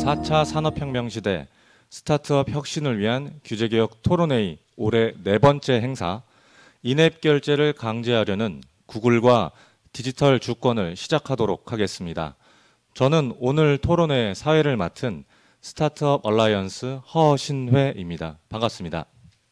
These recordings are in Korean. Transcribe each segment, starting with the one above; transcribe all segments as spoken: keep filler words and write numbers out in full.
사 차 산업혁명 시대 스타트업 혁신을 위한 규제개혁 토론회의 올해 네 번째 행사 인앱 결제를 강제하려는 구글과 디지털 주권을 시작하도록 하겠습니다. 저는 오늘 토론회 사회를 맡은 스타트업 얼라이언스 허신회입니다. 반갑습니다.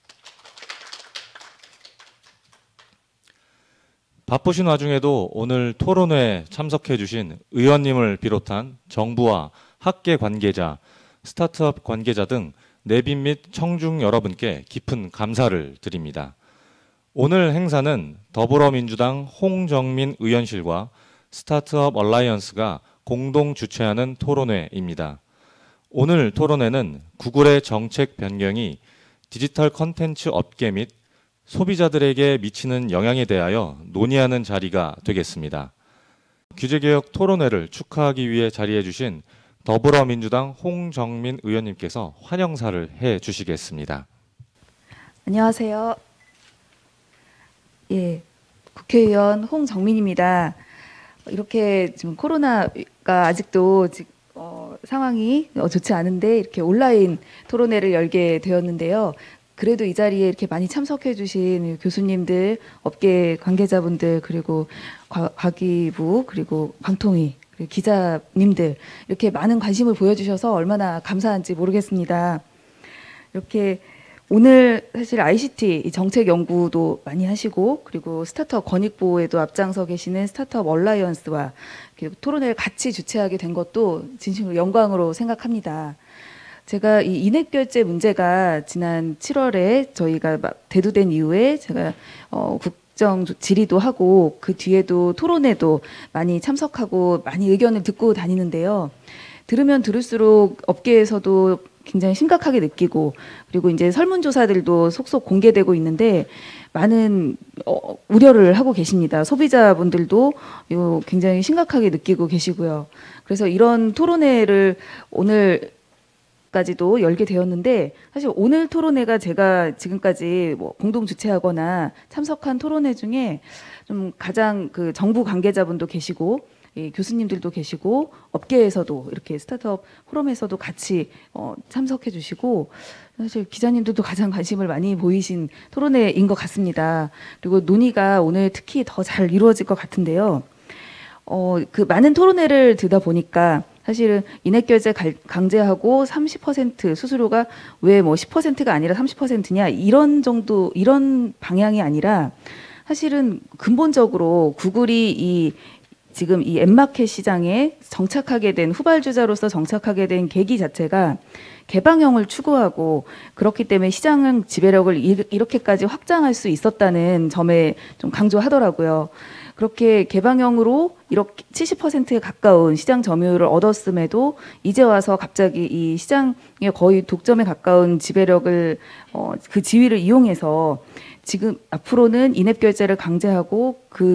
바쁘신 와중에도 오늘 토론회에 참석해 주신 의원님을 비롯한 정부와 학계 관계자, 스타트업 관계자 등 내빈 및 청중 여러분께 깊은 감사를 드립니다. 오늘 행사는 더불어민주당 홍정민 의원실과 스타트업 얼라이언스가 공동 주최하는 토론회입니다. 오늘 토론회는 구글의 정책 변경이 디지털 콘텐츠 업계 및 소비자들에게 미치는 영향에 대하여 논의하는 자리가 되겠습니다. 규제개혁 토론회를 축하하기 위해 자리해 주신 더불어민주당 홍정민 의원님께서 환영사를 해 주시겠습니다. 안녕하세요. 예, 국회의원 홍정민입니다. 이렇게 지금 코로나가 아직도 어, 상황이 좋지 않은데 이렇게 온라인 토론회를 열게 되었는데요. 그래도 이 자리에 이렇게 많이 참석해 주신 교수님들, 업계 관계자분들, 그리고 과기부, 그리고 방통위, 그리고 기자님들 이렇게 많은 관심을 보여주셔서 얼마나 감사한지 모르겠습니다. 이렇게 오늘 사실 아이씨티 정책 연구도 많이 하시고 그리고 스타트업 권익보호에도 앞장서 계시는 스타트업 얼라이언스와 토론회를 같이 주최하게 된 것도 진심으로 영광으로 생각합니다. 제가 이 인앱 결제 문제가 지난 칠월에 저희가 막 대두된 이후에 제가 어, 국정 질의도 하고 그 뒤에도 토론회도 많이 참석하고 많이 의견을 듣고 다니는데요. 들으면 들을수록 업계에서도 굉장히 심각하게 느끼고 그리고 이제 설문조사들도 속속 공개되고 있는데 많은 어, 우려를 하고 계십니다. 소비자분들도 이거 굉장히 심각하게 느끼고 계시고요. 그래서 이런 토론회를 오늘 까지도 열게 되었는데 사실 오늘 토론회가 제가 지금까지 뭐 공동 주최하거나 참석한 토론회 중에 좀 가장 그 정부 관계자분도 계시고 이 교수님들도 계시고 업계에서도 이렇게 스타트업 포럼에서도 같이 어, 참석해 주시고 사실 기자님들도 가장 관심을 많이 보이신 토론회인 것 같습니다. 그리고 논의가 오늘 특히 더 잘 이루어질 것 같은데요. 어, 그 많은 토론회를 듣다 보니까 사실은 인앱 결제 강제하고 삼십 퍼센트 수수료가 왜 뭐 십 퍼센트가 아니라 삼십 퍼센트냐 이런 정도 이런 방향이 아니라 사실은 근본적으로 구글이 이 지금 이 앱마켓 시장에 정착하게 된 후발주자로서 정착하게 된 계기 자체가 개방형을 추구하고 그렇기 때문에 시장 지배력을 이렇게까지 확장할 수 있었다는 점에 좀 강조하더라고요. 그렇게 개방형으로 이렇게 칠십 퍼센트에 가까운 시장 점유율을 얻었음에도 이제 와서 갑자기 이 시장의 거의 독점에 가까운 지배력을 어, 그 지위를 이용해서 지금 앞으로는 인앱 결제를 강제하고 그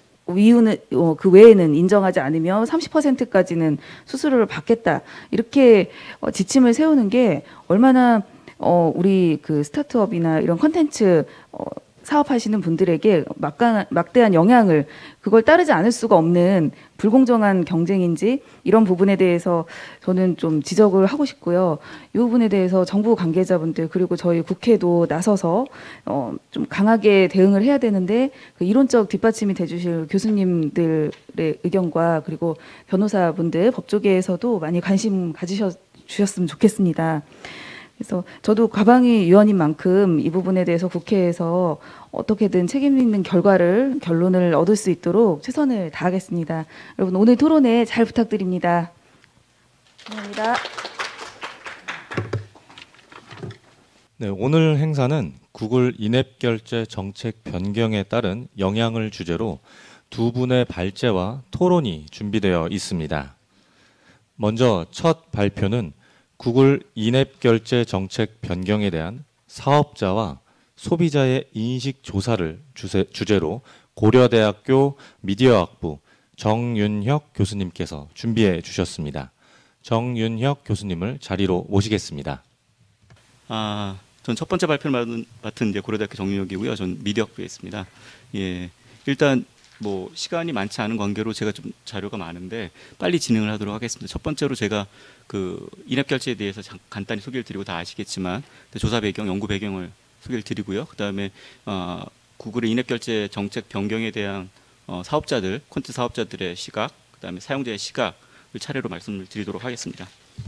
이유는 어, 그 외에는 인정하지 않으면 삼십 퍼센트까지는 수수료를 받겠다 이렇게 어, 지침을 세우는 게 얼마나 어, 우리 그 스타트업이나 이런 컨텐츠 어, 사업하시는 분들에게 막강, 막대한 영향을 그걸 따르지 않을 수가 없는 불공정한 경쟁인지 이런 부분에 대해서 저는 좀 지적을 하고 싶고요. 이 부분에 대해서 정부 관계자분들 그리고 저희 국회도 나서서 어, 좀 강하게 대응을 해야 되는데 그 이론적 뒷받침이 돼주실 교수님들의 의견과 그리고 변호사분들 법조계에서도 많이 관심 가지셨으면 좋겠습니다. 그래서 저도 과방위 위원인 만큼 이 부분에 대해서 국회에서 어떻게든 책임 있는 결과를 결론을 얻을 수 있도록 최선을 다하겠습니다. 여러분 오늘 토론회 잘 부탁드립니다. 감사합니다. 네, 오늘 행사는 구글 인앱 결제 정책 변경에 따른 영향을 주제로 두 분의 발제와 토론이 준비되어 있습니다. 먼저 첫 발표는 구글 인앱 결제 정책 변경에 대한 사업자와 소비자의 인식 조사를 주세, 주제로 고려대학교 미디어학부 정윤혁 교수님께서 준비해 주셨습니다. 정윤혁 교수님을 자리로 모시겠습니다. 아, 전 첫 번째 발표를 맡은, 맡은 이제 고려대학교 정윤혁이고요. 전 미디어학부에 있습니다. 예, 일단 뭐 시간이 많지 않은 관계로 제가 좀 자료가 많은데 빨리 진행을 하도록 하겠습니다. 첫 번째로 제가 그 인앱 결제에 대해서 잠, 간단히 소개를 드리고 다 아시겠지만 조사 배경, 연구 배경을 소개를 드리고요. 그다음에 어, 구글의 인앱 결제 정책 변경에 대한 어, 사업자들, 콘텐츠 사업자들의 시각, 그다음에 사용자의 시각을 차례로 말씀을 드리도록 하겠습니다.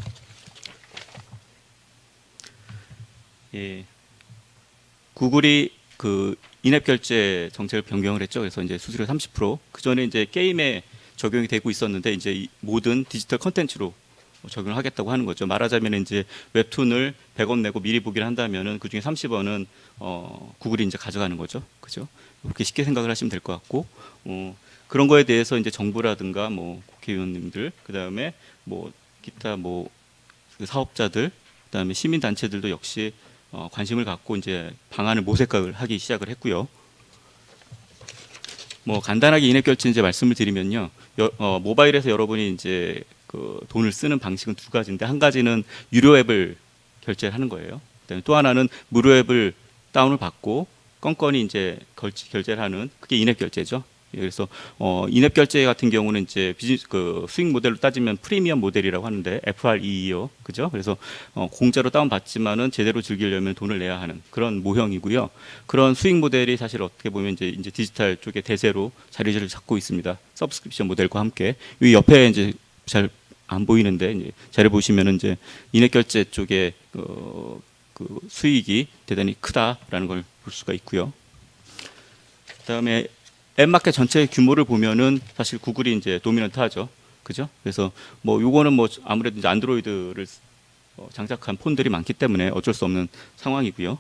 예, 구글이 그 인앱 결제 정책을 변경을 했죠. 그래서 이제 수수료 삼십 퍼센트. 그 전에 이제 게임에 적용이 되고 있었는데 이제 이 모든 디지털 컨텐츠로 적용을 하겠다고 하는 거죠. 말하자면 이제 웹툰을 백 원 내고 미리 보기를 한다면은 그 중에 삼십 원은 어, 구글이 이제 가져가는 거죠. 그죠? 그렇게 쉽게 생각을 하시면 될 것 같고, 어, 그런 거에 대해서 이제 정부라든가 뭐 국회의원님들, 그 다음에 뭐 기타 뭐 그 사업자들, 그 다음에 시민 단체들도 역시 어, 관심을 갖고 이제 방안을 모색을 하기 시작을 했고요. 뭐 간단하게 인앱 결제 이제 말씀을 드리면요, 여, 어, 모바일에서 여러분이 이제 그 돈을 쓰는 방식은 두 가지인데 한 가지는 유료 앱을 결제하는 거예요. 그다음에 또 하나는 무료 앱을 다운을 받고 건건이 이제 결제, 결제를 하는 그게 인앱 결제죠. 그래서 어, 인앱 결제 같은 경우는 이제 비즈니스 그 수익 모델로 따지면 프리미엄 모델이라고 하는데 에프알이이요, 그죠? 그래서 어, 공짜로 다운 받지만은 제대로 즐기려면 돈을 내야 하는 그런 모형이고요. 그런 수익 모델이 사실 어떻게 보면 이제 이제 디지털 쪽의 대세로 자리를 잡고 있습니다. 서브스크립션 모델과 함께 이 옆에 이제 잘 안 보이는데 이제 자료 보시면은 이제 인앱 결제 쪽에 어, 그 수익이 대단히 크다라는 걸 볼 수가 있고요. 그다음에 앱마켓 전체 규모를 보면은 사실 구글이 이제 도미넌트하죠, 그죠? 그래서 뭐 요거는 뭐 아무래도 이제 안드로이드를 장착한 폰들이 많기 때문에 어쩔 수 없는 상황이고요.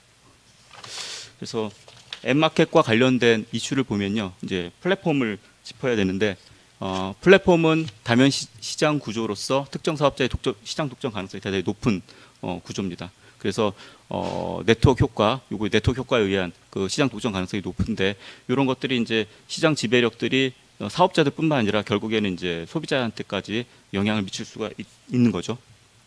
그래서 앱마켓과 관련된 이슈를 보면요, 이제 플랫폼을 짚어야 되는데 어, 플랫폼은 다면 시, 시장 구조로서 특정 사업자의 독점, 시장 독점 가능성이 대단히 높은 어, 구조입니다. 그래서 어, 네트워크 효과, 요거 네트워크 효과에 의한 그 시장 독점 가능성이 높은데 이런 것들이 이제 시장 지배력들이 어, 사업자들뿐만 아니라 결국에는 이제 소비자한테까지 영향을 미칠 수가 있, 있는 거죠.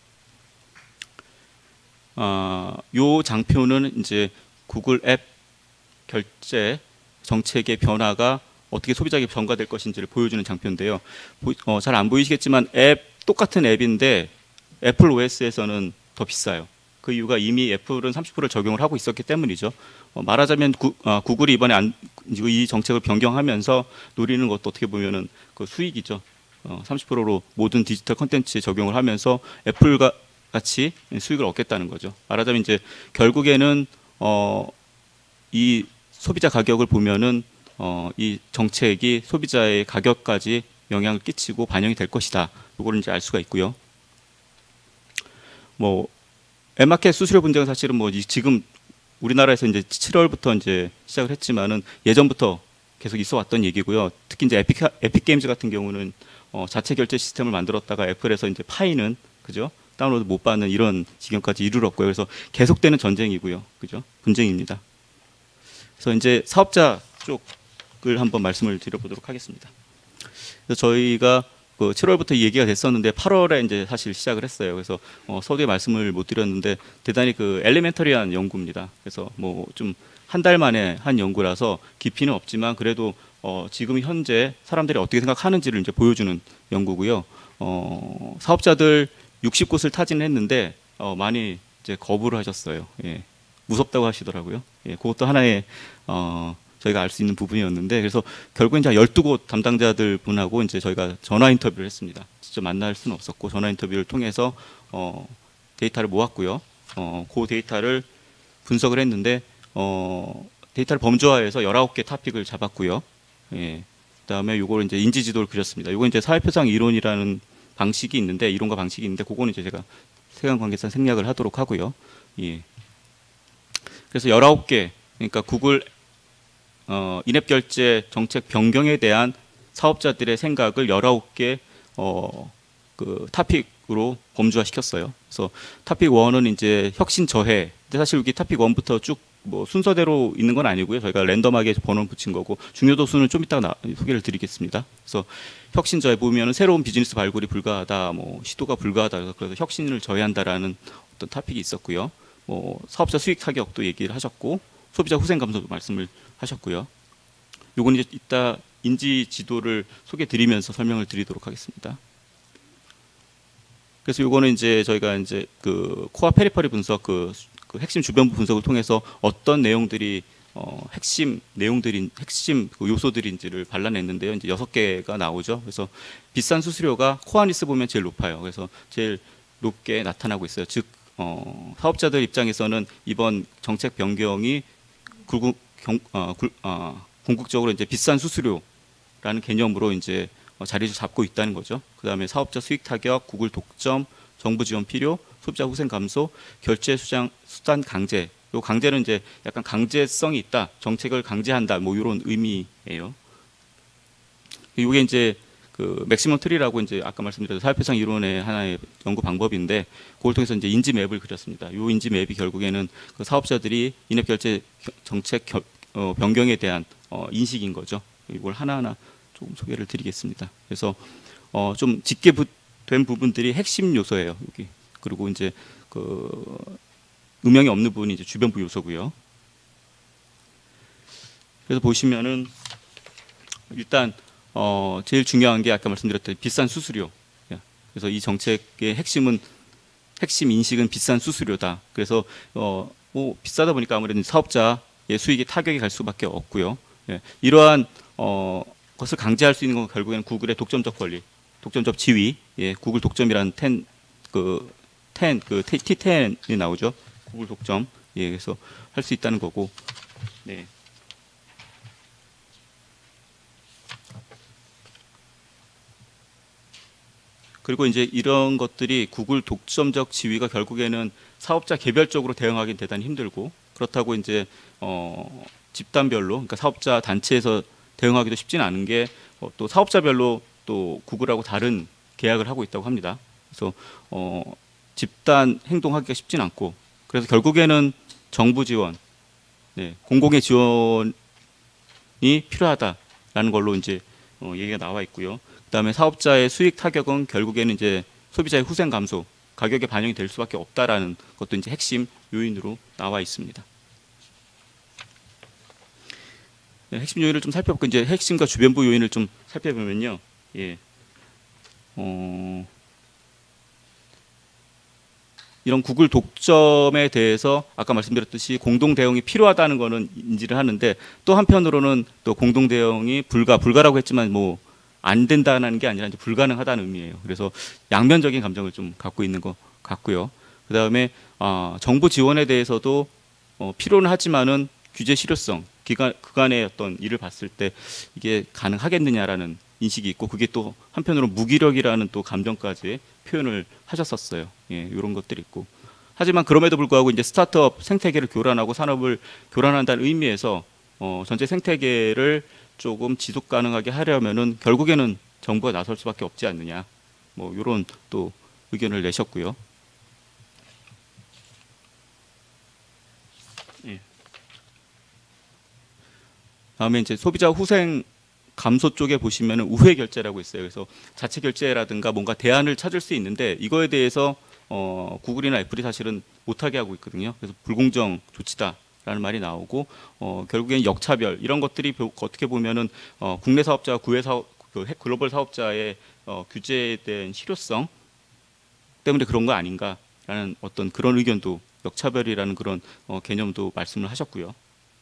어, 요 장표는 이제 구글 앱 결제 정책의 변화가 어떻게 소비자에게 전가될 것인지를 보여주는 장표인데요. 어, 잘 안 보이시겠지만 앱 똑같은 앱인데 애플 오에스에서는 더 비싸요. 그 이유가 이미 애플은 삼십 퍼센트를 적용을 하고 있었기 때문이죠. 어, 말하자면 구, 어, 구글이 이번에 안, 이 정책을 변경하면서 노리는 것도 어떻게 보면은 그 수익이죠. 어, 삼십 퍼센트로 모든 디지털 콘텐츠에 적용을 하면서 애플과 같이 수익을 얻겠다는 거죠. 말하자면 이제 결국에는 어, 이 소비자 가격을 보면은 어, 이 정책이 소비자의 가격까지 영향을 끼치고 반영이 될 것이다. 이거를 이제 알 수가 있고요. 뭐 앱마켓 수수료 분쟁은 사실은 뭐 지금 우리나라에서 이제 칠월부터 이제 시작을 했지만은 예전부터 계속 있어 왔던 얘기고요. 특히 이제 에픽 에픽 게임즈 같은 경우는 어, 자체 결제 시스템을 만들었다가 애플에서 이제 파이는 그죠? 다운로드 못 받는 이런 지경까지 이르렀고요. 그래서 계속되는 전쟁이고요. 그죠? 분쟁입니다. 그래서 이제 사업자 쪽을 한번 말씀을 드려보도록 하겠습니다. 그래서 저희가 그 칠월부터 얘기가 됐었는데 팔월에 이제 사실 시작을 했어요. 그래서 어, 서두에 말씀을 못 드렸는데 대단히 그 엘리멘터리한 연구입니다. 그래서 뭐 좀 한 달 만에 한 연구라서 깊이는 없지만 그래도 어, 지금 현재 사람들이 어떻게 생각하는지를 이제 보여주는 연구고요. 어, 사업자들 육십 곳을 타진을 했는데 어, 많이 이제 거부를 하셨어요. 예. 무섭다고 하시더라고요. 예. 그것도 하나의 어, 저희가 알 수 있는 부분이었는데 그래서 결국엔 이제 열두 곳 담당자들 분하고 이제 저희가 전화 인터뷰를 했습니다. 직접 만날 수는 없었고 전화 인터뷰를 통해서 어, 데이터를 모았고요. 어, 그 데이터를 분석을 했는데 어, 데이터를 범주화해서 열아홉 개 토픽을 잡았고요. 예. 그다음에 요걸 이제 인지 지도를 그렸습니다. 요거 이제 사회표상 이론이라는 방식이 있는데 이론과 방식이 있는데 그거는 이제 제가 세관 관계상 생략을 하도록 하고요. 예. 그래서 열아홉 개 그러니까 구글 어, 인앱 결제 정책 변경에 대한 사업자들의 생각을 열아홉 개 어, 그 토픽으로 범주화 시켰어요. 그래서 토픽 일은 이제 혁신 저해. 근데 사실 여기 토픽 일부터 쭉 뭐 순서대로 있는 건 아니고요. 저희가 랜덤하게 번호를 붙인 거고 중요도 수는 좀 이따가 나, 소개를 드리겠습니다. 그래서 혁신 저해 보면은 새로운 비즈니스 발굴이 불가하다, 뭐 시도가 불가하다, 그래서 혁신을 저해한다라는 어떤 토픽이 있었고요. 뭐 사업자 수익 타격도 얘기를 하셨고 소비자 후생 감소도 말씀을 하셨고요. 요건 이제 이따 인지 지도를 소개드리면서 설명을 드리도록 하겠습니다. 그래서 요거는 이제 저희가 이제 그 코어 페리퍼리 분석, 그, 그 핵심 주변부 분석을 통해서 어떤 내용들이 어, 핵심 내용들인 핵심 그 요소들인지를 발라냈는데요. 이제 여섯 개가 나오죠. 그래서 비싼 수수료가 코아니스 보면 제일 높아요. 그래서 제일 높게 나타나고 있어요. 즉 어, 사업자들 입장에서는 이번 정책 변경이 굴구, 경, 어, 굴, 어, 궁극적으로 이제 비싼 수수료라는 개념으로 이제 어, 자리를 잡고 있다는 거죠. 그 다음에 사업자 수익 타격, 구글 독점, 정부 지원 필요, 소비자 후생 감소, 결제 수장, 수단 강제. 요 강제는 이제 약간 강제성이 있다, 정책을 강제한다, 뭐 이런 의미예요. 이게 이제 그 맥시멈 트리라고 이제 아까 말씀드렸던 사회표상 이론의 하나의 연구 방법인데, 그걸 통해서 이제 인지 맵을 그렸습니다. 요 인지 맵이 결국에는 그 사업자들이 인앱 결제 정책 겨, 어, 변경에 대한 어, 인식인 거죠. 이걸 하나하나 조금 소개를 드리겠습니다. 그래서 어, 좀 짙게 부, 된 부분들이 핵심 요소예요. 여기. 그리고 이제 그 음영이 없는 부분이 이제 주변부 요소고요. 그래서 보시면은 일단 어 제일 중요한 게 아까 말씀드렸던 비싼 수수료. 그래서 이 정책의 핵심은 핵심 인식은 비싼 수수료다. 그래서 어 뭐 비싸다 보니까 아무래도 사업자의 수익이 타격이 갈 수밖에 없고요. 예. 이러한 어 것을 강제할 수 있는 건 결국에는 구글의 독점적 권리, 독점적 지위, 예, 구글 독점이라는 텐 그 텐 그 티 텐이 나오죠. 구글 독점, 예, 그래서 할 수 있다는 거고, 네. 그리고 이제 이런 것들이 구글 독점적 지위가 결국에는 사업자 개별적으로 대응하기는 대단히 힘들고, 그렇다고 이제 어, 집단별로, 그러니까 사업자 단체에서 대응하기도 쉽지는 않은 게 또 어, 사업자별로 또 구글하고 다른 계약을 하고 있다고 합니다. 그래서 어, 집단 행동하기가 쉽지는 않고, 그래서 결국에는 정부 지원, 네, 공공의 지원이 필요하다라는 걸로 이제 어, 얘기가 나와 있고요. 그다음에 사업자의 수익 타격은 결국에는 이제 소비자의 후생 감소, 가격에 반영이 될 수밖에 없다라는 것도 이제 핵심 요인으로 나와 있습니다. 네, 핵심 요인을 좀 살펴보고 이제 핵심과 주변부 요인을 좀 살펴보면요, 예, 어, 이런 구글 독점에 대해서 아까 말씀드렸듯이 공동 대응이 필요하다는 거는 인지를 하는데, 또 한편으로는 또 공동 대응이 불가 불가라고 했지만 뭐 안 된다는 게 아니라 이제 불가능하다는 의미예요. 그래서 양면적인 감정을 좀 갖고 있는 것 같고요. 그 다음에 어, 정부 지원에 대해서도 어, 필요는 하지만은 규제 실효성, 기간 그간의 어떤 일을 봤을 때 이게 가능하겠느냐라는 인식이 있고, 그게 또 한편으로 무기력이라는 또 감정까지 표현을 하셨었어요. 예, 이런 것들이 있고. 하지만 그럼에도 불구하고 이제 스타트업 생태계를 교란하고 산업을 교란한다는 의미에서 어, 전체 생태계를 조금 지속 가능하게 하려면은 결국에는 정부가 나설 수밖에 없지 않느냐. 뭐 이런 또 의견을 내셨고요. 예. 다음에 이제 소비자 후생 감소 쪽에 보시면은 우회 결제라고 있어요. 그래서 자체 결제라든가 뭔가 대안을 찾을 수 있는데, 이거에 대해서 어, 구글이나 애플이 사실은 못하게 하고 있거든요. 그래서 불공정 조치다라는 말이 나오고, 어, 결국엔 역차별 이런 것들이 어떻게 보면은 어, 국내 사업자와 구해 사업, 그 글로벌 사업자의 어, 규제에 대한 실효성 때문에 그런 거 아닌가라는 어떤 그런 의견도, 역차별이라는 그런 어, 개념도 말씀을 하셨고요.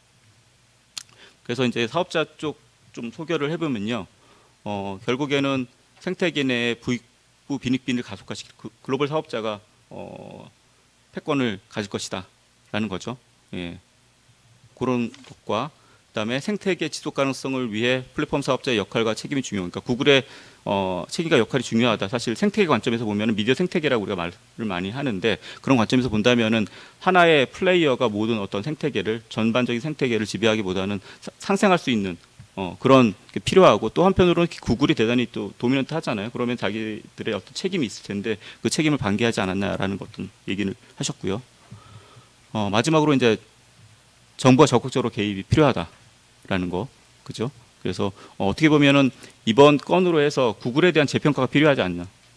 그래서 이제 사업자 쪽 좀 소개를 해보면요, 어, 결국에는 생태계 내 부익부 빈익빈을 가속화시킬 글로벌 사업자가 어, 패권을 가질 것이다라는 거죠. 예. 그런 것과 그다음에 생태계 지속 가능성을 위해 플랫폼 사업자의 역할과 책임이 중요. 그러니까 구글의 어, 책임과 역할이 중요하다. 사실 생태계 관점에서 보면은 미디어 생태계라고 우리가 말을 많이 하는데, 그런 관점에서 본다면은 하나의 플레이어가 모든 어떤 생태계를, 전반적인 생태계를 지배하기보다는 사, 상생할 수 있는 어, 그런 게 필요하고, 또 한편으로는 구글이 대단히 또 도미넌트 하잖아요. 그러면 자기들의 어떤 책임이 있을 텐데 그 책임을 방기하지 않았나라는 어떤 얘기를 하셨고요. 어, 마지막으로 이제 정부가 적극적으로 개입이 필요하다라는 거, 그죠? 그래서 어, 어떻게 보면은 이번 건으로 해서 구글에 대한 재평가가 필요하지 않나.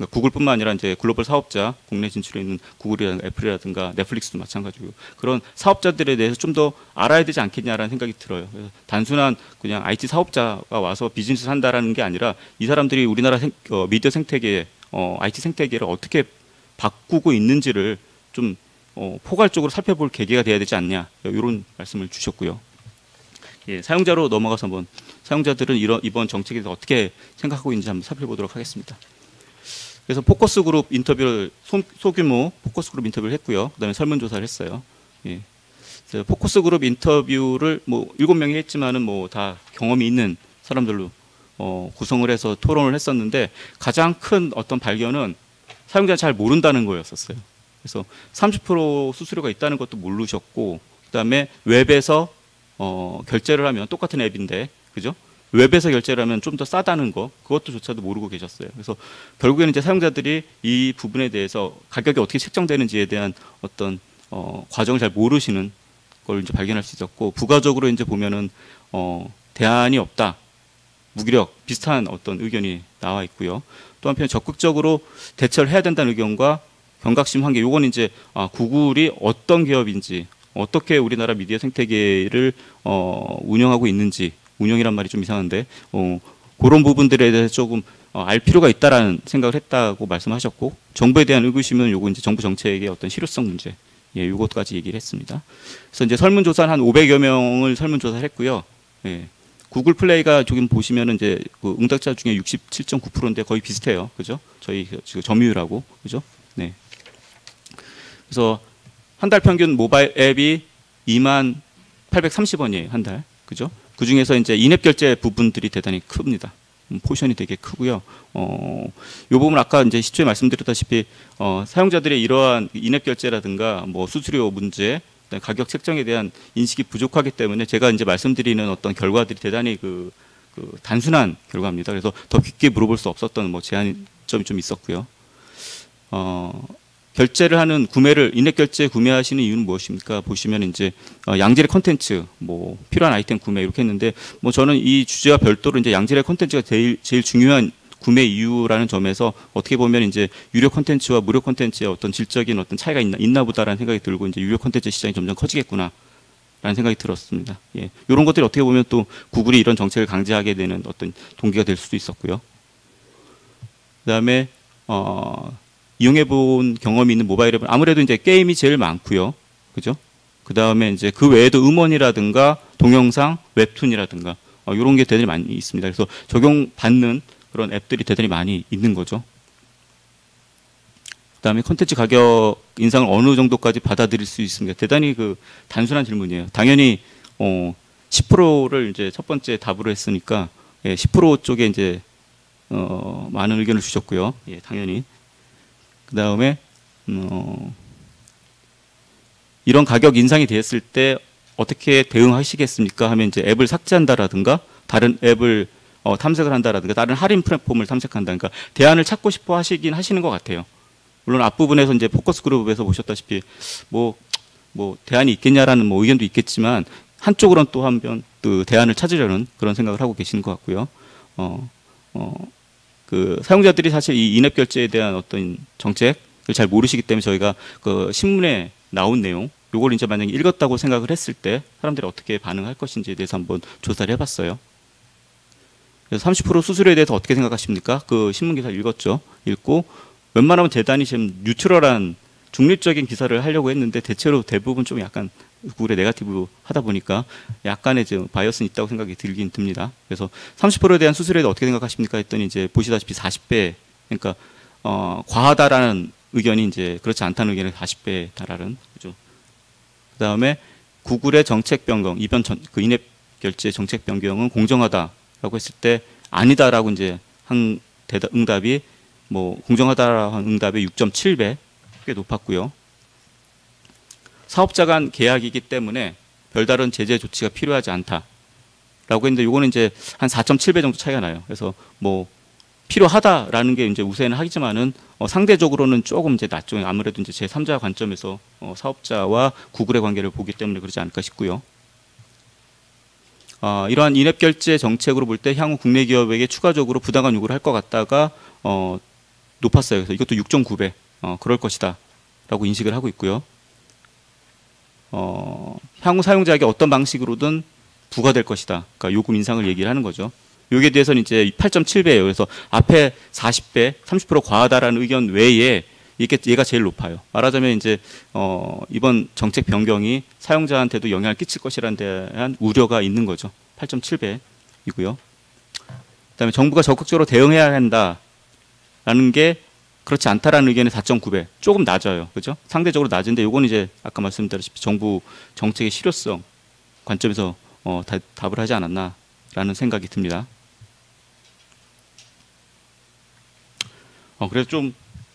그러니까 구글뿐만 아니라 이제 글로벌 사업자, 국내 진출해 있는 구글이라든가 애플이라든가 넷플릭스도 마찬가지고 그런 사업자들에 대해서 좀 더 알아야 되지 않겠냐라는 생각이 들어요. 그래서 단순한 그냥 아이티 사업자가 와서 비즈니스 한다라는 게 아니라 이 사람들이 우리나라 생, 어, 미디어 생태계, 어, 아이티 생태계를 어떻게 바꾸고 있는지를 좀 어, 포괄적으로 살펴볼 계기가 돼야 되지 않냐 이런 말씀을 주셨고요. 예, 사용자로 넘어가서 한번 사용자들은 이런 이번 정책에 대해서 어떻게 생각하고 있는지 한번 살펴보도록 하겠습니다. 그래서 포커스 그룹 인터뷰를 소, 소규모 포커스 그룹 인터뷰를 했고요. 그다음에 설문조사를 했어요. 예. 포커스 그룹 인터뷰를 뭐 일곱 명이 했지만은 뭐 다 경험이 있는 사람들로 어, 구성을 해서 토론을 했었는데 가장 큰 어떤 발견은 사용자가 잘 모른다는 거였었어요. 그래서 삼십 퍼센트 수수료가 있다는 것도 모르셨고, 그다음에 웹에서 어, 결제를 하면 똑같은 앱인데, 그죠? 웹에서 결제를 하면 좀 더 싸다는 거, 그것도 조차도 모르고 계셨어요. 그래서 결국에는 이제 사용자들이 이 부분에 대해서 가격이 어떻게 책정되는지에 대한 어떤 어, 과정을 잘 모르시는 걸 이제 발견할 수 있었고, 부가적으로 이제 보면은 어, 대안이 없다, 무기력 비슷한 어떤 의견이 나와 있고요. 또 한편 적극적으로 대처를 해야 된다는 의견과 경각심 한계. 요건 이제 아, 구글이 어떤 기업인지, 어떻게 우리나라 미디어 생태계를 어, 운영하고 있는지, 운영이란 말이 좀 이상한데 어, 그런 부분들에 대해서 조금 어, 알 필요가 있다라는 생각을 했다고 말씀하셨고, 정부에 대한 의구심은 요거 이제 정부 정책의 어떤 실효성 문제, 예, 요것까지 얘기를 했습니다. 그래서 이제 설문조사는 한 오백여 명을 설문조사를 했고요. 예. 구글 플레이가 지금 보시면은 이제 그 응답자 중에 육십칠 점 구 퍼센트인데 거의 비슷해요. 그죠? 저희 지금 점유율하고. 그죠? 네. 그래서 한 달 평균 모바일 앱이 이만 팔백삼십 원이에요. 한 달. 그죠? 그 중에서 이제 인앱 결제 부분들이 대단히 큽니다. 포션이 되게 크고요. 어, 요 부분 아까 이제 시초에 말씀드렸다시피 어, 사용자들의 이러한 인앱 결제라든가 뭐 수수료 문제, 가격 책정에 대한 인식이 부족하기 때문에 제가 이제 말씀드리는 어떤 결과들이 대단히 그, 그 단순한 결과입니다. 그래서 더 깊게 물어볼 수 없었던 뭐 제한점이 좀 있었고요. 어, 결제를 하는 구매를 인앱 결제 구매하시는 이유는 무엇입니까? 보시면 이제 어, 양질의 콘텐츠, 뭐 필요한 아이템 구매 이렇게 했는데, 뭐 저는 이 주제와 별도로 이제 양질의 콘텐츠가 제일 제일 중요한 구매 이유라는 점에서 어떻게 보면 이제 유료 콘텐츠와 무료 콘텐츠의 어떤 질적인 어떤 차이가 있나, 있나 보다라는 생각이 들고, 이제 유료 콘텐츠 시장이 점점 커지겠구나라는 생각이 들었습니다. 예. 이런 것들이 어떻게 보면 또 구글이 이런 정책을 강제하게 되는 어떤 동기가 될 수도 있었고요. 그다음에 어, 이용해 본 경험이 있는 모바일 앱은 아무래도 이제 게임이 제일 많고요. 그죠? 그다음에 이제 그 외에도 음원이라든가 동영상, 웹툰이라든가 어, 이런 게 대단히 많이 있습니다. 그래서 적용받는 그런 앱들이 대단히 많이 있는 거죠. 그다음에 콘텐츠 가격 인상을 어느 정도까지 받아들일 수 있습니까? 대단히 그 단순한 질문이에요. 당연히 어, 십 퍼센트를 이제 첫 번째 답으로 했으니까 예, 십 퍼센트 쪽에 이제 어, 많은 의견을 주셨고요. 예, 당연히. 그다음에 어, 이런 가격 인상이 됐을 때 어떻게 대응하시겠습니까? 하면 이제 앱을 삭제한다라든가 다른 앱을 어, 탐색을 한다라든가 다른 할인 플랫폼을 탐색한다. 그러니까 대안을 찾고 싶어 하시긴 하시는 것 같아요. 물론 앞부분에서 이제 포커스 그룹에서 보셨다시피 뭐, 뭐 대안이 있겠냐라는 뭐 의견도 있겠지만 한쪽으로는 또 한편 그 대안을 찾으려는 그런 생각을 하고 계시는 것 같고요. 어, 어, 그 사용자들이 사실 이 인앱 결제에 대한 어떤 정책을 잘 모르시기 때문에 저희가 그 신문에 나온 내용, 요걸 이제 만약에 읽었다고 생각을 했을 때 사람들이 어떻게 반응할 것인지에 대해서 한번 조사를 해봤어요. 그래서 삼십 퍼센트 수수료에 대해서 어떻게 생각하십니까? 그 신문 기사를 읽었죠. 읽고 웬만하면 대단히 지금 뉴트럴한 중립적인 기사를 하려고 했는데 대체로 대부분 좀 약간 구글에 네거티브 하다 보니까 약간의 지금 바이어스는 있다고 생각이 들긴 듭니다. 그래서 삼십 퍼센트에 대한 수수료에 대해 어떻게 생각하십니까? 했더니 이제 보시다시피 사십 배, 그러니까 어, 과하다라는 의견이 이제 그렇지 않다는 의견이 사십 배에 달하는 거죠. 그 다음에 구글의 정책 변경, 이번 전, 그 인앱 결제 정책 변경은 공정하다라고 했을 때 아니다라고 이제 한 대답, 응답이 뭐 공정하다라고 한 응답의 육 점 칠 배 꽤 높았고요. 사업자 간 계약이기 때문에 별다른 제재 조치가 필요하지 않다라고 했는데 요거는 이제 한 사 점 칠 배 정도 차이가 나요. 그래서 뭐 필요하다라는 게 이제 우세는 하지만은 어, 상대적으로는 조금 이제 낮죠. 아무래도 이제 제삼자 관점에서 어, 사업자와 구글의 관계를 보기 때문에 그러지 않을까 싶고요. 어, 이러한 인앱 결제 정책으로 볼 때 향후 국내 기업에게 추가적으로 부당한 요구를 할 것 같다가 어, 높았어요. 그래서 이것도 육 점 구 배 어, 그럴 것이다라고 인식을 하고 있고요. 어, 향후 사용자에게 어떤 방식으로든 부과될 것이다. 그러니까 요금 인상을 얘기를 하는 거죠. 여기에 대해서는 이제 팔 점 칠 배예요. 그래서 앞에 사십 배, 삼십 퍼센트 과하다라는 의견 외에 이게 얘가 제일 높아요. 말하자면 이제 어, 이번 정책 변경이 사용자한테도 영향을 끼칠 것이라는 대한 우려가 있는 거죠. 팔 점 칠 배이고요. 그다음에 정부가 적극적으로 대응해야 한다라는 게 그렇지 않다라는 의견의 사 점 구 배, 조금 낮아요. 그죠? 상대적으로 낮은데 요건 이제 아까 말씀드렸다시피 정부 정책의 실효성 관점에서 어, 다, 답을 하지 않았나라는 생각이 듭니다. 어, 그래서 좀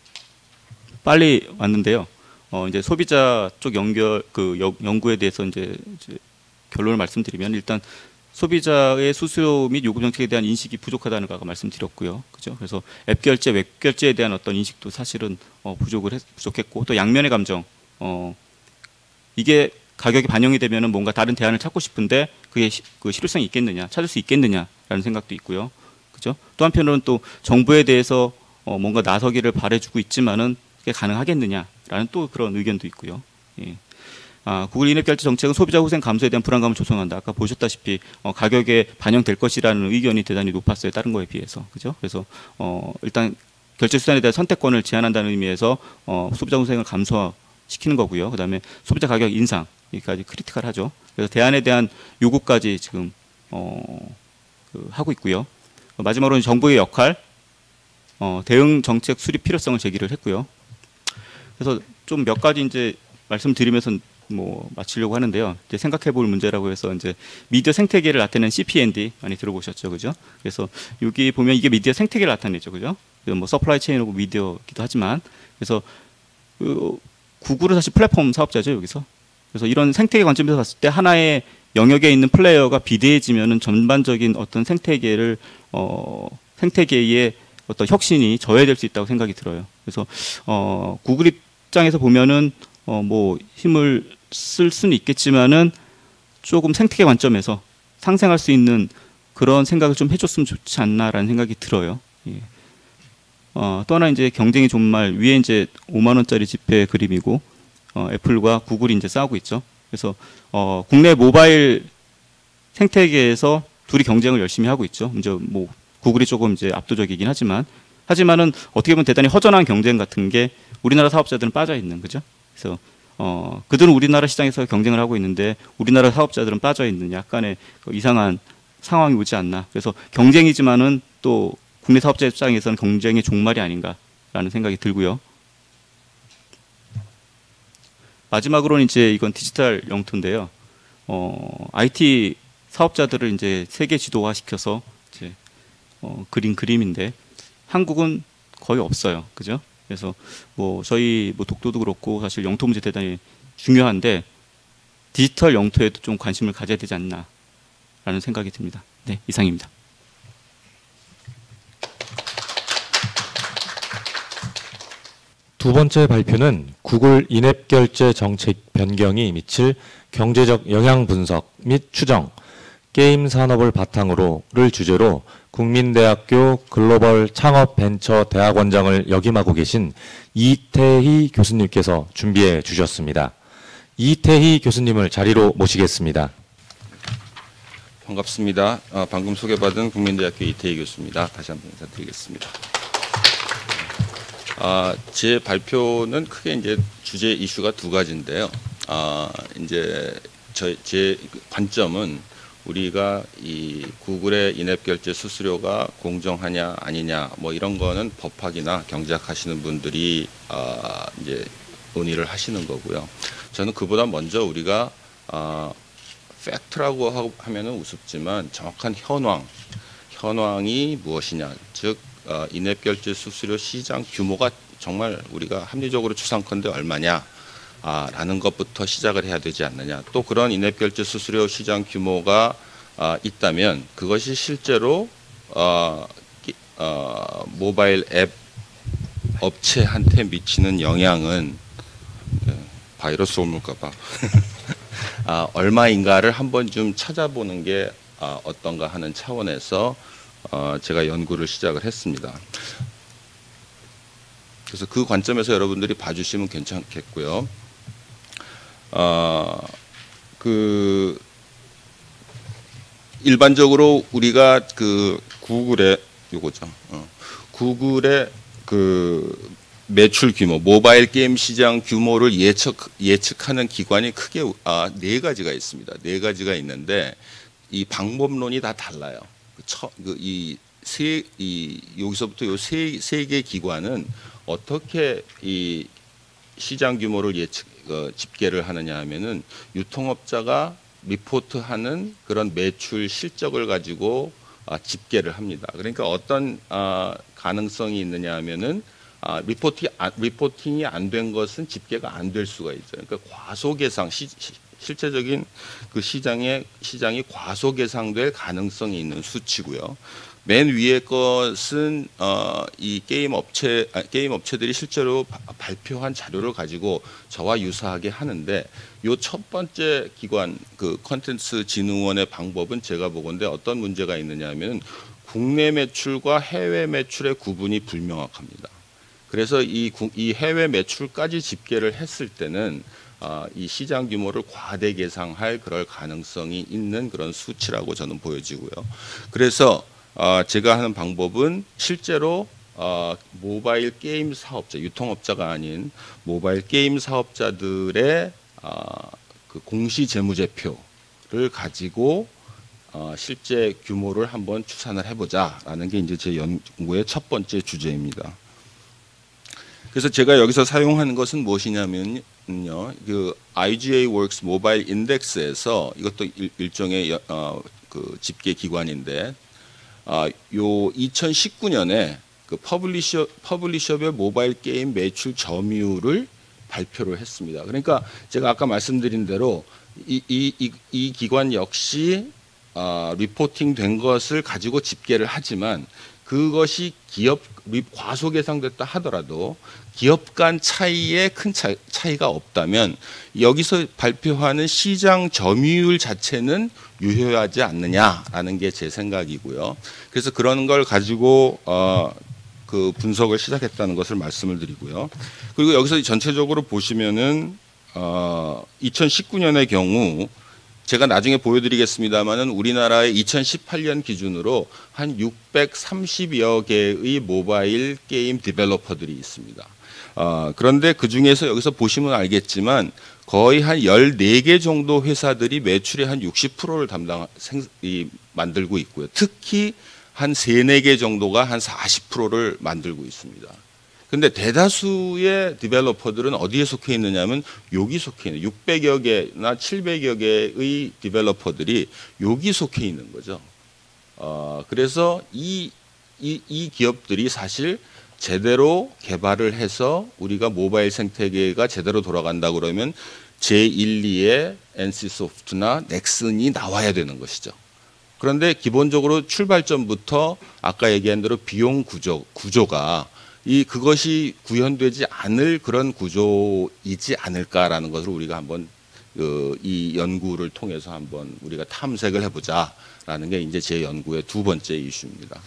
빨리 왔는데요. 어, 이제 소비자 쪽 연결 그 여, 연구에 대해서 이제, 이제 결론을 말씀드리면 일단 소비자의 수수료 및 요금 정책에 대한 인식이 부족하다는 거 아까 말씀드렸고요. 그죠? 그래서 앱 결제, 웹 결제에 대한 어떤 인식도 사실은 어, 부족을 했, 부족했고 또 양면의 감정. 어, 이게 가격이 반영이 되면은 뭔가 다른 대안을 찾고 싶은데 그게 시, 그 실효성이 있겠느냐, 찾을 수 있겠느냐라는 생각도 있고요. 그죠? 또 한편으로는 또 정부에 대해서 어, 뭔가 나서기를 바래주고 있지만은 그게 가능하겠느냐라는 또 그런 의견도 있고요. 예. 아, 구글 인앱 결제 정책은 소비자 후생 감소에 대한 불안감을 조성한다. 아까 보셨다시피 어, 가격에 반영될 것이라는 의견이 대단히 높았어요. 다른 거에 비해서. 그죠? 그래서 어, 일단 결제 수단에 대한 선택권을 제한한다는 의미에서 어, 소비자 후생을 감소시키는 거고요. 그다음에 소비자 가격 인상 여기까지 크리티컬하죠. 그래서 대안에 대한 요구까지 지금 어, 그, 하고 있고요. 마지막으로는 정부의 역할, 어, 대응 정책 수립 필요성을 제기를 했고요. 그래서 좀 몇 가지 이제 말씀드리면서 뭐 마치려고 하는데요. 이제 생각해볼 문제라고 해서 이제 미디어 생태계를 나타내는 씨피엔디 많이 들어보셨죠, 그죠? 그래서 여기 보면 이게 미디어 생태계를 나타내죠, 그죠? 뭐 서플라이 체인 오브 미디어기도 하지만 그래서 그 구글은 사실 플랫폼 사업자죠, 여기서. 그래서 이런 생태계 관점에서 봤을 때 하나의 영역에 있는 플레이어가 비대해지면은 전반적인 어떤 생태계를 어 생태계의 어떤 혁신이 저해될 수 있다고 생각이 들어요. 그래서 어 구글 입장에서 보면은 어 뭐 힘을 쓸 수는 있겠지만은 조금 생태계 관점에서 상생할 수 있는 그런 생각을 좀 해줬으면 좋지 않나라는 생각이 들어요. 예. 어, 또 하나 이제 경쟁이 종말 위에 이제 오만 원짜리 지폐 그림이고 어, 애플과 구글이 이제 싸우고 있죠. 그래서 어, 국내 모바일 생태계에서 둘이 경쟁을 열심히 하고 있죠. 이제 뭐 구글이 조금 이제 압도적이긴 하지만 하지만은 어떻게 보면 대단히 허전한 경쟁 같은 게 우리나라 사업자들은 빠져 있는 거죠. 그래서 어, 그들은 우리나라 시장에서 경쟁을 하고 있는데 우리나라 사업자들은 빠져 있는 약간의 그 이상한 상황이 오지 않나. 그래서 경쟁이지만은 또 국내 사업자 입장에서는 경쟁의 종말이 아닌가라는 생각이 들고요. 마지막으로는 이제 이건 디지털 영토인데요. 어, 아이티 사업자들을 이제 세계 지도화 시켜서 이제 어, 그린 그림인데 한국은 거의 없어요. 그죠? 그래서 뭐 저희 뭐 독도도 그렇고 사실 영토 문제 대단히 중요한데 디지털 영토에도 좀 관심을 가져야 되지 않나라는 생각이 듭니다. 네, 이상입니다. 두 번째 발표는 구글 인앱 결제 정책 변경이 미칠 경제적 영향 분석 및 추정, 게임 산업을 바탕으로를 주제로 국민대학교 글로벌 창업 벤처 대학원장을 역임하고 계신 이태희 교수님께서 준비해 주셨습니다. 이태희 교수님을 자리로 모시겠습니다. 반갑습니다. 어, 방금 소개받은 국민대학교 이태희 교수입니다. 다시 한번 인사드리겠습니다. 아, 제 발표는 크게 이제 주제 이슈가 두 가지인데요. 아, 이제 저, 제 관점은 우리가 이 구글의 인앱 결제 수수료가 공정하냐 아니냐 뭐 이런 거는 법학이나 경제학 하시는 분들이 아, 이제 논의를 하시는 거고요. 저는 그보다 먼저 우리가 아, 팩트라고 하면은 우습지만 정확한 현황, 현황이 무엇이냐, 즉 어, 인앱 결제 수수료 시장 규모가 정말 우리가 합리적으로 추상컨대 얼마냐 아, 라는 것부터 시작을 해야 되지 않느냐. 또 그런 인앱 결제 수수료 시장 규모가 아, 있다면 그것이 실제로 어, 어, 모바일 앱 업체한테 미치는 영향은 네, 바이러스 옮을까봐 아, 얼마인가를 한번 좀 찾아보는 게 아, 어떤가 하는 차원에서 어, 제가 연구를 시작을 했습니다. 그래서 그 관점에서 여러분들이 봐주시면 괜찮겠고요. 어, 그 일반적으로 우리가 그 구글의 요거죠. 어, 구글의 그 매출 규모, 모바일 게임 시장 규모를 예측 예측하는 기관이 크게 아, 네 가지가 있습니다. 네 가지가 있는데 이 방법론이 다 달라요. 그 이 세 이 여기서부터 요 세 세 개 기관은 어떻게 이 시장 규모를 예측 어, 집계를 하느냐 하면은 유통업자가 리포트하는 그런 매출 실적을 가지고 아, 집계를 합니다. 그러니까 어떤 아, 가능성이 있느냐 하면은 아, 리포팅, 아, 리포팅이 안 된 것은 집계가 안 될 수가 있어요. 그러니까 과소계상, 시, 시, 실제적인 그 시장의 시장이 과소계상될 가능성이 있는 수치고요. 맨 위에 것은 어, 이 게임 업체 아, 게임 업체들이 실제로 바, 발표한 자료를 가지고 저와 유사하게 하는데 요 첫 번째 기관 그 컨텐츠 진흥원의 방법은 제가 보건데 어떤 문제가 있느냐면 국내 매출과 해외 매출의 구분이 불명확합니다. 그래서 이, 이 해외 매출까지 집계를 했을 때는 아, 이 시장 규모를 과대 계상할 그럴 가능성이 있는 그런 수치라고 저는 보여지고요. 그래서 어, 제가 하는 방법은 실제로 어, 모바일 게임 사업자, 유통업자가 아닌 모바일 게임 사업자들의 어, 그 공시 재무제표를 가지고 어, 실제 규모를 한번 추산을 해보자라는 게 이제 제 연구의 첫 번째 주제입니다. 그래서 제가 여기서 사용하는 것은 무엇이냐면요, 그 아이지에이 Works 모바일 인덱스에서 이것도 일, 일종의 어, 그 집계 기관인데. 아, 요 이천십구 년에 그 퍼블리셔 퍼블리셔별 모바일 게임 매출 점유율을 발표를 했습니다. 그러니까 제가 아까 말씀드린 대로 이 이 이 이 기관 역시 아, 리포팅 된 것을 가지고 집계를 하지만 그것이 기업 과소계상됐다 하더라도 기업 간 차이에 큰 차, 차이가 없다면 여기서 발표하는 시장 점유율 자체는 유효하지 않느냐라는 게 제 생각이고요. 그래서 그런 걸 가지고 어, 그 분석을 시작했다는 것을 말씀을 드리고요. 그리고 여기서 전체적으로 보시면은 어, 이천십구 년의 경우 제가 나중에 보여드리겠습니다만은 우리나라의 이천십팔 년 기준으로 한 육백삼십여 개의 모바일 게임 디벨로퍼들이 있습니다. 어, 그런데 그 중에서 여기서 보시면 알겠지만 거의 한 열네 개 정도 회사들이 매출의 한 육십 퍼센트를 담당, 생, 이, 만들고 있고요. 특히 한 세네 개 정도가 한 사십 퍼센트를 만들고 있습니다. 근데 대다수의 디벨로퍼들은 어디에 속해 있느냐면 여기 속해 있는 육백여 개나 칠백여 개의 디벨로퍼들이 여기 속해 있는 거죠. 어, 그래서 이, 이, 이 기업들이 사실 제대로 개발을 해서 우리가 모바일 생태계가 제대로 돌아간다 그러면 제일, 이의 엔씨소프트나 넥슨이 나와야 되는 것이죠. 그런데 기본적으로 출발점부터 아까 얘기한 대로 비용 구조, 구조가 이 그것이 구현되지 않을 그런 구조이지 않을까라는 것을 우리가 한번 그, 이 연구를 통해서 한번 우리가 탐색을 해보자라는 게 이제 제 연구의 두 번째 이슈입니다.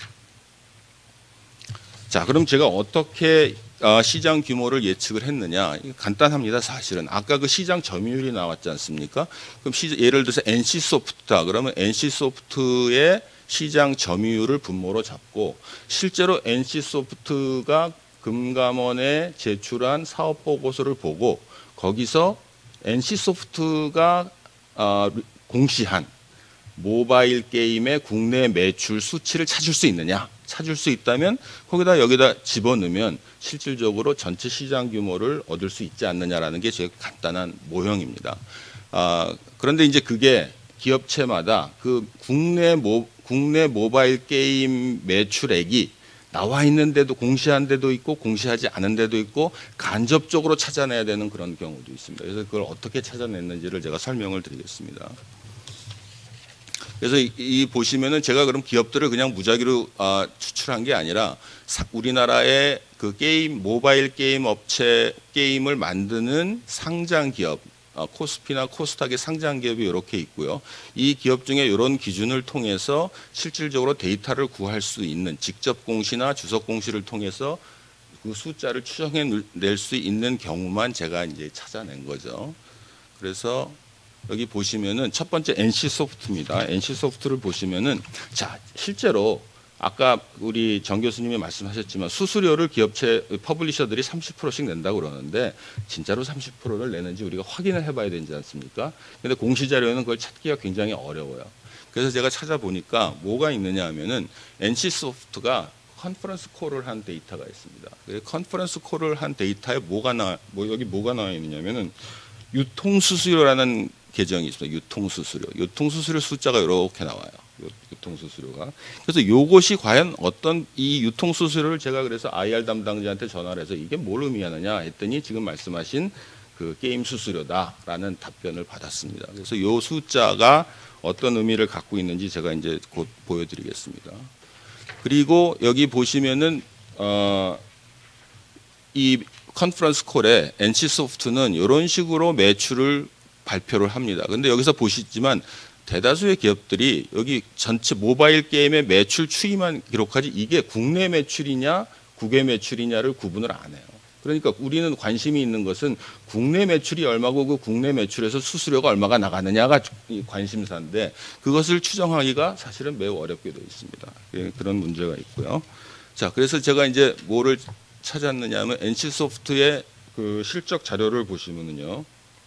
자, 그럼 제가 어떻게 어, 시장 규모를 예측을 했느냐? 간단합니다, 사실은. 아까 그 시장 점유율이 나왔지 않습니까? 그럼 시, 예를 들어서 엔씨소프트다. 그러면 엔씨소프트의 시장 점유율을 분모로 잡고 실제로 엔씨소프트가 금감원에 제출한 사업 보고서를 보고 거기서 엔씨소프트가 어, 공시한 모바일 게임의 국내 매출 수치를 찾을 수 있느냐? 찾을 수 있다면 거기다 여기다 집어넣으면 실질적으로 전체 시장 규모를 얻을 수 있지 않느냐라는 게 제 간단한 모형입니다. 아, 그런데 이제 그게 기업체마다 그 국내 모, 국내 모바일 게임 매출액이 나와 있는 데도 공시한 데도 있고 공시하지 않은 데도 있고 간접적으로 찾아내야 되는 그런 경우도 있습니다. 그래서 그걸 어떻게 찾아냈는지를 제가 설명을 드리겠습니다. 그래서 이, 이 보시면은 제가 그럼 기업들을 그냥 무작위로 아, 추출한 게 아니라 사, 우리나라의 그 게임 모바일 게임 업체 게임을 만드는 상장 기업 아, 코스피나 코스닥의 상장 기업이 이렇게 있고요. 이 기업 중에 이런 기준을 통해서 실질적으로 데이터를 구할 수 있는 직접 공시나 주석 공시를 통해서 그 숫자를 추정해 낼 수 있는 경우만 제가 이제 찾아낸 거죠. 그래서 여기 보시면은 첫 번째 엔씨소프트입니다. 엔씨소프트를 보시면은 자 실제로 아까 우리 정 교수님이 말씀하셨지만 수수료를 기업체 퍼블리셔들이 삼십 퍼센트씩 낸다고 그러는데 진짜로 삼십 퍼센트를 내는지 우리가 확인을 해봐야 되지 않습니까? 근데 공시자료에는 그걸 찾기가 굉장히 어려워요. 그래서 제가 찾아보니까 뭐가 있느냐 하면은 엔씨소프트가 컨퍼런스 콜을 한 데이터가 있습니다. 컨퍼런스 콜을 한 데이터에 뭐가 나, 뭐 여기 뭐가 나와 있느냐면은 유통수수료라는 계정이 있습니다. 유통수수료. 유통수수료 숫자가 이렇게 나와요. 유통수수료가. 그래서 이것이 과연 어떤 이 유통수수료를 제가 그래서 아이알 담당자한테 전화를 해서 이게 뭘 의미하느냐 했더니 지금 말씀하신 그 게임 수수료다라는 답변을 받았습니다. 그래서 이 숫자가 어떤 의미를 갖고 있는지 제가 이제 곧 보여드리겠습니다. 그리고 여기 보시면은 어, 이 컨퍼런스 콜에 엔씨소프트는 이런 식으로 매출을 발표를 합니다. 근데 여기서 보시지만 대다수의 기업들이 여기 전체 모바일 게임의 매출 추이만 기록하지 이게 국내 매출이냐 국외 매출이냐를 구분을 안 해요. 그러니까 우리는 관심이 있는 것은 국내 매출이 얼마고 그 국내 매출에서 수수료가 얼마가 나가느냐가 관심사인데 그것을 추정하기가 사실은 매우 어렵게 되어 있습니다. 그런 문제가 있고요. 자, 그래서 제가 이제 뭐를 찾았느냐 하면 엔씨소프트의 그 실적 자료를 보시면은요.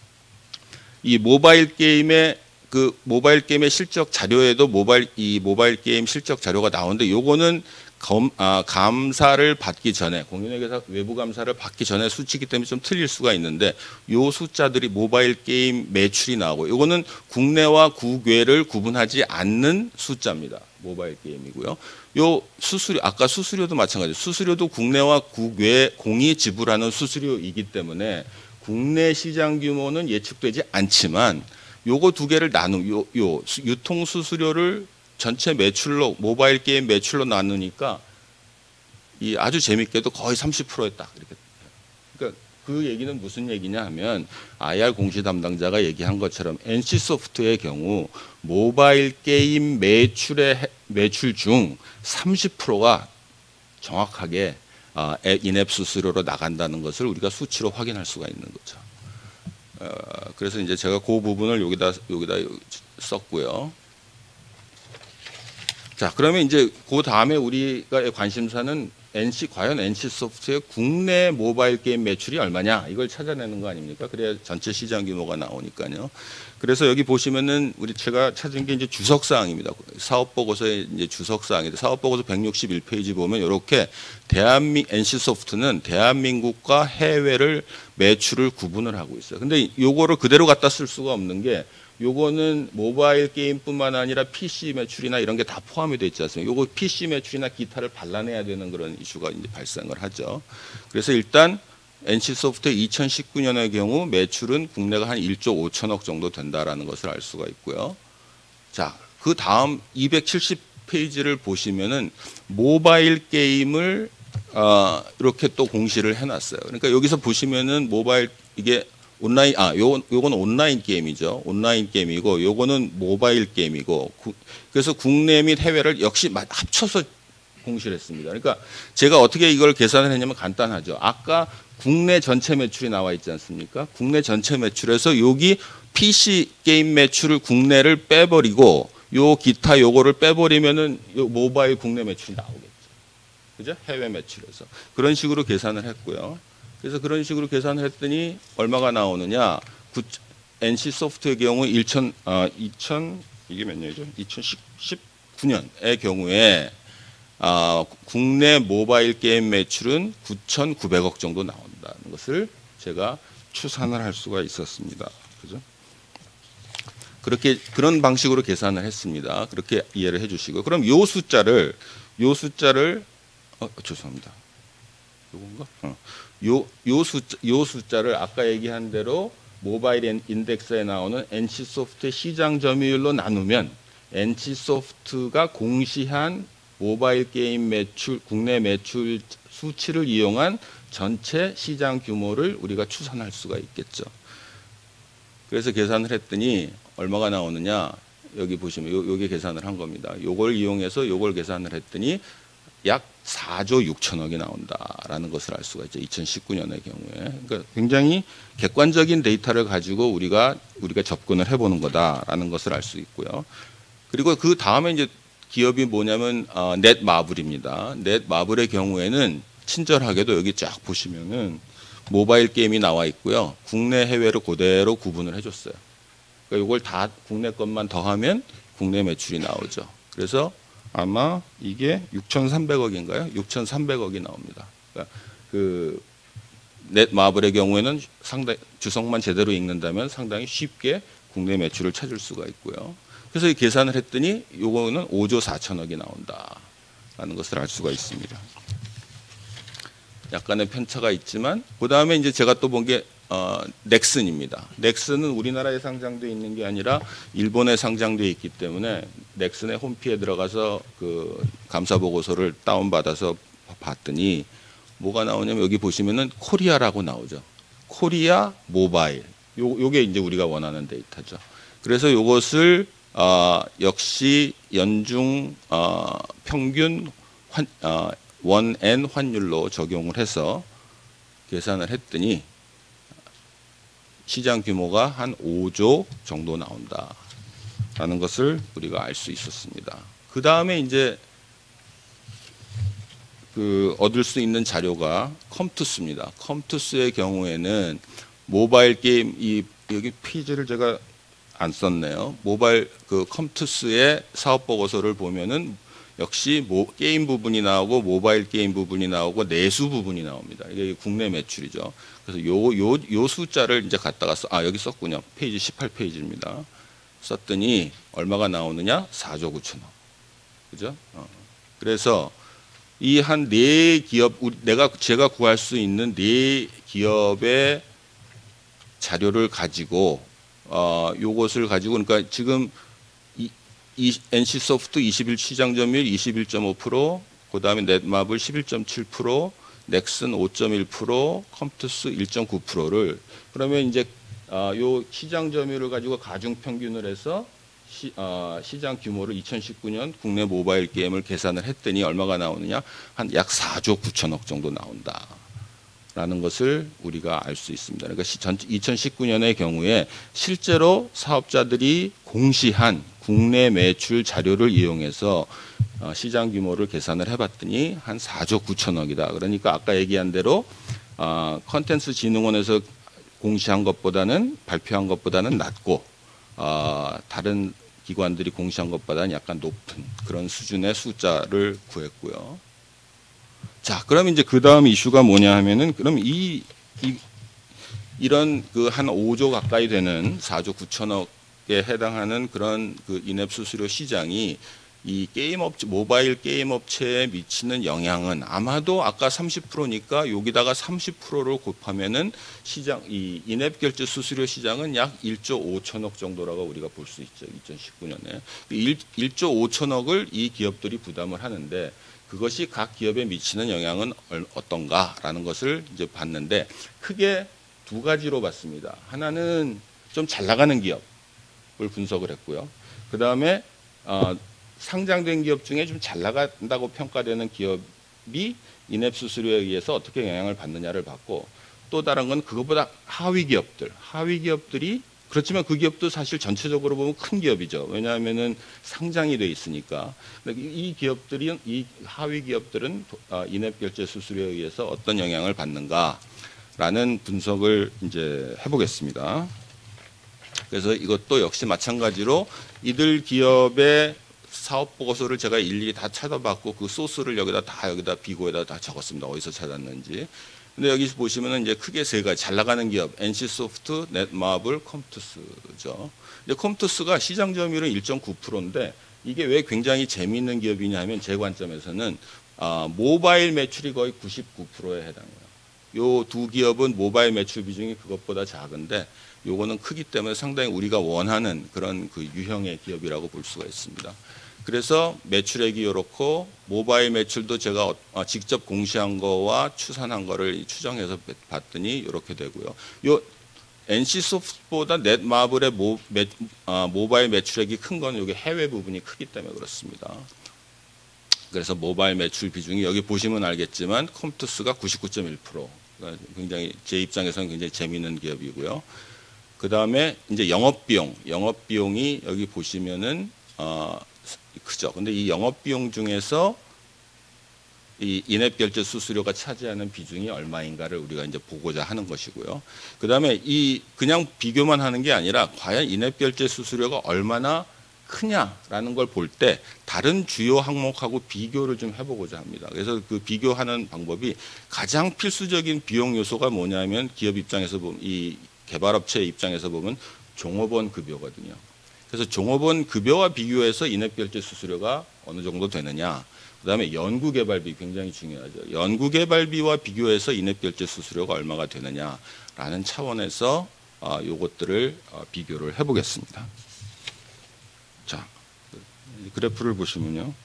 이 모바일 게임의 그 모바일 게임의 실적 자료에도 모바일 이 모바일 게임 실적 자료가 나오는데 요거는 검, 아, 감사를 받기 전에 공인회계사 외부 감사를 받기 전에 수치이기 때문에 좀 틀릴 수가 있는데 요 숫자들이 모바일 게임 매출이 나오고 요거는 국내와 국외를 구분하지 않는 숫자입니다. 모바일 게임이고요. 요 수수료 아까 수수료도 마찬가지예요. 수수료도 국내와 국외 공이 지불하는 수수료이기 때문에 국내 시장 규모는 예측되지 않지만 요거 두 개를 나누 요, 요 유통 수수료를 전체 매출로 모바일 게임 매출로 나누니까 이 아주 재밌게도 거의 삼십 퍼센트에 딱 이렇게. 그러니까 그 얘기는 무슨 얘기냐 하면 아이알 공시 담당자가 얘기한 것처럼 엔씨소프트의 경우 모바일 게임 매출의 매출 중 삼십 퍼센트가 정확하게 아, 인앱 수수료로 나간다는 것을 우리가 수치로 확인할 수가 있는 거죠. 어, 그래서 이제 제가 그 부분을 여기다 여기다 썼고요. 자, 그러면 이제 그 다음에 우리가 관심사는 엔씨 과연 엔씨소프트의 국내 모바일 게임 매출이 얼마냐 이걸 찾아내는 거 아닙니까? 그래야 전체 시장 규모가 나오니까요. 그래서 여기 보시면은 우리 제가 찾은 게 이제 주석 사항입니다. 사업 보고서의 이제 주석 사항인데 사업 보고서 백육십일 페이지 보면 이렇게 대한민 엔씨소프트는 대한민국과 해외를 매출을 구분을 하고 있어요. 근데 요거를 그대로 갖다 쓸 수가 없는 게 요거는 모바일 게임뿐만 아니라 피씨 매출이나 이런 게 다 포함이 돼 있지 않습니까? 요거 피씨 매출이나 기타를 발라내야 되는 그런 이슈가 이제 발생을 하죠. 그래서 일단 엔씨소프트의 이천십구 년의 경우 매출은 국내가 한 일조 오천억 정도 된다라는 것을 알 수가 있고요. 자, 그 다음 이백칠십 페이지를 보시면은 모바일 게임을 어, 이렇게 또 공시를 해놨어요. 그러니까 여기서 보시면은 모바일 이게 온라인 아 요 요건 온라인 게임이죠. 온라인 게임이고 요거는 모바일 게임이고 구, 그래서 국내 및 해외를 역시 합쳐서 공시를 했습니다. 그러니까 제가 어떻게 이걸 계산을 했냐면 간단하죠. 아까 국내 전체 매출이 나와 있지 않습니까? 국내 전체 매출에서 여기 피씨 게임 매출을 국내를 빼버리고 요 기타 요거를 빼버리면은 요 모바일 국내 매출이 나오겠죠. 그죠? 해외 매출에서 그런 식으로 계산을 했고요. 그래서 그런 식으로 계산을 했더니 얼마가 나오느냐? 엔씨소프트의 경우 일천, 아, 이천 이게 몇 년이죠? 이천십구 년의 경우에 아, 국내 모바일 게임 매출은 구천구백억 정도 나온다는 것을 제가 추산을 할 수가 있었습니다. 그죠? 그렇게 그런 방식으로 계산을 했습니다. 그렇게 이해를 해주시고 그럼 요 숫자를 요 숫자를 어, 죄송합니다. 요건가? 어. 요, 요 숫자, 요 숫자를 아까 얘기한 대로 모바일 인덱스에 나오는 엔씨소프트의 시장 점유율로 나누면 엔씨소프트가 공시한 모바일 게임 매출, 국내 매출 수치를 이용한 전체 시장 규모를 우리가 추산할 수가 있겠죠. 그래서 계산을 했더니 얼마가 나오느냐? 여기 보시면 요, 요게 계산을 한 겁니다. 요걸 이용해서 요걸 계산을 했더니 약 사조 육천억이 나온다라는 것을 알 수가 있죠. 이천십구 년의 경우에. 그러니까 굉장히 객관적인 데이터를 가지고 우리가 우리가 접근을 해보는 거다라는 것을 알 수 있고요. 그리고 그 다음에 이제 기업이 뭐냐면 어, 넷마블입니다. 넷마블의 경우에는 친절하게도 여기 쫙 보시면은 모바일 게임이 나와 있고요. 국내 해외로 그대로 구분을 해줬어요. 그러니까 이걸 다 국내 것만 더하면 국내 매출이 나오죠. 그래서 아마 이게 육천삼백억인가요? 육천삼백억이 나옵니다. 그러니까 그 넷마블의 경우에는 상당히 주석만 제대로 읽는다면 상당히 쉽게 국내 매출을 찾을 수가 있고요. 그래서 이 계산을 했더니 요거는 오조 사천억이 나온다라는 것을 알 수가 있습니다. 약간의 편차가 있지만 그 다음에 이제 제가 또 본 게 어, 넥슨입니다. 넥슨은 우리나라에 상장돼 있는 게 아니라 일본에 상장돼 있기 때문에 넥슨의 홈피에 들어가서 그 감사 보고서를 다운 받아서 봤더니 뭐가 나오냐면 여기 보시면은 코리아라고 나오죠. 코리아 모바일. 요 요게 이제 우리가 원하는 데이터죠. 그래서 요것을 어, 역시 연중 어, 평균 환, 어, 원엔 환율로 적용을 해서 계산을 했더니 시장 규모가 한 오조 정도 나온다라는 것을 우리가 알 수 있었습니다. 그 다음에 이제 그 얻을 수 있는 자료가 컴투스입니다. 컴투스의 경우에는 모바일 게임 이 여기 페이지를 제가 안 썼네요. 모바일 그 컴투스의 사업 보고서를 보면은 역시 모, 게임 부분이 나오고 모바일 게임 부분이 나오고 내수 부분이 나옵니다. 이게 국내 매출이죠. 그래서 요, 요, 요 숫자를 이제 갖다가 써, 아, 여기 썼군요. 페이지 십팔 페이지입니다. 썼더니 얼마가 나오느냐? 사조 구천억. 그죠? 어. 그래서 이 한 네 기업, 우리, 내가, 제가 구할 수 있는 네 기업의 자료를 가지고, 어, 요것을 가지고, 그러니까 지금 이, 이, 엔씨소프트 이십일 시장 점유율 이십일 점 오 퍼센트, 그 다음에 넷마블 십일 점 칠 퍼센트, 넥슨 오 점 일 퍼센트, 컴투스 일 점 구 퍼센트를 그러면 이제 어, 요 시장 점유율을 가지고 가중 평균을 해서 시, 어, 시장 규모를 이천십구 년 국내 모바일 게임을 계산을 했더니 얼마가 나오느냐? 한 약 사조 구천억 정도 나온다. 라는 것을 우리가 알 수 있습니다. 그러니까 이천십구 년의 경우에 실제로 사업자들이 공시한 국내 매출 자료를 이용해서 시장 규모를 계산을 해봤더니 한 사조 구천억이다. 그러니까 아까 얘기한 대로 컨텐츠 진흥원에서 공시한 것보다는 발표한 것보다는 낮고 어, 다른 기관들이 공시한 것보다는 약간 높은 그런 수준의 숫자를 구했고요. 자, 그럼 이제 그 다음 이슈가 뭐냐 하면은, 그럼 이, 이 이런 그 한 오조 가까이 되는 사조 구천억에 해당하는 그런 그 인앱 수수료 시장이 이 게임 업체, 모바일 게임 업체에 미치는 영향은 아마도 아까 삼십 퍼센트니까 여기다가 삼십 퍼센트를 곱하면은 시장, 이 인앱 결제 수수료 시장은 약 일조 오천억 정도라고 우리가 볼 수 있죠. 이천십구 년에. 일조 오천억을 이 기업들이 부담을 하는데 그것이 각 기업에 미치는 영향은 어떤가라는 것을 이제 봤는데 크게 두 가지로 봤습니다. 하나는 좀 잘 나가는 기업을 분석을 했고요. 그 다음에 어, 상장된 기업 중에 좀 잘 나간다고 평가되는 기업이 인앱 수수료에 의해서 어떻게 영향을 받느냐를 봤고, 또 다른 건 그것보다 하위 기업들, 하위 기업들이 그렇지만 그 기업도 사실 전체적으로 보면 큰 기업이죠. 왜냐하면은 상장이 돼 있으니까. 이 기업들이, 이 하위 기업들은 인앱 결제 수수료에 의해서 어떤 영향을 받는가라는 분석을 이제 해보겠습니다. 그래서 이것도 역시 마찬가지로 이들 기업의 사업 보고서를 제가 일일이 다 찾아봤고 그 소스를 여기다 다 여기다 비고에다 다 적었습니다. 어디서 찾았는지. 근데 여기 보시면은 이제 크게 세 가지 잘 나가는 기업 엔씨소프트, 넷마블, 컴투스죠. 이제 컴투스가 시장 점유율은 일 점 구 퍼센트인데 이게 왜 굉장히 재미있는 기업이냐면 제 관점에서는 아, 모바일 매출이 거의 구십구 퍼센트에 해당해요. 요 두 기업은 모바일 매출 비중이 그것보다 작은데 요거는 크기 때문에 상당히 우리가 원하는 그런 그 유형의 기업이라고 볼 수가 있습니다. 그래서 매출액이 이렇고 모바일 매출도 제가 직접 공시한 거와 추산한 거를 추정해서 봤더니 이렇게 되고요. 요 엔씨소프트보다 넷마블의 모, 매, 아, 모바일 매출액이 큰 건 여기 해외 부분이 크기 때문에 그렇습니다. 그래서 모바일 매출 비중이 여기 보시면 알겠지만 컴투스가 구십구 점 일 퍼센트. 그러니까 굉장히 제 입장에서는 굉장히 재미있는 기업이고요. 그 다음에 이제 영업비용, 영업비용이 여기 보시면은 어, 크죠. 근데 이 영업비용 중에서 이 인앱결제 수수료가 차지하는 비중이 얼마인가를 우리가 이제 보고자 하는 것이고요. 그 다음에 이 그냥 비교만 하는 게 아니라 과연 인앱결제 수수료가 얼마나 크냐라는 걸 볼 때 다른 주요 항목하고 비교를 좀 해보고자 합니다. 그래서 그 비교하는 방법이 가장 필수적인 비용 요소가 뭐냐면 기업 입장에서 보면 이 개발업체 입장에서 보면 종업원 급여거든요. 그래서 종업원 급여와 비교해서 인앱결제 수수료가 어느 정도 되느냐. 그 다음에 연구개발비 굉장히 중요하죠. 연구개발비와 비교해서 인앱결제 수수료가 얼마가 되느냐라는 차원에서 어, 요것들을 어, 비교를 해보겠습니다. 자, 그래프를 보시면요.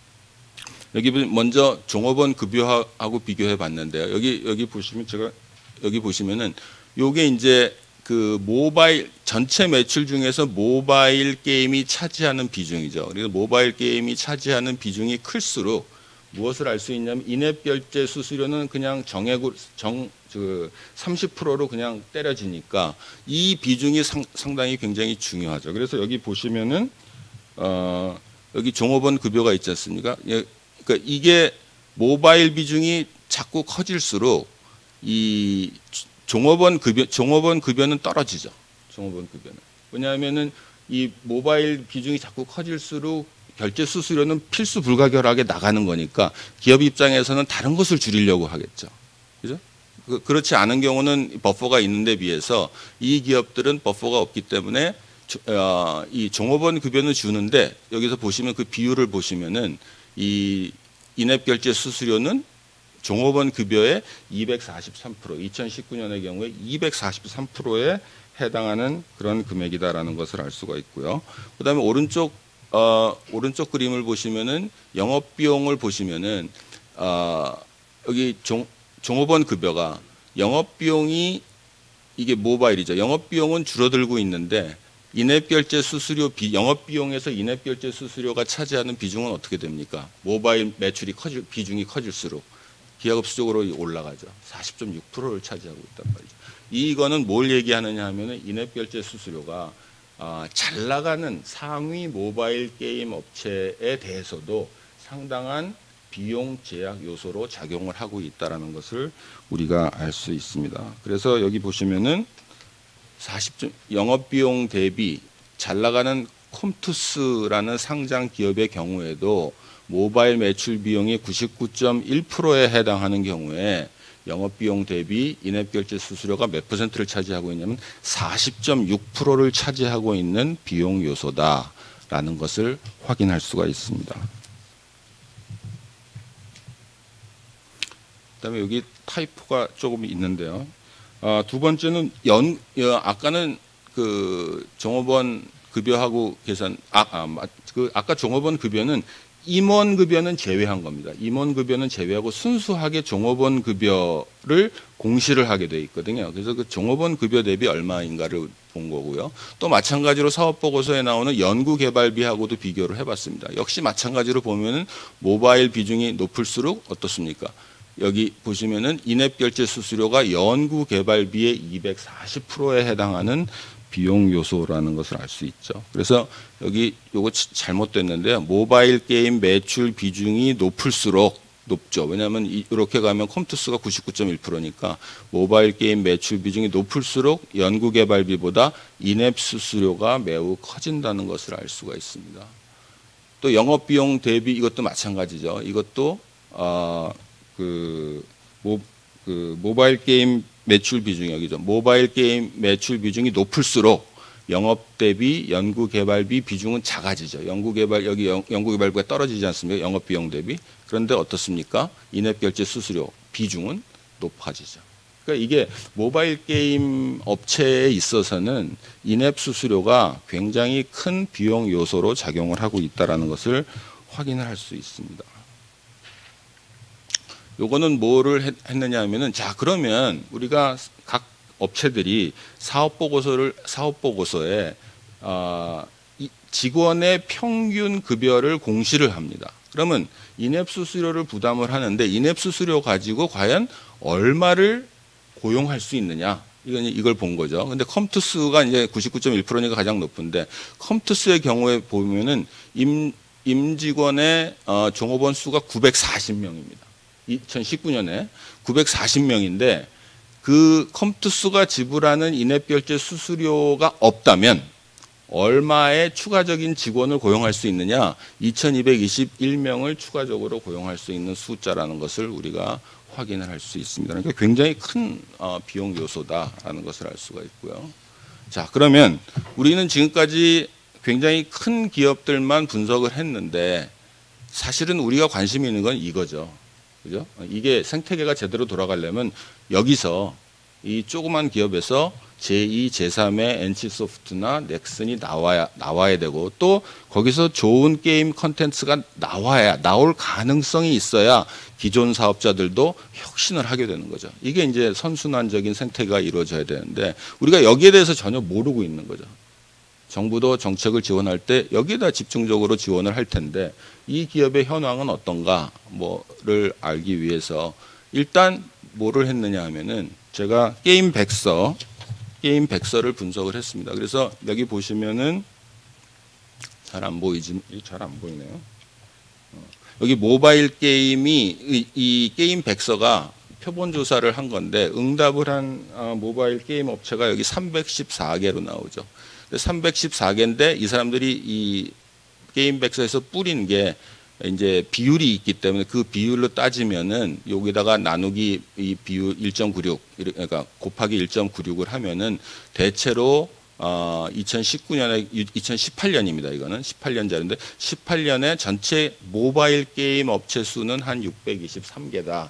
여기 먼저 종업원 급여하고 비교해 봤는데요. 여기 여기 보시면 제가 여기 보시면은 요게 이제 그 모바일 전체 매출 중에서 모바일 게임이 차지하는 비중이죠. 그래서 모바일 게임이 차지하는 비중이 클수록 무엇을 알 수 있냐면 인앱결제 수수료는 그냥 정액으로 정 그 삼십 퍼센트로 그냥 때려지니까 이 비중이 상, 상당히 굉장히 중요하죠. 그래서 여기 보시면은 어, 여기 종업원 급여가 있지 않습니까? 예, 그러니까 이게 모바일 비중이 자꾸 커질수록 이 종업원 급여, 종업원 급여는 떨어지죠. 종업원 급여는. 왜냐하면은 이 모바일 비중이 자꾸 커질수록 결제 수수료는 필수 불가결하게 나가는 거니까 기업 입장에서는 다른 것을 줄이려고 하겠죠. 그죠? 그, 그렇지 않은 경우는 버퍼가 있는데 비해서 이 기업들은 버퍼가 없기 때문에 어, 이 종업원 급여는 주는데 여기서 보시면 그 비율을 보시면은 이 인앱결제 수수료는 종업원 급여의 이백사십삼 퍼센트, 이천십구 년의 경우에 이백사십삼 퍼센트에 해당하는 그런 금액이다라는 것을 알 수가 있고요. 그다음에 오른쪽 어, 오른쪽 그림을 보시면은 영업 비용을 보시면은 어, 여기 종, 종업원 급여가 영업 비용이 이게 모바일이죠. 영업 비용은 줄어들고 있는데 인앱결제 수수료 비, 영업비용에서 인앱결제 수수료가 차지하는 비중은 어떻게 됩니까? 모바일 매출이 커질, 비중이 커질수록 기하급수적으로 올라가죠. 사십 점 육 퍼센트를 차지하고 있단 말이죠. 이거는 뭘 얘기하느냐 하면은 인앱결제 수수료가 아, 잘 나가는 상위 모바일 게임 업체에 대해서도 상당한 비용 제약 요소로 작용을 하고 있다는 것을 우리가 알 수 있습니다. 그래서 여기 보시면은 사십 점, 영업비용 대비 잘 나가는 컴투스라는 상장 기업의 경우에도 모바일 매출 비용이 구십구 점 일 퍼센트에 해당하는 경우에 영업비용 대비 인앱결제 수수료가 몇 퍼센트를 차지하고 있냐면 사십 점 육 퍼센트를 차지하고 있는 비용 요소다라는 것을 확인할 수가 있습니다. 그다음에 여기 타이포가 조금 있는데요. 아, 두 번째는 연 아까는 그 종업원 급여하고 계산 아, 아, 그 아까 종업원 급여는 임원 급여는 제외한 겁니다. 임원 급여는 제외하고 순수하게 종업원 급여를 공시를 하게 돼 있거든요. 그래서 그 종업원 급여 대비 얼마인가를 본 거고요. 또 마찬가지로 사업 보고서에 나오는 연구 개발비하고도 비교를 해봤습니다. 역시 마찬가지로 보면은 모바일 비중이 높을수록 어떻습니까? 여기 보시면은 인앱결제 수수료가 연구 개발비의 이백사십 퍼센트에 해당하는 비용 요소라는 것을 알 수 있죠. 그래서 여기 요거 잘못됐는데요. 모바일 게임 매출 비중이 높을수록 높죠. 왜냐하면 이렇게 가면 컴투스가 구십구 점 일 퍼센트니까 모바일 게임 매출 비중이 높을수록 연구 개발비보다 인앱 수수료가 매우 커진다는 것을 알 수가 있습니다. 또 영업 비용 대비 이것도 마찬가지죠. 이것도 어, 그, 모, 그 모바일 게임 매출 비중이 여기죠. 모바일 게임 매출 비중이 높을수록 영업 대비 연구 개발비 비중은 작아지죠. 연구 개발 여기 연구 개발비가 떨어지지 않습니까? 영업 비용 대비. 그런데 어떻습니까? 인앱 결제 수수료 비중은 높아지죠. 그러니까 이게 모바일 게임 업체에 있어서는 인앱 수수료가 굉장히 큰 비용 요소로 작용을 하고 있다라는 것을 확인을 할 수 있습니다. 요거는 뭐를 했느냐 하면은 자 그러면 우리가 각 업체들이 사업 보고서를 사업 보고서에 어, 이 직원의 평균 급여를 공시를 합니다. 그러면 인앱 수수료를 부담을 하는데 인앱 수수료 가지고 과연 얼마를 고용할 수 있느냐? 이건 이걸 본 거죠. 근데 컴투스가 이제 구십구 점 일 퍼센트니까 가장 높은데 컴투스의 경우에 보면은 임 임직원의 어, 종업원 수가 구백사십 명입니다. 이천십구 년에 구백사십 명인데 그 컴투스가 지불하는 인앱 결제 수수료가 없다면 얼마의 추가적인 직원을 고용할 수 있느냐? 이천이백이십일 명을 추가적으로 고용할 수 있는 숫자라는 것을 우리가 확인을 할 수 있습니다. 그러니까 굉장히 큰 어, 비용 요소다라는 것을 알 수가 있고요. 자, 그러면 우리는 지금까지 굉장히 큰 기업들만 분석을 했는데 사실은 우리가 관심이 있는 건 이거죠. 그죠? 이게 생태계가 제대로 돌아가려면 여기서 이 조그만 기업에서 제이, 제삼의 엔씨소프트나 넥슨이 나와야, 나와야 되고 또 거기서 좋은 게임 컨텐츠가 나와야, 나올 가능성이 있어야 기존 사업자들도 혁신을 하게 되는 거죠. 이게 이제 선순환적인 생태계가 이루어져야 되는데 우리가 여기에 대해서 전혀 모르고 있는 거죠. 정부도 정책을 지원할 때 여기에다 집중적으로 지원을 할 텐데 이 기업의 현황은 어떤가 뭐를 알기 위해서 일단 뭐를 했느냐 하면은 제가 게임 백서 게임 백서를 분석을 했습니다. 그래서 여기 보시면은 잘 안 보이지, 잘 안 보이네요. 여기 모바일 게임이 이, 이 게임 백서가 표본 조사를 한 건데 응답을 한 어, 모바일 게임 업체가 여기 삼백십사 개로 나오죠. 삼백십사 개인데 이 사람들이 이 게임 백서에서 뿌린 게 이제 비율이 있기 때문에 그 비율로 따지면은 여기다가 나누기 이 비율 일 점 구육 그러니까 곱하기 일 점 구육을 하면은 대체로 어 이천십구 년에 이천십팔 년입니다. 이거는 십팔 년 자료인데 십팔 년에 전체 모바일 게임 업체 수는 한 육백이십삼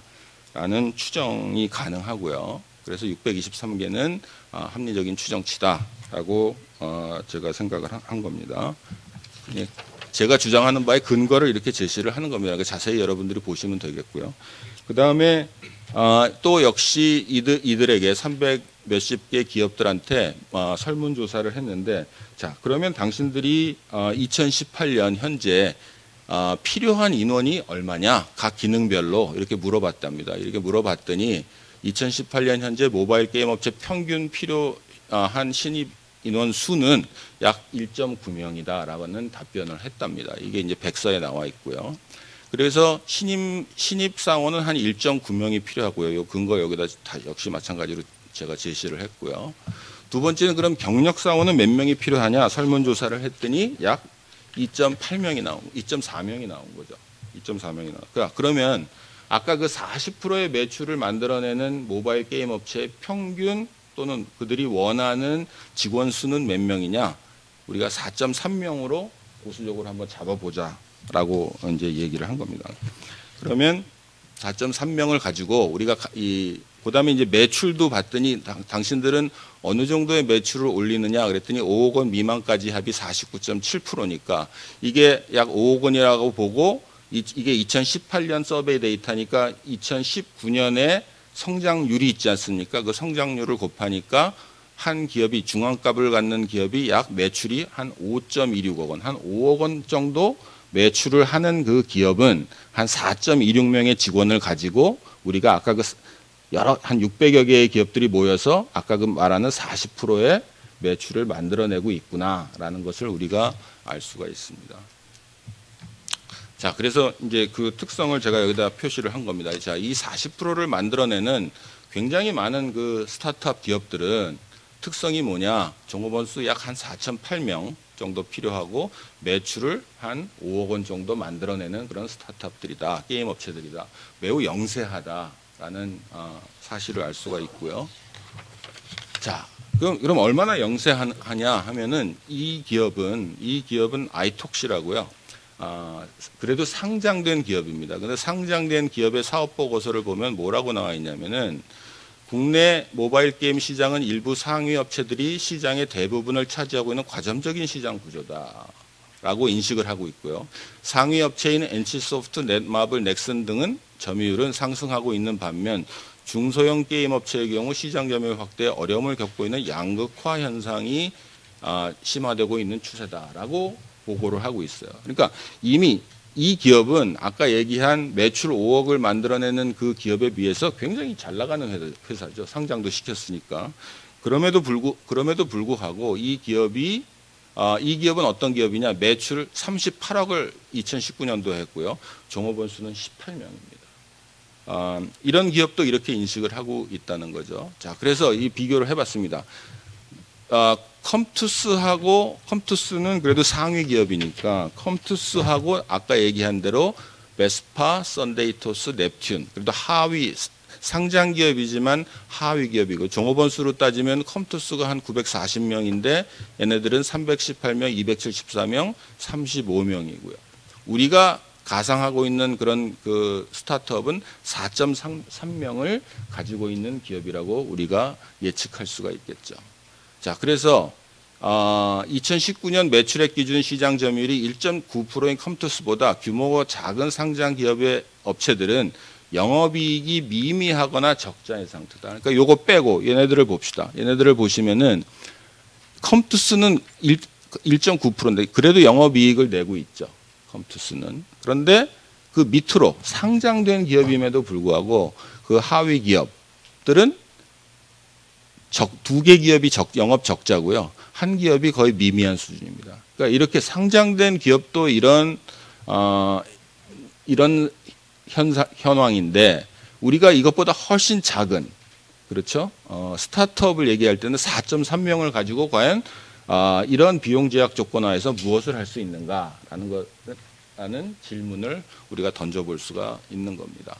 개다라는 추정이 가능하고요. 그래서 육백이십삼 개는 어, 합리적인 추정치다라고 어, 제가 생각을 한 겁니다. 예. 제가 주장하는 바에 근거를 이렇게 제시를 하는 겁니다. 자세히 여러분들이 보시면 되겠고요. 그 다음에 어, 또 역시 이들, 이들에게 삼백 몇십 개 기업들한테 어, 설문조사를 했는데 자 그러면 당신들이 어, 이천십팔 년 현재 어, 필요한 인원이 얼마냐 각 기능별로 이렇게 물어봤답니다. 이렇게 물어봤더니 이천십팔 년 현재 모바일 게임 업체 평균 필요한 신입 인원 수는 약 일 점 구 명이다라는 답변을 했답니다. 이게 이제 백서에 나와 있고요. 그래서 신입 신입 사원은 한 일 점 구 명이 필요하고요. 요 근거 여기다 다 역시 마찬가지로 제가 제시를 했고요. 두 번째는 그럼 경력 사원은 몇 명이 필요하냐 설문조사를 했더니 약 이 점 팔 명이 나온, 이 점 사 명이 나온 거죠. 이 점 사 명이 나온. 그러니까 그러면 아까 그 사십 퍼센트의 매출을 만들어내는 모바일 게임 업체의 평균 또는 그들이 원하는 직원 수는 몇 명이냐? 우리가 사 점 삼 명으로 보수적으로 한번 잡아보자라고 이제 얘기를 한 겁니다. 그러면 사 점 삼 명을 가지고 우리가 이 그다음에 이제 매출도 봤더니 당, 당신들은 어느 정도의 매출을 올리느냐 그랬더니 오억 원 미만까지 합이 사십구 점 칠 퍼센트니까 이게 약 오억 원이라고 보고 이, 이게 이천십팔 년 서베이 데이터니까 이천십구 년에 성장률이 있지 않습니까? 그 성장률을 곱하니까 한 기업이 중앙값을 갖는 기업이 약 매출이 한 오 점 이육억 원, 한 오억 원 정도 매출을 하는 그 기업은 한 사 점 이육 명의 직원을 가지고 우리가 아까 그 여러 한 육백여 개의 기업들이 모여서 아까 그 말하는 사십 퍼센트의 매출을 만들어내고 있구나라는 것을 우리가 알 수가 있습니다. 자, 그래서 이제 그 특성을 제가 여기다 표시를 한 겁니다. 자, 이 사십 퍼센트를 만들어내는 굉장히 많은 그 스타트업 기업들은 특성이 뭐냐? 종업원 수 약 한 사 점 팔 명 정도 필요하고 매출을 한 오억 원 정도 만들어내는 그런 스타트업들이다. 게임 업체들이다. 매우 영세하다라는 어, 사실을 알 수가 있고요. 자, 그럼, 그럼 얼마나 영세하냐 하면은 이 기업은, 이 기업은 아이톡시라고요. 아, 그래도 상장된 기업입니다. 근데 상장된 기업의 사업 보고서를 보면 뭐라고 나와 있냐면은 국내 모바일 게임 시장은 일부 상위 업체들이 시장의 대부분을 차지하고 있는 과점적인 시장 구조다라고 인식을 하고 있고요. 상위 업체인 엔씨소프트, 넷마블, 넥슨 등은 점유율은 상승하고 있는 반면 중소형 게임 업체의 경우 시장 점유율 확대에 어려움을 겪고 있는 양극화 현상이 아, 심화되고 있는 추세다라고 보고를 하고 있어요. 그러니까 이미 이 기업은 아까 얘기한 매출 오억을 만들어내는 그 기업에 비해서 굉장히 잘 나가는 회사죠. 상장도 시켰으니까. 그럼에도 불구 그럼에도 불구하고 이 기업이 아, 이 기업은 어떤 기업이냐? 매출 삼십팔억을 이천십구 년도에 했고요. 종업원 수는 십팔 명입니다. 아, 이런 기업도 이렇게 인식을 하고 있다는 거죠. 자, 그래서 이 비교를 해봤습니다. 아, 컴투스하고 컴투스는 그래도 상위 기업이니까 컴투스하고 아까 얘기한 대로 베스파, 썬데이토스, 넵튠 그래도 하위 상장 기업이지만 하위 기업이고 종업원 수로 따지면 컴투스가 한 구백사십 명인데 얘네들은 삼백십팔 명, 이백칠십사 명, 삼십오 명이고요. 우리가 가상하고 있는 그런 그 스타트업은 사 점 삼 명을 가지고 있는 기업이라고 우리가 예측할 수가 있겠죠. 자, 그래서 어, 이천십구 년 매출액 기준 시장 점유율이 일 점 구 퍼센트인 컴투스보다 규모가 작은 상장 기업의 업체들은 영업이익이 미미하거나 적자의 상태다. 그러니까 요거 빼고 얘네들을 봅시다. 얘네들을 보시면은 컴투스는 일 점 구 퍼센트인데 그래도 영업이익을 내고 있죠. 컴투스는. 그런데 그 밑으로 상장된 기업임에도 불구하고 그 하위 기업들은 두 개 기업이 적, 영업 적자고요. 한 기업이 거의 미미한 수준입니다. 그러니까 이렇게 상장된 기업도 이런 어, 이런 현사, 현황인데 우리가 이것보다 훨씬 작은 그렇죠? 어, 스타트업을 얘기할 때는 사 점 삼 명을 가지고 과연 어, 이런 비용 제약 조건 하에서 무엇을 할 수 있는가라는 것라는 질문을 우리가 던져볼 수가 있는 겁니다.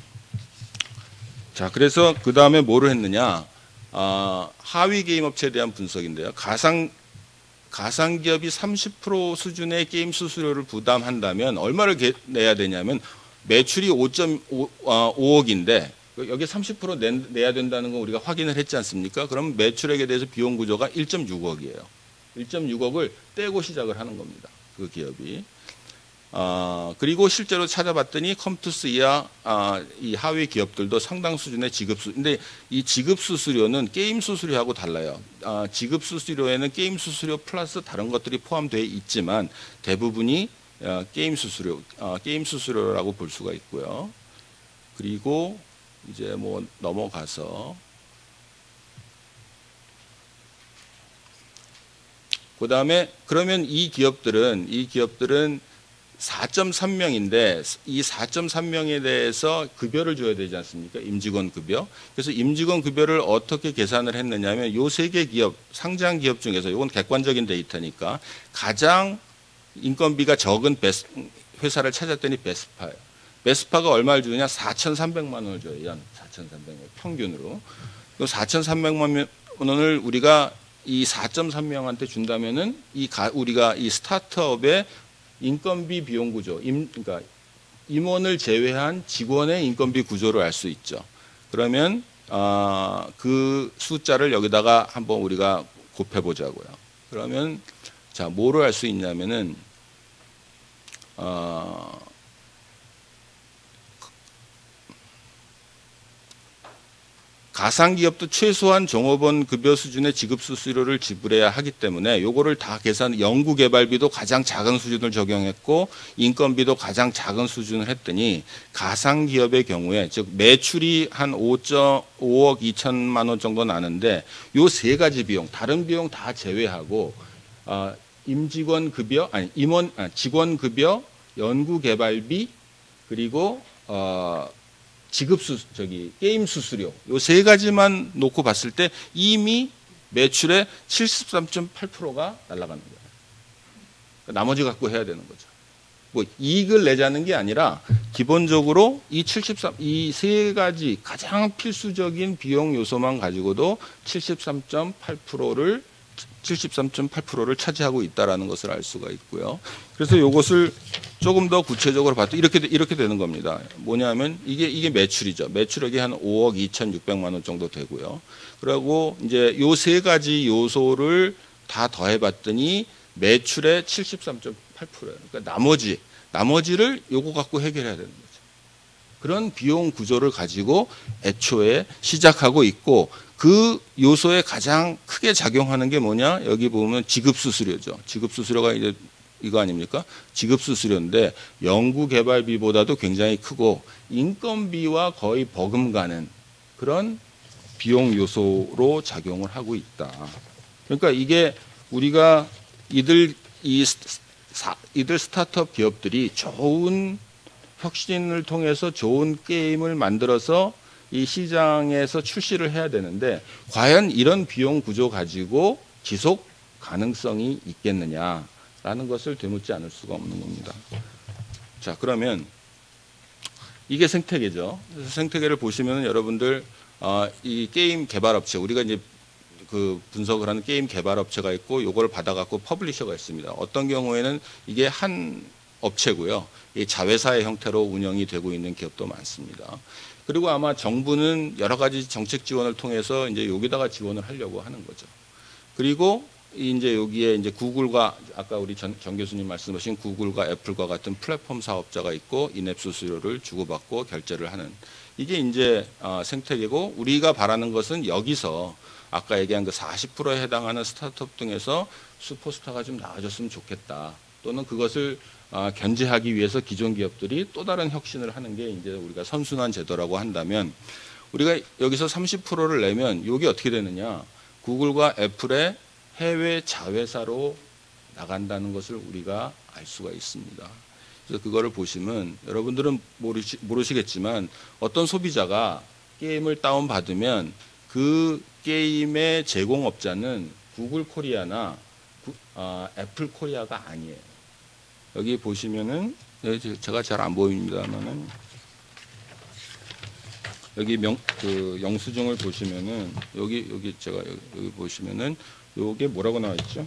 자, 그래서 그 다음에 뭐를 했느냐? 어, 하위 게임 업체에 대한 분석인데요. 가상 가상 기업이 삼십 퍼센트 수준의 게임 수수료를 부담한다면 얼마를 개, 내야 되냐면 매출이 오 점 오억인데 여기 삼십 퍼센트 내, 내야 된다는 건 우리가 확인을 했지 않습니까? 그럼 매출액에 대해서 비용 구조가 일 점 육억이에요. 일 점 육억을 떼고 시작을 하는 겁니다. 그 기업이. 어, 그리고 실제로 찾아봤더니 컴투스 이하 아, 이 하위 기업들도 상당 수준의 지급 수. 근데 이 지급 수수료는 게임 수수료하고 달라요. 아, 지급 수수료에는 게임 수수료 플러스 다른 것들이 포함되어 있지만 대부분이 어, 게임 수수료, 어, 게임 수수료라고 볼 수가 있고요. 그리고 이제 뭐 넘어가서 그 다음에 그러면 이 기업들은 이 기업들은 사 점 삼 명인데 이 사 점 삼 명에 대해서 급여를 줘야 되지 않습니까? 임직원 급여. 그래서 임직원 급여를 어떻게 계산을 했느냐면 요 세 개 기업, 상장 기업 중에서 이건 객관적인 데이터니까 가장 인건비가 적은 베스, 회사를 찾았더니 베스파예요. 베스파가 얼마를 주느냐? 사천삼백만 원을 줘요. 연 사천삼백 원 평균으로. 그 사천삼백만 원을 우리가 이 사 점 삼 명한테 준다면은 이 가, 우리가 이 스타트업의 인건비 비용 구조, 임, 그러니까 임원을 제외한 직원의 인건비 구조를 알 수 있죠. 그러면 어, 그 숫자를 여기다가 한번 우리가 곱해보자고요. 그러면 자 뭐를 알 수 있냐면은 어, 가상기업도 최소한 종업원 급여 수준의 지급 수수료를 지불해야 하기 때문에 요거를 다 계산, 연구개발비도 가장 작은 수준을 적용했고 인건비도 가장 작은 수준을 했더니 가상기업의 경우에 즉 매출이 한 오 점 오억 이천만 원 정도 나는데 요 세 가지 비용, 다른 비용 다 제외하고 어, 임직원 급여, 아니 임원, 아, 직원 급여, 연구개발비 그리고 어, 지급수 저기 게임 수수료 요 세 가지만 놓고 봤을 때 이미 매출의 칠십삼 점 팔 퍼센트가 날아가는 거예요. 나머지 갖고 해야 되는 거죠. 뭐 이익을 내자는 게 아니라 기본적으로 이 칠십삼 이 세 가지 가장 필수적인 비용 요소만 가지고도 칠십삼 점 팔 퍼센트를 칠십삼 점 팔 퍼센트를 차지하고 있다라는 것을 알 수가 있고요. 그래서 이것을 조금 더 구체적으로 봤더니 이렇게 이렇게 되는 겁니다. 뭐냐면 이게 이게 매출이죠. 매출액이 한 오억 이천육백만 원 정도 되고요. 그리고 이제 요 세 가지 요소를 다 더해봤더니 매출의 칠십삼 점 팔 퍼센트예요. 그러니까 나머지 나머지를 요거 갖고 해결해야 되는 거죠. 그런 비용 구조를 가지고 애초에 시작하고 있고. 그 요소에 가장 크게 작용하는 게 뭐냐? 여기 보면 지급 수수료죠. 지급 수수료가 이제 이거 아닙니까? 지급 수수료인데 연구 개발비보다도 굉장히 크고 인건비와 거의 버금가는 그런 비용 요소로 작용을 하고 있다. 그러니까 이게 우리가 이들 이 사, 이들 스타트업 기업들이 좋은 혁신을 통해서 좋은 게임을 만들어서 이 시장에서 출시를 해야 되는데 과연 이런 비용 구조 가지고 지속 가능성이 있겠느냐라는 것을 되묻지 않을 수가 없는 겁니다. 자, 그러면 이게 생태계죠. 그래서 생태계를 보시면 여러분들 어, 이 게임 개발업체 우리가 이제 그 분석을 하는 게임 개발업체가 있고 이걸 받아갖고 퍼블리셔가 있습니다. 어떤 경우에는 이게 한 업체고요. 이 자회사의 형태로 운영이 되고 있는 기업도 많습니다. 그리고 아마 정부는 여러 가지 정책 지원을 통해서 이제 여기다가 지원을 하려고 하는 거죠. 그리고 이제 여기에 이제 구글과 아까 우리 전, 정 교수님 말씀하신 구글과 애플과 같은 플랫폼 사업자가 있고 인앱 수수료를 주고받고 결제를 하는 이게 이제 어, 생태계고 우리가 바라는 것은 여기서 아까 얘기한 그 사십 퍼센트에 해당하는 스타트업 등에서 슈퍼스타가 좀 나아졌으면 좋겠다. 또는 그것을 어, 견제하기 위해서 기존 기업들이 또 다른 혁신을 하는 게 이제 우리가 선순환 제도라고 한다면 우리가 여기서 삼십 퍼센트를 내면 이게 어떻게 되느냐? 구글과 애플의 해외 자회사로 나간다는 것을 우리가 알 수가 있습니다. 그래서 그거를 보시면 여러분들은 모르시, 모르시겠지만 어떤 소비자가 게임을 다운받으면 그 게임의 제공업자는 구글 코리아나 구, 아, 애플 코리아가 아니에요. 여기 보시면은 제가 잘 안 보입니다만은 여기 명, 그 영수증을 보시면은 여기 여기 제가 여기, 여기 보시면은 요게 뭐라고 나와 있죠?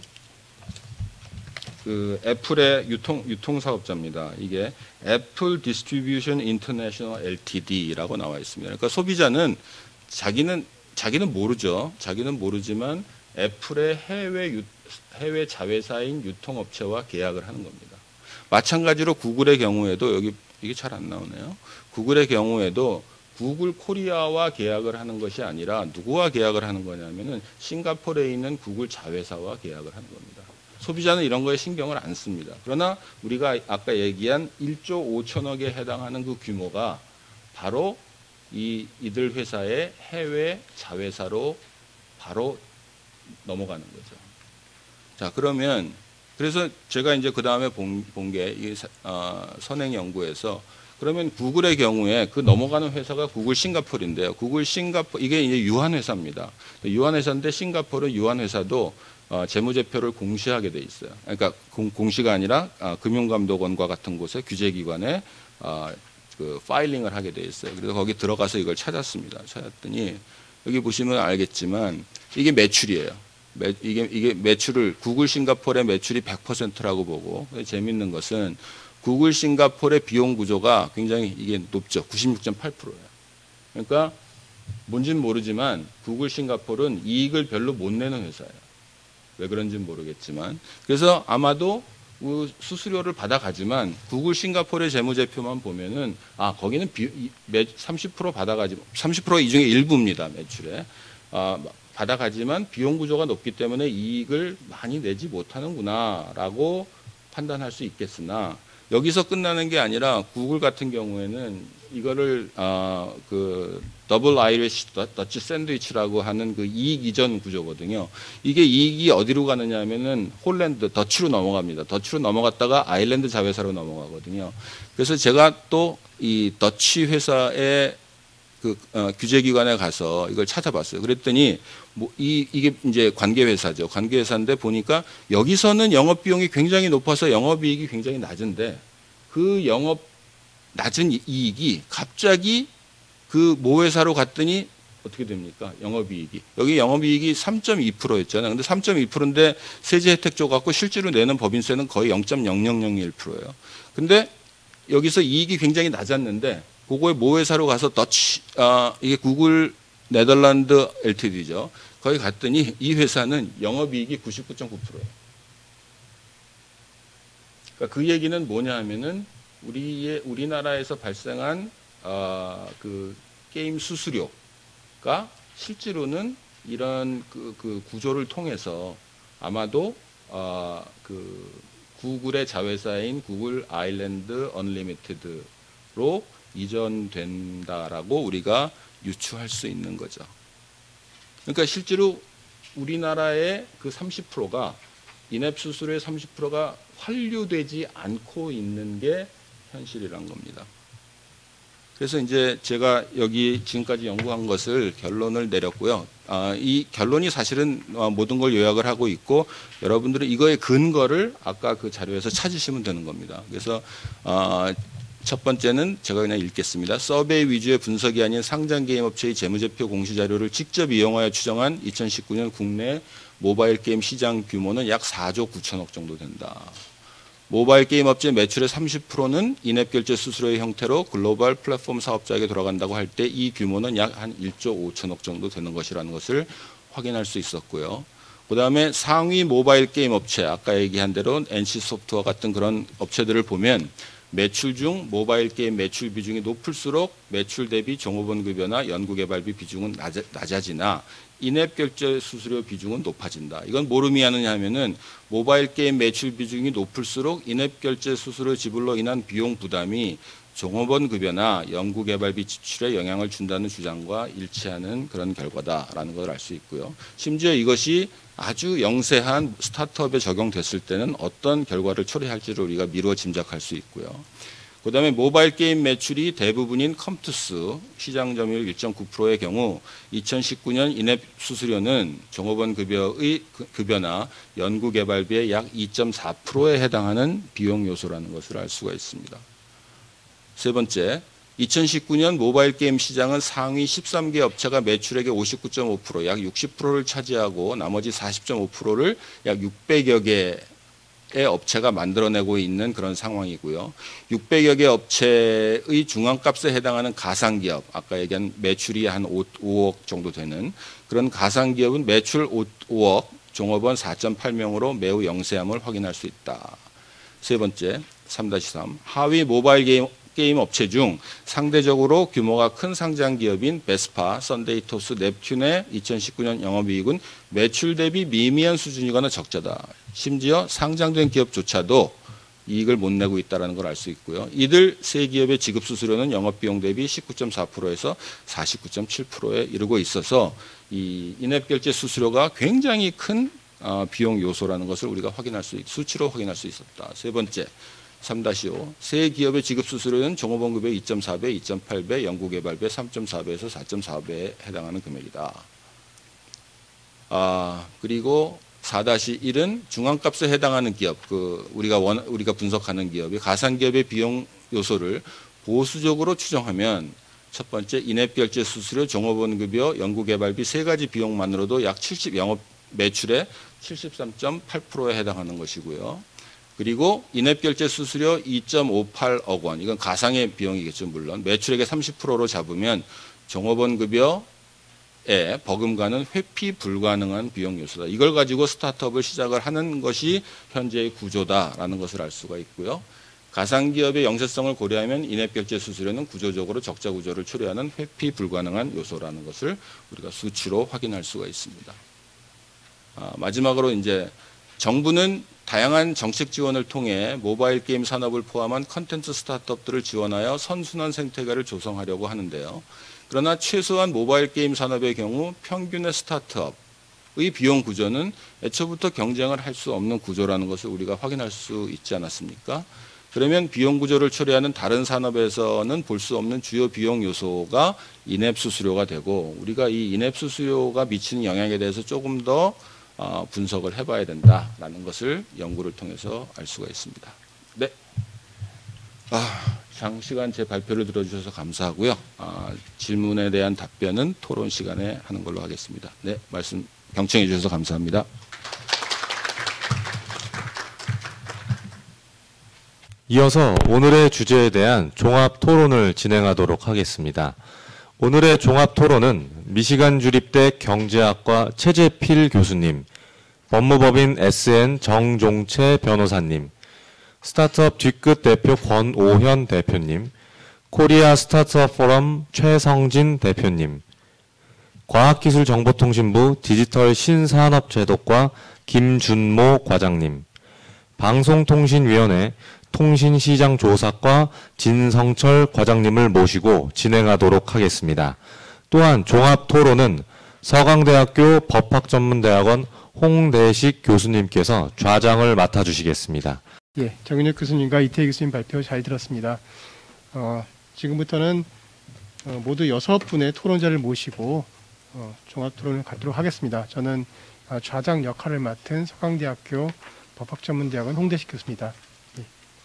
그 애플의 유통 유통 사업자입니다. 이게 애플 디스트리뷰션 인터내셔널 엘티디라고 나와 있습니다. 그러니까 소비자는 자기는 자기는 모르죠. 자기는 모르지만 애플의 해외 유, 해외 자회사인 유통업체와 계약을 하는 겁니다. 마찬가지로 구글의 경우에도 여기 이게 잘 안 나오네요. 구글의 경우에도 구글 코리아와 계약을 하는 것이 아니라 누구와 계약을 하는 거냐면은 싱가포르에 있는 구글 자회사와 계약을 하는 겁니다. 소비자는 이런 거에 신경을 안 씁니다. 그러나 우리가 아까 얘기한 일조 오천억에 해당하는 그 규모가 바로 이 이들 회사의 해외 자회사로 바로 넘어가는 거죠. 자, 그러면 그래서 제가 이제 그 다음에 본 게 이 어, 선행 연구에서 그러면 구글의 경우에 그 넘어가는 회사가 구글 싱가포르인데요. 구글 싱가포르 이게 이제 유한 회사입니다. 유한 회사인데 싱가포르 유한 회사도 어, 재무제표를 공시하게 돼 있어요. 그러니까 공, 공시가 아니라 어, 금융감독원과 같은 곳에 규제기관에 어, 그 파일링을 하게 돼 있어요. 그래서 거기 들어가서 이걸 찾았습니다. 찾았더니 여기 보시면 알겠지만 이게 매출이에요. 매, 이게 이게 매출을 구글 싱가포르의 매출이 백 퍼센트라고 보고 재밌는 것은 구글 싱가포르의 비용 구조가 굉장히 이게 높죠. 구십육 점 팔 퍼센트예요. 그러니까 뭔지는 모르지만 구글 싱가포르는 이익을 별로 못 내는 회사예요. 왜 그런지는 모르겠지만 그래서 아마도 수수료를 받아가지만 구글 싱가포르의 재무제표만 보면은 아 거기는 비, 삼십 퍼센트 받아가지 삼십 퍼센트 이 중에 일부입니다. 매출에 아, 받아가지만 비용 구조가 높기 때문에 이익을 많이 내지 못하는구나라고 판단할 수 있겠으나 여기서 끝나는 게 아니라 구글 같은 경우에는 이거를 어, 그 더블 아이리시 더치 샌드위치라고 하는 그 이익 이전 구조거든요. 이게 이익이 어디로 가느냐 하면은 홀랜드 더치로 넘어갑니다. 더치로 넘어갔다가 아일랜드 자회사로 넘어가거든요. 그래서 제가 또 이 더치 회사의 그 어, 규제기관에 가서 이걸 찾아봤어요. 그랬더니 뭐 이 이게 이제 관계회사죠. 관계회사인데 보니까 여기서는 영업 비용이 굉장히 높아서 영업이익이 굉장히 낮은데 그 영업 낮은 이익이 갑자기 그 모회사로 갔더니 어떻게 됩니까? 영업이익이 여기 영업이익이 삼 점 이 퍼센트였잖아요. 근데 삼 점 이 퍼센트인데 세제 혜택 줘갖고 실제로 내는 법인세는 거의 영 점 영영영일 퍼센트예요. 근데 여기서 이익이 굉장히 낮았는데 그거의 모회사로 가서 더치 아, 이게 구글 네덜란드 엘티디죠. 거기 갔더니 이 회사는 영업이익이 구십구 점 구 퍼센트예요. 그러니까 그 얘기는 뭐냐 하면은 우리의 우리나라에서 발생한 어, 그 게임 수수료가 실제로는 이런 그, 그 구조를 통해서 아마도 어, 그 구글의 자회사인 구글 아일랜드 언리미티드로 이전된다라고 우리가 유추할 수 있는 거죠. 그러니까 실제로 우리나라의 그 삼십 퍼센트가 인앱 수수료의 삼십 퍼센트가 환류되지 않고 있는 게 현실이란 겁니다. 그래서 이제 제가 여기 지금까지 연구한 것을 결론을 내렸고요. 아, 이 결론이 사실은 모든 걸 요약을 하고 있고 여러분들은 이거의 근거를 아까 그 자료에서 찾으시면 되는 겁니다. 그래서 아, 첫 번째는 제가 그냥 읽겠습니다. 서베이 위주의 분석이 아닌 상장 게임 업체의 재무제표 공시자료를 직접 이용하여 추정한 이천십구 년 국내 모바일 게임 시장 규모는 약 사조 구천억 정도 된다. 모바일 게임 업체 매출의 삼십 퍼센트는 인앱 결제 수수료의 형태로 글로벌 플랫폼 사업자에게 돌아간다고 할 때 이 규모는 약 한 일조 오천억 정도 되는 것이라는 것을 확인할 수 있었고요. 그 다음에 상위 모바일 게임 업체, 아까 얘기한 대로 엔씨소프트와 같은 그런 업체들을 보면 매출 중 모바일 게임 매출 비중이 높을수록 매출 대비 종업원 급여나 연구개발비 비중은 낮아, 낮아지나 인앱 결제 수수료 비중은 높아진다. 이건 뭐를 의미하느냐 하면은 모바일 게임 매출 비중이 높을수록 인앱 결제 수수료 지불로 인한 비용 부담이 종업원 급여나 연구개발비 지출에 영향을 준다는 주장과 일치하는 그런 결과다라는 걸 알 수 있고요. 심지어 이것이 아주 영세한 스타트업에 적용됐을 때는 어떤 결과를 초래할지를 우리가 미루어 짐작할 수 있고요. 그 다음에 모바일 게임 매출이 대부분인 컴투스 시장 점유율 일 점 구 퍼센트의 경우 이천십구 년 인앱 수수료는 종업원 급여의 급여나 연구개발비의 약 이 점 사 퍼센트에 해당하는 비용 요소라는 것을 알 수가 있습니다. 세 번째, 이천십구 년 모바일 게임 시장은 상위 십삼 개 업체가 매출액의 오십구 점 오 퍼센트, 약 육십 퍼센트를 차지하고 나머지 사십 점 오 퍼센트를 약 육백여 개의 업체가 만들어내고 있는 그런 상황이고요. 육백여 개 업체의 중앙값에 해당하는 가상기업, 아까 얘기한 매출이 한 오억 정도 되는 그런 가상기업은 매출 오억, 종업원 사 점 팔 명으로 매우 영세함을 확인할 수 있다. 세 번째, 삼 다시 삼, 하위 모바일 게임 게임 업체 중 상대적으로 규모가 큰 상장 기업인 베스파, 썬데이토스, 넵튠의 이천십구 년 영업이익은 매출 대비 미미한 수준이거나 적자다. 심지어 상장된 기업조차도 이익을 못 내고 있다는 걸 알 수 있고요. 이들 세 기업의 지급 수수료는 영업비용 대비 십구 점 사 퍼센트에서 사십구 점 칠 퍼센트에 이르고 있어서 이 인앱 결제 수수료가 굉장히 큰 비용 요소라는 것을 우리가 확인할 수 있, 수치로 확인할 수 있었다. 세 번째, 삼 다시 오, 세 기업의 지급 수수료는 종업원 급여의 이 점 사 배, 이 점 팔 배, 연구개발비의 삼 점 사 배에서 사 점 사 배에 해당하는 금액이다. 아, 그리고 사 다시 일은 중앙값에 해당하는 기업, 그 우리가 원, 우리가 분석하는 기업이 가상기업의 비용 요소를 보수적으로 추정하면 첫 번째 인앱 결제 수수료, 종업원 급여, 연구개발비 세 가지 비용만으로도 약 칠십 영업 매출의 칠십삼 점 팔 퍼센트에 해당하는 것이고요. 그리고 인앱 결제 수수료 이 점 오팔억 원, 이건 가상의 비용이겠죠, 물론. 매출액의 삼십 퍼센트로 잡으면 종업원 급여에 버금가는 회피 불가능한 비용 요소다. 이걸 가지고 스타트업을 시작을 하는 것이 현재의 구조다라는 것을 알 수가 있고요. 가상기업의 영세성을 고려하면 인앱 결제 수수료는 구조적으로 적자 구조를 초래하는 회피 불가능한 요소라는 것을 우리가 수치로 확인할 수가 있습니다. 아, 마지막으로 이제 정부는 다양한 정책 지원을 통해 모바일 게임 산업을 포함한 컨텐츠 스타트업들을 지원하여 선순환 생태계를 조성하려고 하는데요. 그러나 최소한 모바일 게임 산업의 경우 평균의 스타트업의 비용 구조는 애초부터 경쟁을 할 수 없는 구조라는 것을 우리가 확인할 수 있지 않았습니까? 그러면 비용 구조를 초래하는 다른 산업에서는 볼 수 없는 주요 비용 요소가 인앱 수수료가 되고, 우리가 이 인앱 수수료가 미치는 영향에 대해서 조금 더 어, 분석을 해봐야 된다라는 것을 연구를 통해서 알 수가 있습니다. 네, 아, 장시간 제 발표를 들어주셔서 감사하고요. 아, 질문에 대한 답변은 토론 시간에 하는 걸로 하겠습니다. 네, 말씀 경청해 주셔서 감사합니다. 이어서 오늘의 주제에 대한 종합 토론을 진행하도록 하겠습니다. 오늘의 종합 토론은 미시간 주립대 경제학과 최재필 교수님, 법무법인 에스엔 정종채 변호사님, 스타트업 뒤끝 대표 권오현 대표님, 코리아 스타트업 포럼 최성진 대표님, 과학기술정보통신부 디지털 신산업제도과 김준모 과장님, 방송통신위원회 통신시장조사과 진성철 과장님을 모시고 진행하도록 하겠습니다. 또한 종합토론은 서강대학교 법학전문대학원 홍대식 교수님께서 좌장을 맡아주시겠습니다. 예, 정윤혁 교수님과 이태희 교수님 발표 잘 들었습니다. 어, 지금부터는 어, 모두 여섯 분의 토론자를 모시고 어, 종합토론을 갖도록 하겠습니다. 저는 어, 좌장 역할을 맡은 서강대학교 법학전문대학원 홍대식 교수입니다. 예.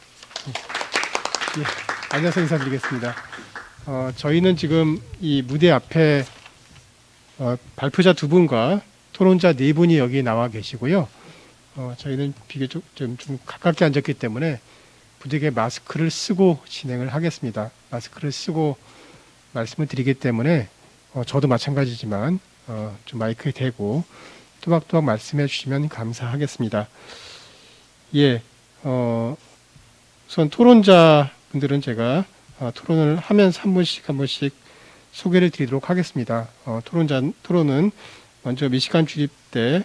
예. 예. 안녕하세요, 인사드리겠습니다. 어, 저희는 지금 이 무대 앞에 어, 발표자 두 분과 토론자 네 분이 여기 나와 계시고요. 어, 저희는 비교적 좀, 좀 가깝게 앉았기 때문에 부득이 마스크를 쓰고 진행을 하겠습니다. 마스크를 쓰고 말씀을 드리기 때문에 어, 저도 마찬가지지만 어, 좀 마이크에 대고 또박또박 말씀해 주시면 감사하겠습니다. 예, 어, 우선 토론자 분들은 제가 어, 토론을 하면서 한 분씩 한 분씩 소개를 드리도록 하겠습니다. 어, 토론자, 토론은 먼저 미시간 주립대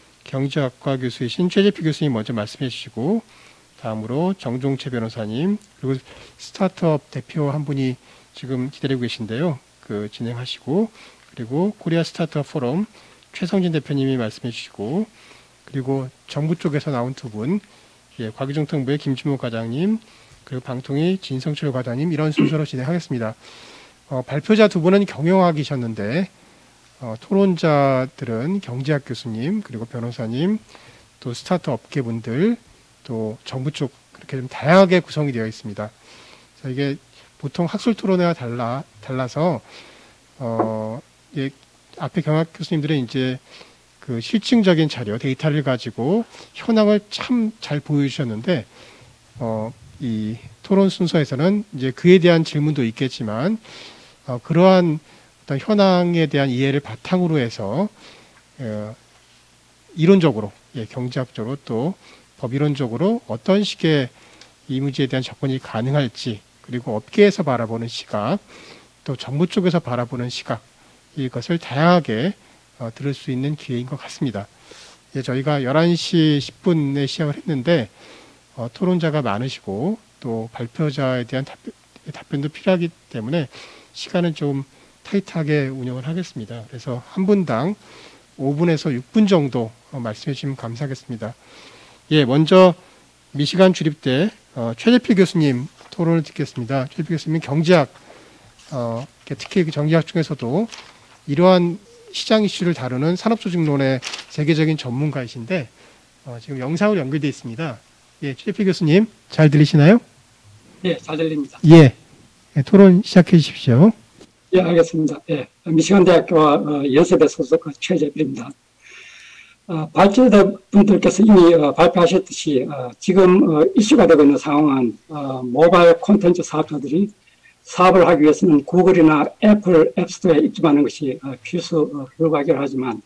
경제학과 교수이신 최재필 교수님 먼저 말씀해 주시고, 다음으로 정종채 변호사님, 그리고 스타트업 대표 한 분이 지금 기다리고 계신데요. 그 진행하시고, 그리고 코리아 스타트업 포럼 최성진 대표님이 말씀해 주시고, 그리고 정부 쪽에서 나온 두 분, 예, 과기정통부의 김준모 과장님, 그리고 방통위 진성철 과장님, 이런 순서로 진행하겠습니다. 어, 발표자 두 분은 경영학이셨는데 어, 토론자들은 경제학 교수님, 그리고 변호사님, 또 스타트업 업계분들, 또 정부 쪽 그렇게 좀 다양하게 구성이 되어 있습니다. 그래서 이게 보통 학술 토론회와 달라 달라서 어, 예, 앞에 경학 교수님들은 이제 그 실증적인 자료, 데이터를 가지고 현황을 참 잘 보여주셨는데, 어, 이 토론 순서에서는 이제 그에 대한 질문도 있겠지만, 어, 그러한 어떤 현황에 대한 이해를 바탕으로 해서 어, 이론적으로, 예, 경제학적으로 또 법이론적으로 어떤 식의 이 문제에 대한 접근이 가능할지, 그리고 업계에서 바라보는 시각, 또 정부 쪽에서 바라보는 시각, 이것을 다양하게 어, 들을 수 있는 기회인 것 같습니다. 예, 저희가 열한 시 십 분에 시작을 했는데 어, 토론자가 많으시고 또 발표자에 대한 답변, 답변도 필요하기 때문에 시간은 좀 타이트하게 운영을 하겠습니다. 그래서 한 분당 오 분에서 육 분 정도 어, 말씀해 주시면 감사하겠습니다. 예, 먼저 미시간 주립대 어, 최재필 교수님 토론을 듣겠습니다. 최재필 교수님은 경제학, 어, 특히 경제학 중에서도 이러한 시장 이슈를 다루는 산업조직론의 세계적인 전문가이신데 어, 지금 영상으로 연결되어 있습니다. 예, 최재필 교수님 잘 들리시나요? 예, 잘 들립니다. 예, 예 토론 시작해 주십시오. 예, 알겠습니다. 예, 미시간 대학교와 어, 연세대 소속 최재필입니다. 어, 발표자분들께서 이미 어, 발표하셨듯이 어, 지금 어, 이슈가 되고 있는 상황은 어, 모바일 콘텐츠 사업자들이 사업을 하기 위해서는 구글이나 애플 앱스토어에 입점하는 것이 어, 필수 어, 불가결 하지만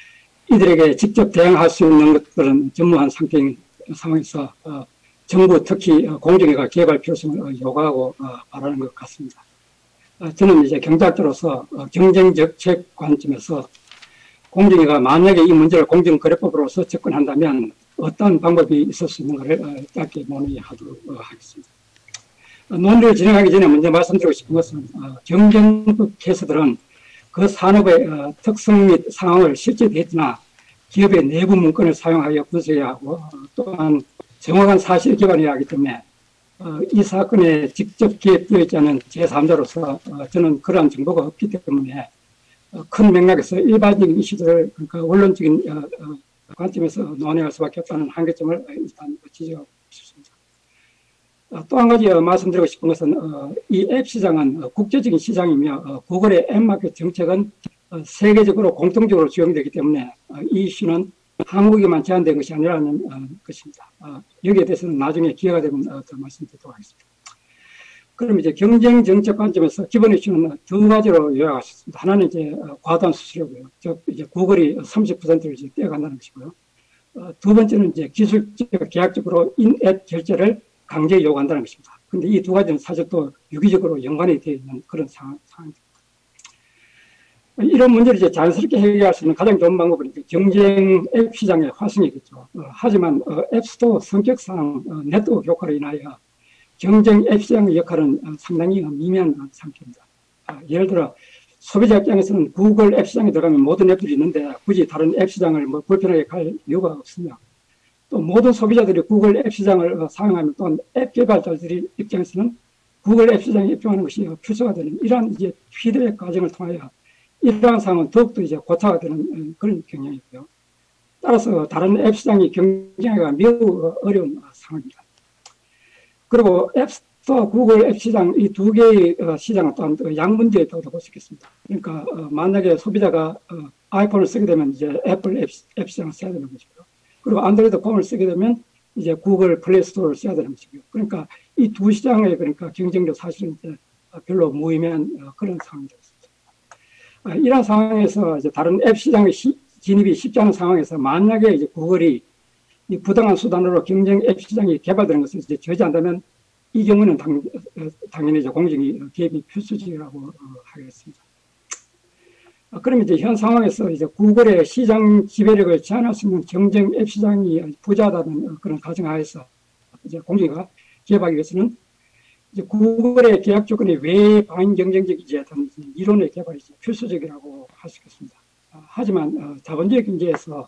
이들에게 직접 대응할 수 있는 것들은 전무한 상태인 상황에서 어, 정부 특히 어, 공정위가 개발 필요성을 어, 요구하고 어, 바라는 것 같습니다. 어, 저는 이제 경제학자로서 어, 경쟁정책 관점에서 공정위가 만약에 이 문제를 공정거래법으로서 접근한다면 어떤 방법이 있을 수 있는가를 어, 짧게 논의하도록 어, 하겠습니다. 어, 논의를 진행하기 전에 먼저 말씀드리고 싶은 것은 어, 경쟁법 케이스들은 그 산업의 어, 특성 및 상황을 실제 데이터나 기업의 내부 문건을 사용하여 분석해야 하고 어, 또한 정확한 사실 기반이어야 하기 때문에 어, 이 사건에 직접 개입되어 있지 않은 제삼자로서 어, 저는 그러한 정보가 없기 때문에 어, 큰 맥락에서 일반적인 이슈들을 그러니까 원론적인 어, 어, 관점에서 논의할 수밖에 없다는 한계점을 일단 지적하고 싶습니다. 어, 또 한 가지 어, 말씀드리고 싶은 것은 어, 이 앱 시장은 어, 국제적인 시장이며 어, 구글의 앱마켓 정책은 어, 세계적으로 공통적으로 적용되기 때문에 어, 이 이슈는 한국에만 제한된 것이 아니라는 어, 것입니다. 어, 여기에 대해서는 나중에 기회가 되면 어, 더 말씀드리도록 하겠습니다. 그럼 이제 경쟁 정책 관점에서 기본 이슈는 두 가지로 요약할 수 있습니다. 하나는 이제 어, 과도한 수수료고요. 즉 이제 구글이 삼십 퍼센트를 이제 떼어간다는 것이고요. 어, 두 번째는 이제 기술적, 계약적으로 인앱 결제를 강제 요구한다는 것입니다. 그런데 이 두 가지는 사실 또 유기적으로 연관이 되어 있는 그런 상황, 상황입니다. 이런 문제를 이제 자연스럽게 해결할 수 있는 가장 좋은 방법은 이제 경쟁 앱 시장의 활성이겠죠. 어, 하지만 어, 앱스토어 성격상 어, 네트워크 효과로 인하여 경쟁 앱 시장의 역할은 어, 상당히 미미한 상태입니다. 어, 예를 들어 소비자 입장에서는 구글 앱 시장에 들어가면 모든 앱들이 있는데 굳이 다른 앱 시장을 뭐 불편하게 갈 이유가 없으며, 또 모든 소비자들이 구글 앱 시장을 어, 사용하면 또한 앱 개발자들이 입장에서는 구글 앱 시장에 입점하는 것이 필수가 되는 이러한 이제 피드백 과정을 통하여 이러한 상황은 더욱더 이제 고차가 되는 그런 경향이고요. 따라서 다른 앱 시장이 경쟁하기가 매우 어려운 상황입니다. 그리고 앱스토어, 구글 앱 시장 이 두 개의 시장은 또한 양문제에 있다고 볼 수 있겠습니다. 그러니까 만약에 소비자가 아이폰을 쓰게 되면 이제 애플 앱, 앱 시장을 써야 되는 것이고요. 그리고 안드로이드 폰을 쓰게 되면 이제 구글 플레이 스토어를 써야 되는 것이고요. 그러니까 이 두 시장의 그러니까 경쟁도 사실은 이제 별로 무의미한 그런 상황이 되겠습니다. 이런 상황에서 이제 다른 앱 시장의 시, 진입이 쉽지 않은 상황에서 만약에 이제 구글이 이 부당한 수단으로 경쟁 앱 시장이 개발되는 것을 이제 저지한다면 이 경우는 당, 당연히 이제 공정이 개입이 필수적이라고 하겠습니다. 그럼 이제 현 상황에서 이제 구글의 시장 지배력을 제한할 수 있는 경쟁 앱 시장이 부재하다는 그런 가정하에서 이제 공정위가 개입하기 위해서는 이제 구글의 계약 조건이 왜 반경쟁적이지 어떤 이론의 개발이 필수적이라고 할 수 있겠습니다. 하지만 자본주의 경제에서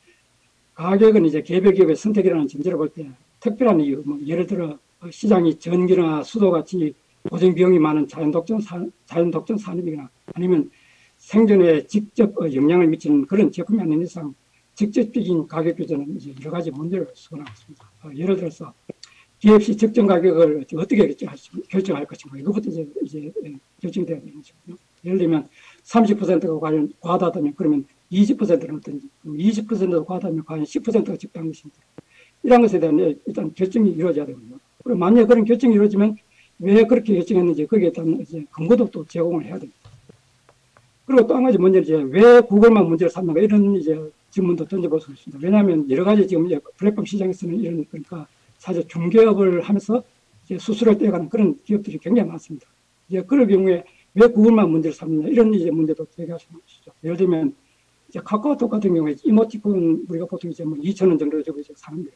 가격은 이제 개별 기업의 선택이라는 전제로 볼 때 특별한 이유, 뭐 예를 들어 시장이 전기나 수도 같이 고정 비용이 많은 자연 독점 산, 자연 독점 산업이거나 아니면 생존에 직접 영향을 미치는 그런 제품이 아닌 이상 직접적인 가격 규제는 이제 여러 가지 문제를 수반하고 있습니다. 예를 들어서 기업시 적정 가격을 어떻게 결정할 것인가 이것부터 이제, 이제 결정돼야 되는 것이고요. 예를 들면 삼십 퍼센트가 과연 과다하다면 그러면 이십 퍼센트는 어떤지, 이십 퍼센트가 과다하면 과연 십 퍼센트가 적당한 것인지 이런 것에 대한 일단 결정이 이루어져야 되거든요. 그리고 만약에 그런 결정이 이루어지면 왜 그렇게 결정했는지 거기에 대한 이제 근거도 또 제공을 해야 됩니다. 그리고 또 한 가지 문제는 이제 왜 구글만 문제를 삼는가 이런 이제 질문도 던져볼 수 있습니다. 왜냐하면 여러 가지 지금 이제 플랫폼 시장에서는 이런 그러니까 사실 중개업을 하면서 이제 수수료를 떼어가는 그런 기업들이 굉장히 많습니다. 이제 그럴 경우에 왜 구글만 문제를 삼느냐 이런 이제 문제도 제기할 수 있는 것이죠. 예를 들면 이제 카카오톡 같은 경우에 이모티콘 우리가 보통 이제 뭐 이천 원 정도 주고 이제 사는데요.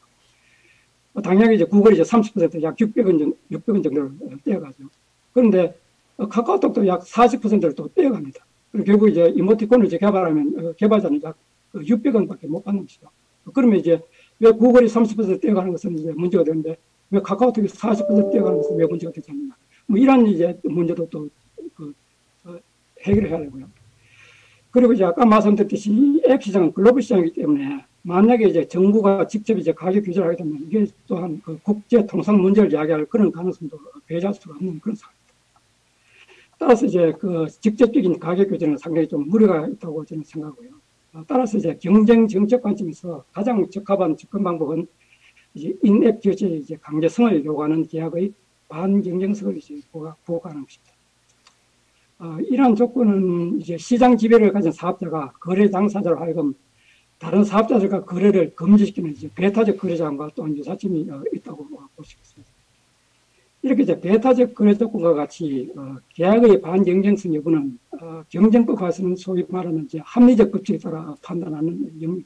당연히 이제 구글이 이제 삼십 퍼센트 약 육백 원 정도, 육백 원 정도를 떼어가죠. 그런데 카카오톡도 약 사십 퍼센트를 또 떼어갑니다. 그리고 결국 이제 이모티콘을 이제 개발하면 개발자는 약 육백 원밖에 못 받는 것이죠. 그러면 이제 왜 구글이 삼십 퍼센트 떼어가는 것은 이제 문제가 되는데 왜 카카오톡이 사십 퍼센트 떼어가는 것은 왜 문제가 되지 않느냐. 뭐 이런 이제 문제도 또 그, 어, 해결을 해야 되고요. 그리고 이제 아까 말씀드렸듯이 앱 시장은 글로벌 시장이기 때문에 만약에 이제 정부가 직접 이제 가격 규제를 하게 되면 이게 또한 그 국제 통상 문제를 야기할 그런 가능성도 배제할 수가 없는 그런 상황입니다. 따라서 이제 그 직접적인 가격 규제는 상당히 좀 무리가 있다고 저는 생각하고요. 따라서 이제 경쟁 정책 관점에서 가장 적합한 접근 방법은 이제 인앱 규제 이제 강제성을 요구하는 계약의 반경쟁성을 이제 부과하는 것입니다. 어, 이러한 조건은 이제 시장 지배를 가진 사업자가 거래 당사자로 하여금 다른 사업자들과 거래를 금지시키는 이제 배타적 거래자과 또한 유사점이 어, 있다고 볼 수 있습니다. 이렇게 이제 배타적 거래 조건과 같이 어, 계약의 반경쟁성 여부는 어, 경쟁법에서는 소위 말하는 이제 합리적 법칙에 따라 판단하는 영역입니다.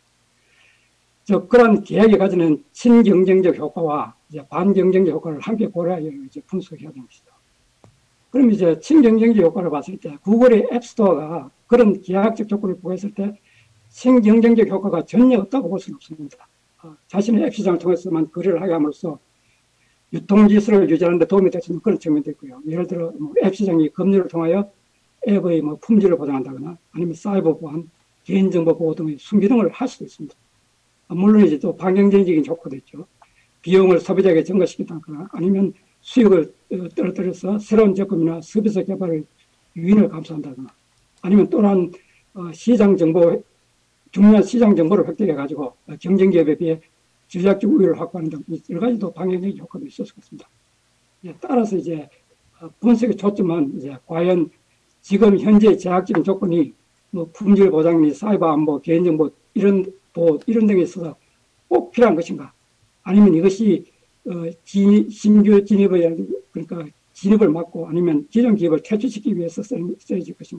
즉 그러한 계약이 가지는 친경쟁적 효과와 이제 반경쟁적 효과를 함께 고려하여 이제 분석해야 되는 것이죠. 그럼 이제 친경쟁적 효과를 봤을 때 구글의 앱스토어가 그런 계약적 조건을 부과했을 때 친경쟁적 효과가 전혀 없다고 볼 수는 없습니다. 어, 자신의 앱 시장을 통해서만 거래를 하게 함으로써 유통질서를 유지하는 데 도움이 될 수 있는 그런 측면도 있고요. 예를 들어 뭐 앱 시장이 법률을 통하여 앱의 뭐 품질을 보장한다거나 아니면 사이버 보안, 개인정보 보호 등의 순기능을 할 수도 있습니다. 아, 물론 이제 또 반경쟁적인 효과도 있죠. 비용을 소비자에게 증가시킨다거나 아니면 수익을 떨어뜨려서 새로운 제품이나 서비스 개발의 유인을 감소한다거나 아니면 또한 시장 정보, 중요한 시장 정보를 획득해 가지고 경쟁 기업에 비해 전략적 우위를 확보하는 등 여러 가지 또 방향적인 효과도 있을 수 있습니다. 따라서 이제 분석의 초점은 이제 과연 지금 현재 제약적인 조건이 뭐 품질 보장 및 사이버 안보, 개인정보 이런 보호 이런 등에 있어서 꼭 필요한 것인가? 아니면 이것이 어, 진입, 신규 진입을 그러니까 진입을 막고 아니면 기존 기업을 퇴출시키기 위해서 쓰여질 것인가?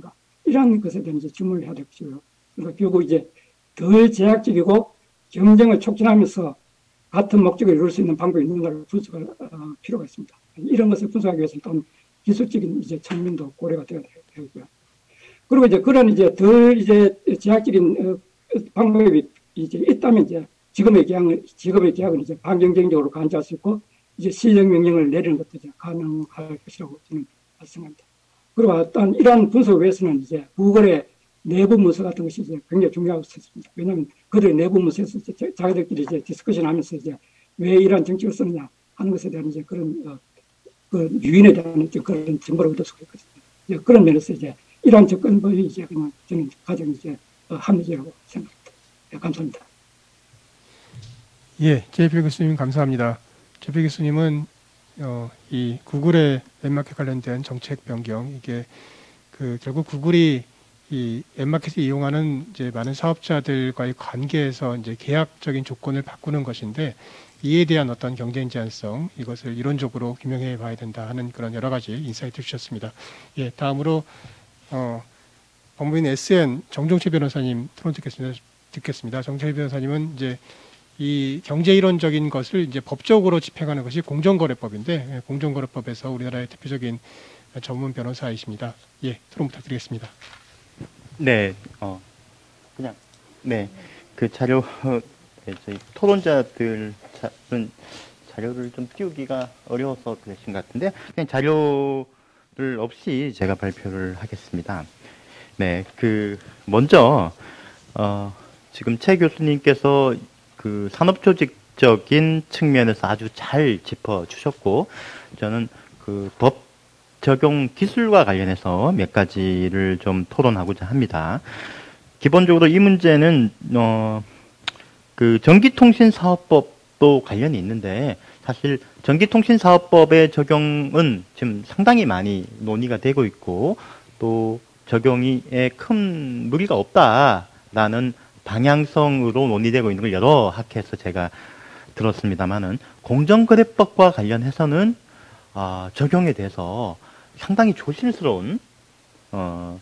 이런 것에 대한 이제 주목을 해야 될 것이고요. 그러니까 결국 이제 덜 제약적이고 경쟁을 촉진하면서 같은 목적을 이룰 수 있는 방법이 있는가를 분석할 어, 필요가 있습니다. 이런 것을 분석하기 위해서는 또 기술적인 이제 측면도 고려가 되어야 되고요. 그리고 이제 그런 이제 덜 이제 제약적인 어, 방법이 이제 있다면 이제 지금의 계약을 지금의 계약은 이제 반경쟁적으로 간주할 수 있고 이제 시정 명령을 내리는 것도 이제 가능할 것이라고 저는 생각합니다. 그리고 어떤 이러한 분석을 위해서는 이제 구글의 내부 문서 같은 것이 이제 굉장히 중요하고 있습니다. 왜냐하면 그들의 내부 문서에서 이제 자기들끼리 이제 디스커션 하면서 이제 왜 이러한 정책을 쓰느냐 하는 것에 대한 이제 그런 어, 그 유인에 대한 그런 정보를 얻을 수가 있거든요. 이제 그런 면에서 이제 이러한 접근법이 이제 그냥 저는 가장 이제 어, 합리적이라고 생각합니다. 네, 감사합니다. 예, 제이필 교수님 감사합니다. 제이필 교수님은 어, 이 구글의 웹마켓 관련된 정책 변경 이게 그 결국 구글이 이 웹마켓을 이용하는 이제 많은 사업자들과의 관계에서 이제 계약적인 조건을 바꾸는 것인데 이에 대한 어떤 경쟁 제한성 이것을 이론적으로 규명해 봐야 된다 하는 그런 여러 가지 인사이트 주셨습니다. 예, 다음으로 어, 법무부인 에스엔 정종채 변호사님 토론 듣겠습니다. 듣겠습니다. 정채 변호사님은 이제 이 경제 이론적인 것을 이제 법적으로 집행하는 것이 공정거래법인데 예, 공정거래법에서 우리나라의 대표적인 전문 변호사이십니다. 예, 토론 부탁드리겠습니다. 네, 어, 그냥, 네, 그 자료, 네, 저희 토론자들은 자료를 좀 띄우기가 어려워서 그러신 것 같은데, 그냥 자료를 없이 제가 발표를 하겠습니다. 네, 그, 먼저, 어, 지금 최 교수님께서 그 산업조직적인 측면에서 아주 잘 짚어주셨고, 저는 그 법 적용 기술과 관련해서 몇 가지를 좀 토론하고자 합니다. 기본적으로 이 문제는 어, 그 전기통신사업법도 관련이 있는데 사실 전기통신사업법의 적용은 지금 상당히 많이 논의가 되고 있고 또 적용에 큰 무리가 없다라는 방향성으로 논의되고 있는 걸 여러 학회에서 제가 들었습니다만은 공정거래법과 관련해서는 어, 적용에 대해서 상당히 조심스러운 어,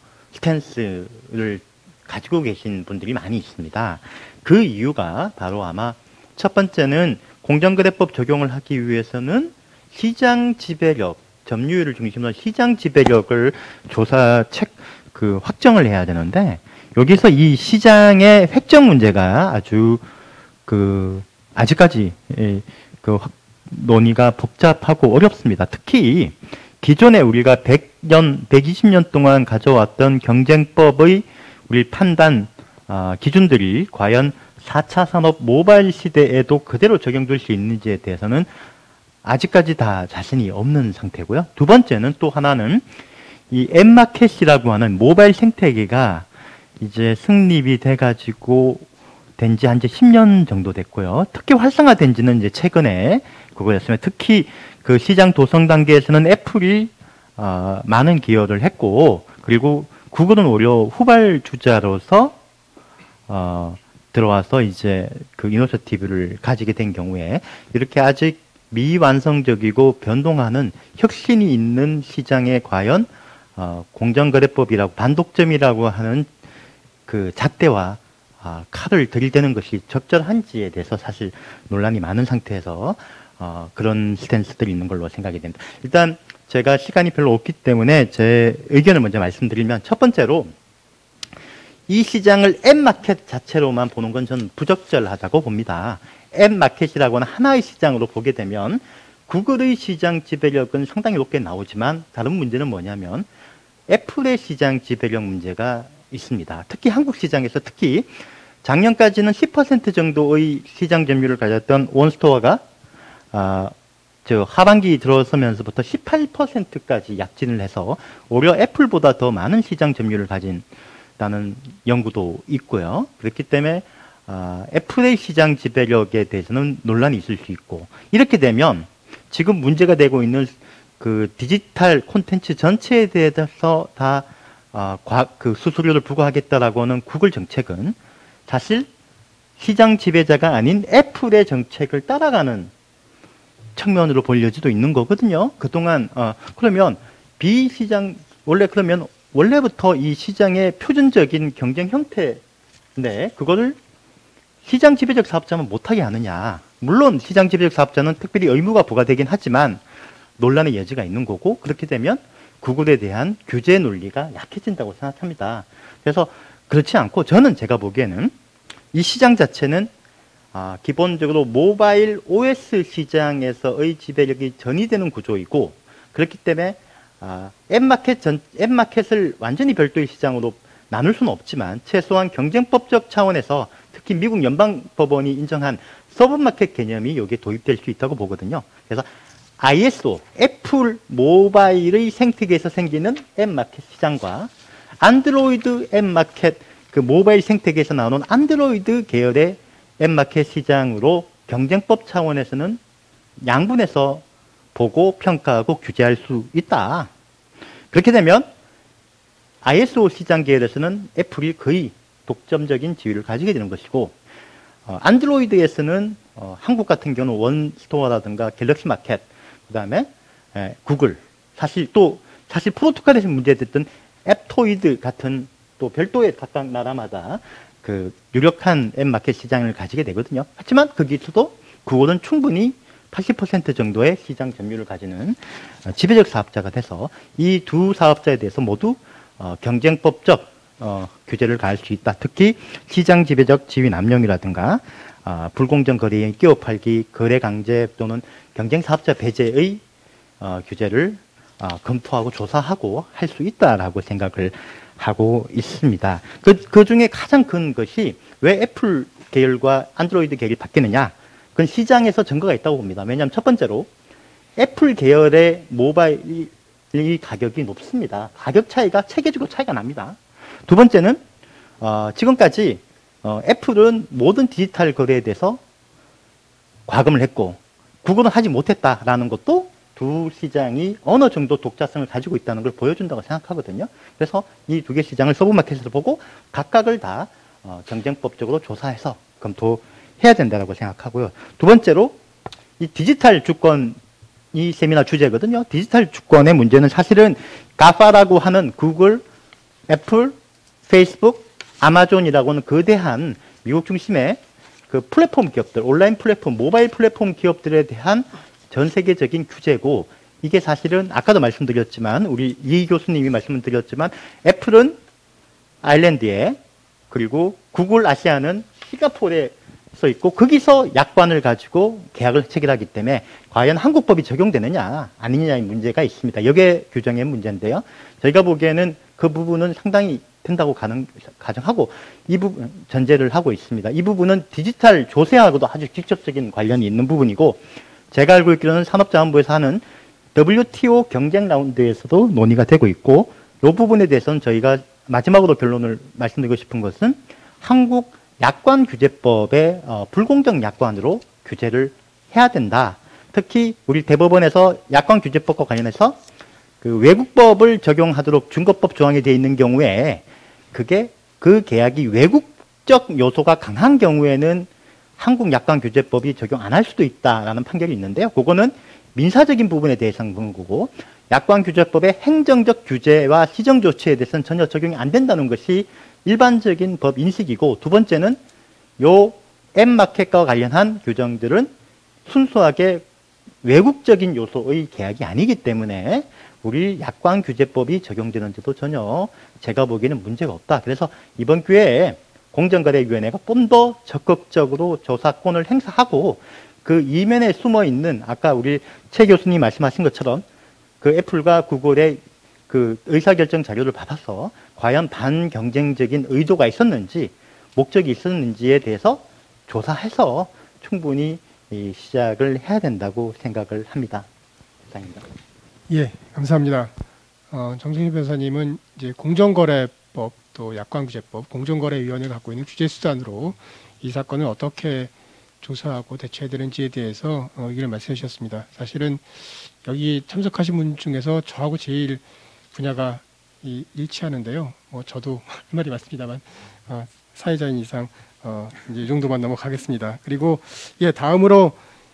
스탠스를 가지고 계신 분들이 많이 있습니다. 그 이유가 바로 아마 첫 번째는 공정거래법 적용을 하기 위해서는 시장 지배력, 점유율을 중심으로 시장 지배력을 조사 책, 그 확정을 해야 되는데 여기서 이 시장의 획정 문제가 아주 그 아직까지 그 확, 논의가 복잡하고 어렵습니다. 특히 기존에 우리가 백 년, 백이십 년 동안 가져왔던 경쟁법의 우리 판단 어, 기준들이 과연 사 차 산업 모바일 시대에도 그대로 적용될 수 있는지에 대해서는 아직까지 다 자신이 없는 상태고요. 두 번째는 또 하나는 이 앱마켓이라고 하는 모바일 생태계가 이제 성립이 돼가지고 된 지 한 십 년 정도 됐고요. 특히 활성화된 지는 이제 최근에 그거였으면 특히 그 시장 도성 단계에서는 애플이 어, 많은 기여를 했고 그리고 구글은 오히려 후발주자로서 어, 들어와서 이제 그 이니셔티브를 가지게 된 경우에 이렇게 아직 미완성적이고 변동하는 혁신이 있는 시장에 과연 어, 공정거래법이라고 반독점이라고 하는 그 잣대와 어, 칼을 들이대는 것이 적절한지에 대해서 사실 논란이 많은 상태에서 어, 그런 스탠스들이 있는 걸로 생각이 됩니다. 일단 제가 시간이 별로 없기 때문에 제 의견을 먼저 말씀드리면 첫 번째로 이 시장을 앱마켓 자체로만 보는 건 저는 부적절하다고 봅니다. 앱마켓이라고 하는 하나의 시장으로 보게 되면 구글의 시장 지배력은 상당히 높게 나오지만 다른 문제는 뭐냐면 애플의 시장 지배력 문제가 있습니다. 특히 한국 시장에서 특히 작년까지는 십 퍼센트 정도의 시장 점유율을 가졌던 원스토어가 아, 저 하반기 들어서면서부터 십팔 퍼센트까지 약진을 해서 오히려 애플보다 더 많은 시장 점유율을 가진다는 연구도 있고요. 그렇기 때문에 아, 애플의 시장 지배력에 대해서는 논란이 있을 수 있고 이렇게 되면 지금 문제가 되고 있는 그 디지털 콘텐츠 전체에 대해서 다 아, 과, 그 수수료를 부과하겠다라고 하는 구글 정책은 사실 시장 지배자가 아닌 애플의 정책을 따라가는 측면으로 볼 여지도 있는 거거든요. 그동안 어, 그러면 비시장 원래 그러면 원래부터 이 시장의 표준적인 경쟁 형태인데 그거를 시장 지배적 사업자만 못하게 하느냐. 물론 시장 지배적 사업자는 특별히 의무가 부과되긴 하지만 논란의 여지가 있는 거고 그렇게 되면 구글에 대한 규제 논리가 약해진다고 생각합니다. 그래서 그렇지 않고 저는 제가 보기에는 이 시장 자체는 아, 기본적으로 모바일 오에스 시장에서의 지배력이 전이되는 구조이고 그렇기 때문에 아, 앱마켓 전, 앱마켓을 완전히 별도의 시장으로 나눌 수는 없지만 최소한 경쟁법적 차원에서 특히 미국 연방법원이 인정한 서브마켓 개념이 여기에 도입될 수 있다고 보거든요. 그래서 아이에스오, 애플 모바일의 생태계에서 생기는 앱마켓 시장과 안드로이드 앱마켓, 그 모바일 생태계에서 나오는 안드로이드 계열의 앱마켓 시장으로 경쟁법 차원에서는 양분해서 보고 평가하고 규제할 수 있다. 그렇게 되면 아이에스오 시장 계열에서는 애플이 거의 독점적인 지위를 가지게 되는 것이고 어, 안드로이드에서는 어, 한국 같은 경우는 원스토어라든가 갤럭시 마켓 그 다음에 구글 사실 또 사실 프로토콜에서 문제됐던 앱토이드 같은 또 별도의 각각 나라마다 그 유력한 앱마켓 시장을 가지게 되거든요. 하지만 거기서도 구글은 충분히 팔십 퍼센트 정도의 시장 점유율을 가지는 지배적 사업자가 돼서 이 두 사업자에 대해서 모두 어, 경쟁법적 어, 규제를 가할 수 있다. 특히 시장 지배적 지위 남용이라든가 어, 불공정 거래인 끼워 팔기, 거래 강제 또는 경쟁 사업자 배제의 어, 규제를 어, 검토하고 조사하고 할 수 있다라고 생각을 하고 있습니다. 그, 그 중에 가장 큰 것이 왜 애플 계열과 안드로이드 계열이 바뀌느냐? 그건 시장에서 증거가 있다고 봅니다. 왜냐하면 첫 번째로 애플 계열의 모바일 가격이 높습니다. 가격 차이가 체계적으로 차이가 납니다. 두 번째는 어, 지금까지 어, 애플은 모든 디지털 거래에 대해서 과금을 했고 구글은 하지 못했다라는 것도 두 시장이 어느 정도 독자성을 가지고 있다는 걸 보여준다고 생각하거든요. 그래서 이 두 개 시장을 서브마켓에서 보고 각각을 다 어, 경쟁법적으로 조사해서 검토해야 된다고 생각하고요. 두 번째로 이 디지털 주권 이 세미나 주제거든요. 디지털 주권의 문제는 사실은 가파라고 하는 구글, 애플, 페이스북, 아마존이라고는 거대한 미국 중심의 그 플랫폼 기업들, 온라인 플랫폼, 모바일 플랫폼 기업들에 대한 전 세계적인 규제고 이게 사실은 아까도 말씀드렸지만 우리 이 교수님이 말씀드렸지만 애플은 아일랜드에 그리고 구글 아시아는 싱가포르에 써 있고 거기서 약관을 가지고 계약을 체결하기 때문에 과연 한국 법이 적용되느냐 아니냐의 문제가 있습니다. 여기에 규정의 문제인데요. 저희가 보기에는 그 부분은 상당히 된다고 가능, 가정하고 이 부분 전제를 하고 있습니다. 이 부분은 디지털 조세하고도 아주 직접적인 관련이 있는 부분이고 제가 알고 있기로는 산업자원부에서 하는 더블유티오 경쟁 라운드에서도 논의가 되고 있고 이 부분에 대해서는 저희가 마지막으로 결론을 말씀드리고 싶은 것은 한국 약관 규제법의 어, 불공정 약관으로 규제를 해야 된다. 특히 우리 대법원에서 약관 규제법과 관련해서 그 외국법을 적용하도록 준거법 조항이 되어 있는 경우에 그게 그 계약이 외국적 요소가 강한 경우에는 한국 약관 규제법이 적용 안 할 수도 있다라는 판결이 있는데요. 그거는 민사적인 부분에 대해서는 그런 거고 약관 규제법의 행정적 규제와 시정 조치에 대해서는 전혀 적용이 안 된다는 것이 일반적인 법 인식이고 두 번째는 요 앱마켓과 관련한 규정들은 순수하게 외국적인 요소의 계약이 아니기 때문에 우리 약관 규제법이 적용되는데도 전혀 제가 보기에는 문제가 없다. 그래서 이번 기회에 공정거래위원회가 좀 더 적극적으로 조사권을 행사하고 그 이면에 숨어 있는 아까 우리 최 교수님 말씀하신 것처럼 그 애플과 구글의 그 의사결정 자료를 받아서 과연 반경쟁적인 의도가 있었는지 목적이 있었는지에 대해서 조사해서 충분히 이 시작을 해야 된다고 생각을 합니다. 이상입니다. 예, 감사합니다. 어, 정승희 변호사님은 이제 공정거래법 또 약관규제법, 공정거래위원회가 갖고 있는 규제 수단으로 이 사건을 어떻게 조사하고 대처해야 되는지에 대해서 어, 의견을 말씀해 주셨습니다. 사실은 여기 참석하신 분 중에서 저하고 제일 분야가 이, 일치하는데요. 뭐 저도 할 말이 많습니다만 어, 사회자인 이상 어, 이제 이 정도만 넘어가겠습니다. 그리고 예, 다음으로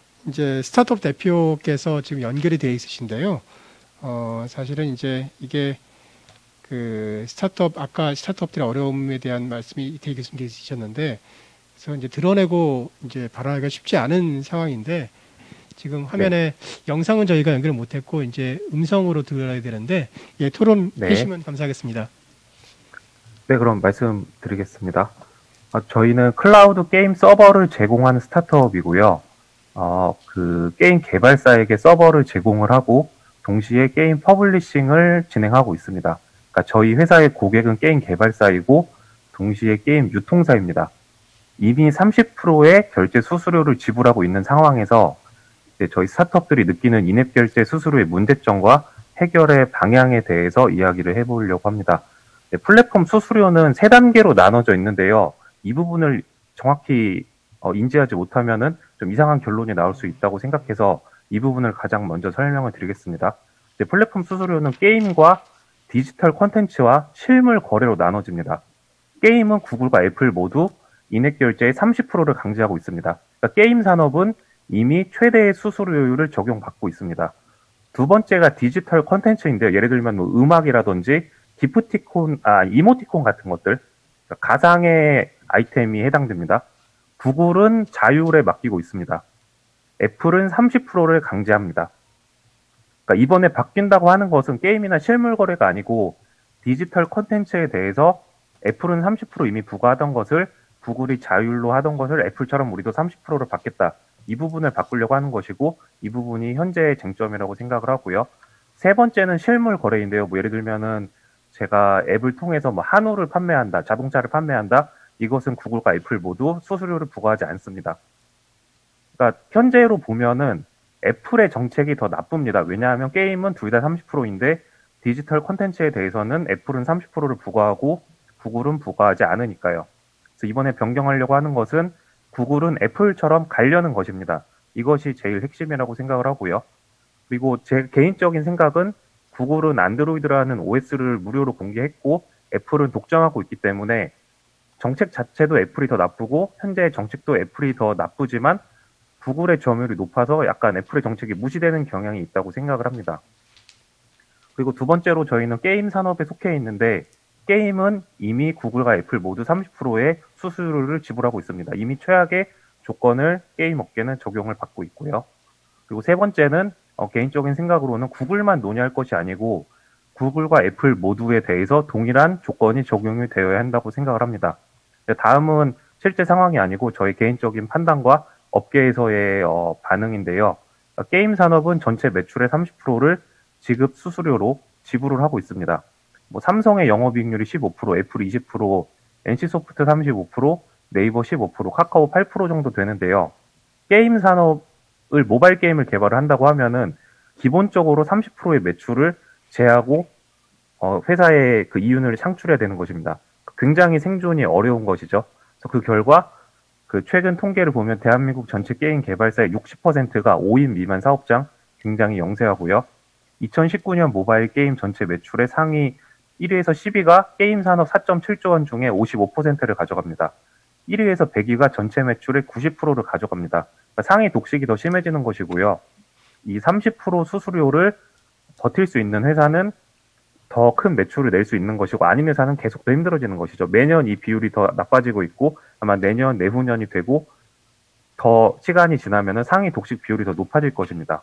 이제 스타트업 대표께서 지금 연결이 되어 있으신데요. 어, 사실은 이제 이게 그 스타트업 아까 스타트업들의 어려움에 대한 말씀이 이태희 교수님 계시셨는데 그래서 이제 드러내고 이제 발언하기가 쉽지 않은 상황인데 지금 화면에 네. 영상은 저희가 연결을 못했고 이제 음성으로 들어야 되는데 예, 토론 네. 해주시면 감사하겠습니다. 네, 그럼 말씀드리겠습니다. 어, 저희는 클라우드 게임 서버를 제공하는 스타트업이고요. 어, 그 게임 개발사에게 서버를 제공을 하고 동시에 게임 퍼블리싱을 진행하고 있습니다. 그러니까 저희 회사의 고객은 게임 개발사이고 동시에 게임 유통사입니다. 이미 삼십 퍼센트의 결제 수수료를 지불하고 있는 상황에서 이제 저희 스타트업들이 느끼는 인앱 결제 수수료의 문제점과 해결의 방향에 대해서 이야기를 해보려고 합니다. 네, 플랫폼 수수료는 세 단계로 나눠져 있는데요. 이 부분을 정확히 어, 인지하지 못하면은 좀 이상한 결론이 나올 수 있다고 생각해서 이 부분을 가장 먼저 설명을 드리겠습니다. 네, 플랫폼 수수료는 게임과 디지털 콘텐츠와 실물 거래로 나눠집니다. 게임은 구글과 애플 모두 인앱 결제의 삼십 퍼센트를 강제하고 있습니다. 그러니까 게임 산업은 이미 최대의 수수료율을 적용받고 있습니다. 두 번째가 디지털 콘텐츠인데요. 예를 들면 뭐 음악이라든지 기프티콘, 아 이모티콘 같은 것들, 그러니까 가상의 아이템이 해당됩니다. 구글은 자율에 맡기고 있습니다. 애플은 삼십 퍼센트를 강제합니다. 그러니까 이번에 바뀐다고 하는 것은 게임이나 실물 거래가 아니고 디지털 콘텐츠에 대해서 애플은 삼십 퍼센트 이미 부과하던 것을 구글이 자율로 하던 것을 애플처럼 우리도 삼십 퍼센트를 받겠다. 이 부분을 바꾸려고 하는 것이고 이 부분이 현재의 쟁점이라고 생각을 하고요. 세 번째는 실물 거래인데요. 뭐 예를 들면은 제가 앱을 통해서 뭐 한우를 판매한다, 자동차를 판매한다. 이것은 구글과 애플 모두 수수료를 부과하지 않습니다. 그러니까 현재로 보면은 애플의 정책이 더 나쁩니다. 왜냐하면 게임은 둘 다 삼십 퍼센트인데 디지털 콘텐츠에 대해서는 애플은 삼십 퍼센트를 부과하고 구글은 부과하지 않으니까요. 그래서 이번에 변경하려고 하는 것은 구글은 애플처럼 가려는 것입니다. 이것이 제일 핵심이라고 생각을 하고요. 그리고 제 개인적인 생각은 구글은 안드로이드라는 오에스를 무료로 공개했고 애플은 독점하고 있기 때문에 정책 자체도 애플이 더 나쁘고 현재 정책도 애플이 더 나쁘지만 구글의 점유율이 높아서 약간 애플의 정책이 무시되는 경향이 있다고 생각을 합니다. 그리고 두 번째로 저희는 게임 산업에 속해 있는데 게임은 이미 구글과 애플 모두 삼십 퍼센트의 수수료를 지불하고 있습니다. 이미 최악의 조건을 게임 업계는 적용을 받고 있고요. 그리고 세 번째는 어, 개인적인 생각으로는 구글만 논의할 것이 아니고 구글과 애플 모두에 대해서 동일한 조건이 적용이 되어야 한다고 생각을 합니다. 다음은 실제 상황이 아니고 저희 개인적인 판단과 업계에서의 어, 반응인데요. 게임 산업은 전체 매출의 삼십 퍼센트를 지급 수수료로 지불을 하고 있습니다. 뭐 삼성의 영업이익률이 십오 퍼센트, 애플 이십 퍼센트, 엔씨소프트 삼십오 퍼센트, 네이버 십오 퍼센트, 카카오 팔 퍼센트 정도 되는데요. 게임 산업을 모바일 게임을 개발을 한다고 하면은 기본적으로 삼십 퍼센트의 매출을 제하고 어, 회사의 그 이윤을 창출해야 되는 것입니다. 굉장히 생존이 어려운 것이죠. 그래서 그 결과 그 최근 통계를 보면 대한민국 전체 게임 개발사의 육십 퍼센트가 오 인 미만 사업장, 굉장히 영세하고요. 이천십구 년 모바일 게임 전체 매출의 상위 일 위에서 십 위가 게임 산업 사 점 칠 조 원 중에 오십오 퍼센트를 가져갑니다. 일 위에서 백 위가 전체 매출의 구십 퍼센트를 가져갑니다. 그러니까 상위 독식이 더 심해지는 것이고요. 이 삼십 퍼센트 수수료를 버틸 수 있는 회사는 더 큰 매출을 낼 수 있는 것이고 아닌 회사는 계속 더 힘들어지는 것이죠. 매년 이 비율이 더 나빠지고 있고 아마 내년, 내후년이 되고 더 시간이 지나면 상위 독식 비율이 더 높아질 것입니다.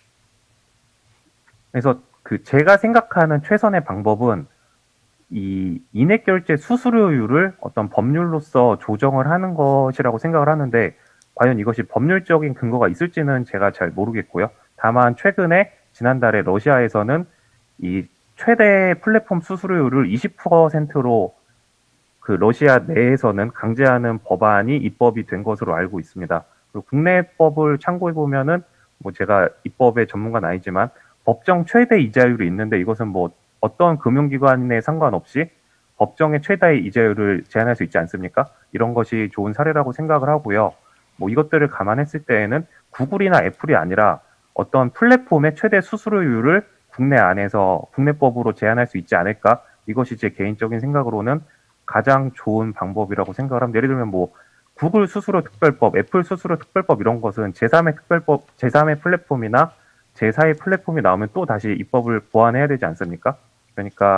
그래서 그 제가 생각하는 최선의 방법은 이 인앱 결제 수수료율을 어떤 법률로서 조정을 하는 것이라고 생각을 하는데 과연 이것이 법률적인 근거가 있을지는 제가 잘 모르겠고요. 다만 최근에 지난달에 러시아에서는 이 최대 플랫폼 수수료율을 이십 퍼센트로 그 러시아 내에서는 강제하는 법안이 입법이 된 것으로 알고 있습니다. 그리고 국내법을 참고해 보면은 뭐 제가 입법의 전문가는 아니지만 법정 최대 이자율이 있는데 이것은 뭐 어떤 금융기관에 상관없이 법정의 최다의 이자율을 제한할 수 있지 않습니까? 이런 것이 좋은 사례라고 생각을 하고요. 뭐 이것들을 감안했을 때에는 구글이나 애플이 아니라 어떤 플랫폼의 최대 수수료율을 국내 안에서 국내법으로 제한할 수 있지 않을까? 이것이 제 개인적인 생각으로는 가장 좋은 방법이라고 생각을 합니다. 예를 들면 뭐 구글 수수료 특별법, 애플 수수료 특별법 이런 것은 제삼의 특별법, 제삼의 플랫폼이나 제사의 플랫폼이 나오면 또 다시 입법을 보완해야 되지 않습니까? 그러니까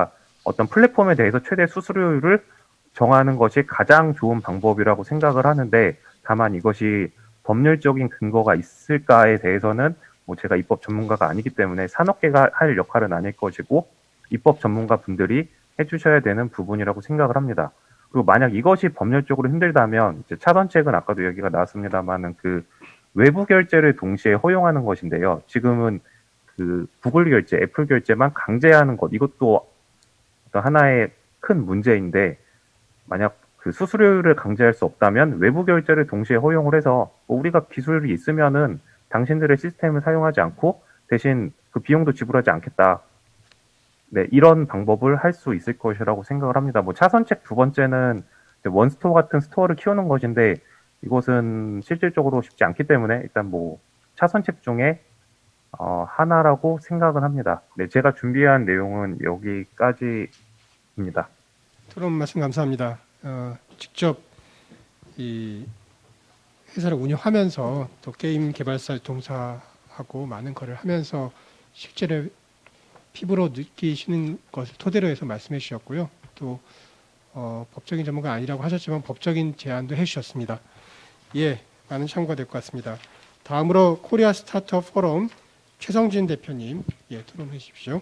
어떤 플랫폼에 대해서 최대 수수료율을 정하는 것이 가장 좋은 방법이라고 생각을 하는데, 다만 이것이 법률적인 근거가 있을까에 대해서는 뭐 제가 입법 전문가가 아니기 때문에 산업계가 할 역할은 아닐 것이고 입법 전문가 분들이 해주셔야 되는 부분이라고 생각을 합니다. 그리고 만약 이것이 법률적으로 힘들다면 이제 차선책은 아까도 얘기가 나왔습니다만은 그 외부 결제를 동시에 허용하는 것인데요. 지금은 그 구글 결제, 애플 결제만 강제하는 것, 이것도 어떤 하나의 큰 문제인데, 만약 그 수수료율을 강제할 수 없다면 외부 결제를 동시에 허용을 해서 뭐 우리가 기술이 있으면은 당신들의 시스템을 사용하지 않고 대신 그 비용도 지불하지 않겠다. 네, 이런 방법을 할 수 있을 것이라고 생각을 합니다. 뭐 차선책 두 번째는 원스토어 같은 스토어를 키우는 것인데, 이것은 실질적으로 쉽지 않기 때문에 일단 뭐 차선책 중에 어, 하나라고 생각은 합니다. 네, 제가 준비한 내용은 여기까지입니다. 토론 말씀 감사합니다. 어, 직접 이 회사를 운영하면서 또 게임 개발사 동사하고 많은 거를 하면서 실제로 피부로 느끼시는 것을 토대로 해서 말씀해 주셨고요. 또 어, 법적인 전문가 아니라고 하셨지만 법적인 제안도 해주셨습니다. 예, 많은 참고가 될 것 같습니다. 다음으로 코리아 스타트업 포럼 최성진 대표님, 예, 토론해 주십시오.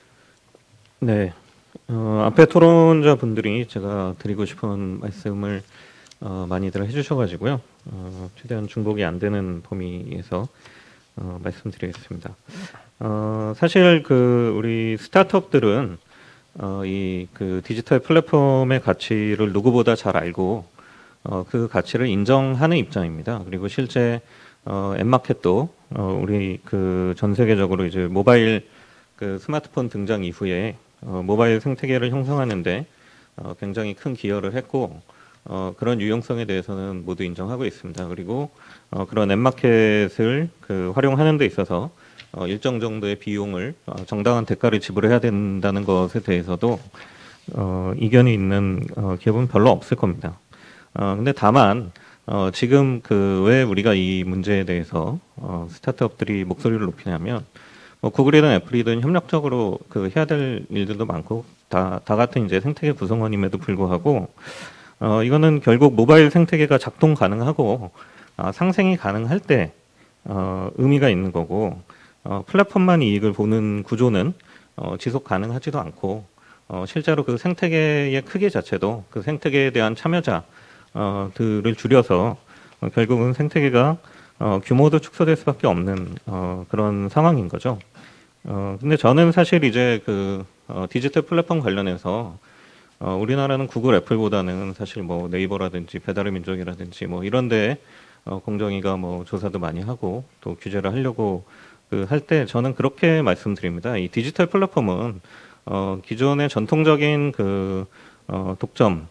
네, 어, 앞에 토론자 분들이 제가 드리고 싶은 말씀을 어, 많이들 해주셔가지고요. 어, 최대한 중복이 안 되는 범위에서 어, 말씀드리겠습니다. 어, 사실 그 우리 스타트업들은 어, 이 그 디지털 플랫폼의 가치를 누구보다 잘 알고 어, 그 가치를 인정하는 입장입니다. 그리고 실제 어, 앱마켓도 어, 우리 그 전 세계적으로 이제 모바일 그 스마트폰 등장 이후에 어, 모바일 생태계를 형성하는데 어, 굉장히 큰 기여를 했고 어, 그런 유용성에 대해서는 모두 인정하고 있습니다. 그리고 어, 그런 앱마켓을 그 활용하는 데 있어서 어, 일정 정도의 비용을 어, 정당한 대가를 지불해야 된다는 것에 대해서도 어, 이견이 있는 어, 기업은 별로 없을 겁니다. 어, 근데 다만 어, 지금 그 왜 우리가 이 문제에 대해서 어, 스타트업들이 목소리를 높이냐면 뭐 구글이든 애플이든 협력적으로 그 해야 될 일들도 많고 다, 다 같은 이제 생태계 구성원임에도 불구하고 어, 이거는 결국 모바일 생태계가 작동 가능하고 어, 상생이 가능할 때 어, 의미가 있는 거고 어, 플랫폼만 이익을 보는 구조는 어, 지속 가능하지도 않고 어, 실제로 그 생태계의 크기 자체도 그 생태계에 대한 참여자 어, 들을 줄여서 어, 결국은 생태계가 어, 규모도 축소될 수밖에 없는 어, 그런 상황인 거죠. 어, 근데 저는 사실 이제 그 어, 디지털 플랫폼 관련해서 어, 우리나라는 구글, 애플보다는 사실 뭐 네이버라든지 배달의 민족이라든지 뭐 이런데 어, 공정위가 뭐 조사도 많이 하고 또 규제를 하려고 그 할 때 저는 그렇게 말씀드립니다. 이 디지털 플랫폼은 어, 기존의 전통적인 그 어, 독점에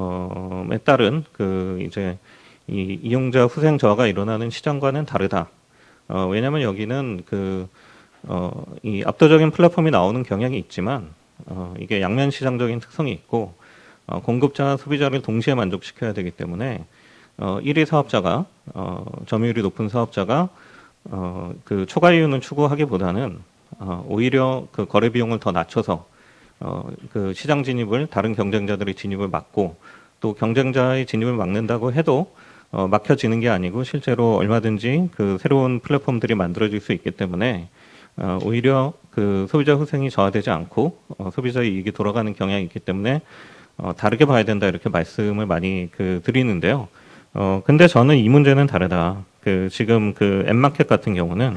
따른 그 이제 이 이용자 후생 저하가 일어나는 시장과는 다르다. 어, 왜냐하면 여기는 그 어, 이 압도적인 플랫폼이 나오는 경향이 있지만 어, 이게 양면 시장적인 특성이 있고 어, 공급자와 소비자를 동시에 만족시켜야 되기 때문에 어, 일 위 사업자가 어, 점유율이 높은 사업자가 어, 그 초과 이윤을 추구하기보다는 어, 오히려 그 거래 비용을 더 낮춰서 어, 그 시장 진입을 다른 경쟁자들의 진입을 막고 또 경쟁자의 진입을 막는다고 해도 어, 막혀지는 게 아니고 실제로 얼마든지 그 새로운 플랫폼들이 만들어질 수 있기 때문에 어, 오히려 그 소비자 후생이 저하되지 않고 어, 소비자의 이익이 돌아가는 경향이 있기 때문에 어, 다르게 봐야 된다 이렇게 말씀을 많이 그 드리는데요. 어, 근데 저는 이 문제는 다르다. 그 지금 그 앱마켓 같은 경우는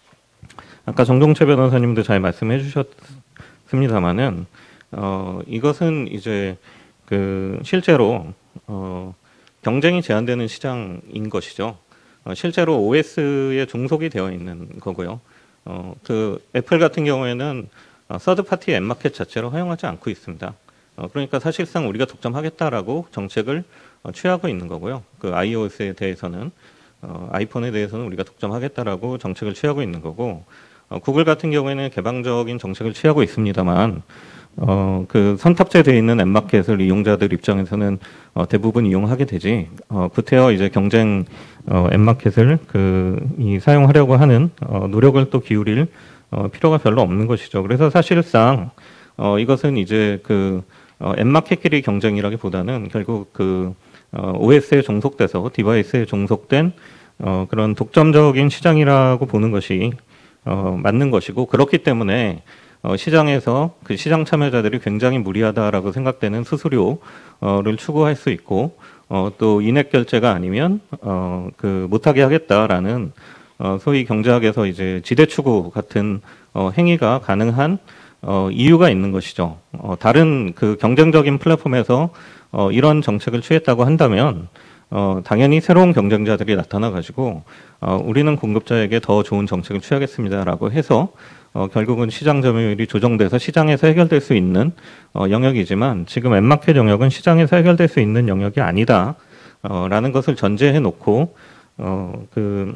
아까 정종채 변호사님도 잘 말씀해 주셨습니다만은 어, 이것은 이제 그 실제로 어, 경쟁이 제한되는 시장인 것이죠. 어, 실제로 오에스에 종속이 되어 있는 거고요. 어, 그 애플 같은 경우에는 어, 서드 파티 앱마켓 자체를 허용하지 않고 있습니다. 어, 그러니까 사실상 우리가 독점하겠다라고 정책을 어, 취하고 있는 거고요. 그 iOS에 대해서는 어, 아이폰에 대해서는 우리가 독점하겠다라고 정책을 취하고 있는 거고 어, 구글 같은 경우에는 개방적인 정책을 취하고 있습니다만 어, 그 선탑재되어 있는 앱마켓을 이용자들 입장에서는 어, 대부분 이용하게 되지 어, 구태여 이제 경쟁 어, 앱마켓을 그 이 사용하려고 하는 어, 노력을 또 기울일 어, 필요가 별로 없는 것이죠. 그래서 사실상 어, 이것은 이제 그 어, 앱마켓끼리 경쟁이라기보다는 결국 그 어, 오에스에 종속돼서 디바이스에 종속된 어, 그런 독점적인 시장이라고 보는 것이 어, 맞는 것이고, 그렇기 때문에 어, 시장에서 그 시장 참여자들이 굉장히 무리하다라고 생각되는 수수료를 추구할 수 있고, 어, 또 인앱 결제가 아니면 어, 그 못하게 하겠다라는 어, 소위 경제학에서 이제 지대 추구 같은 어, 행위가 가능한 어, 이유가 있는 것이죠. 어, 다른 그 경쟁적인 플랫폼에서 어, 이런 정책을 취했다고 한다면 어, 당연히 새로운 경쟁자들이 나타나 가지고 어, 우리는 공급자에게 더 좋은 정책을 취하겠습니다라고 해서 어, 결국은 시장 점유율이 조정돼서 시장에서 해결될 수 있는 어, 영역이지만, 지금 앱마켓 영역은 시장에서 해결될 수 있는 영역이 아니다 어, 라는 것을 전제해 놓고 어, 그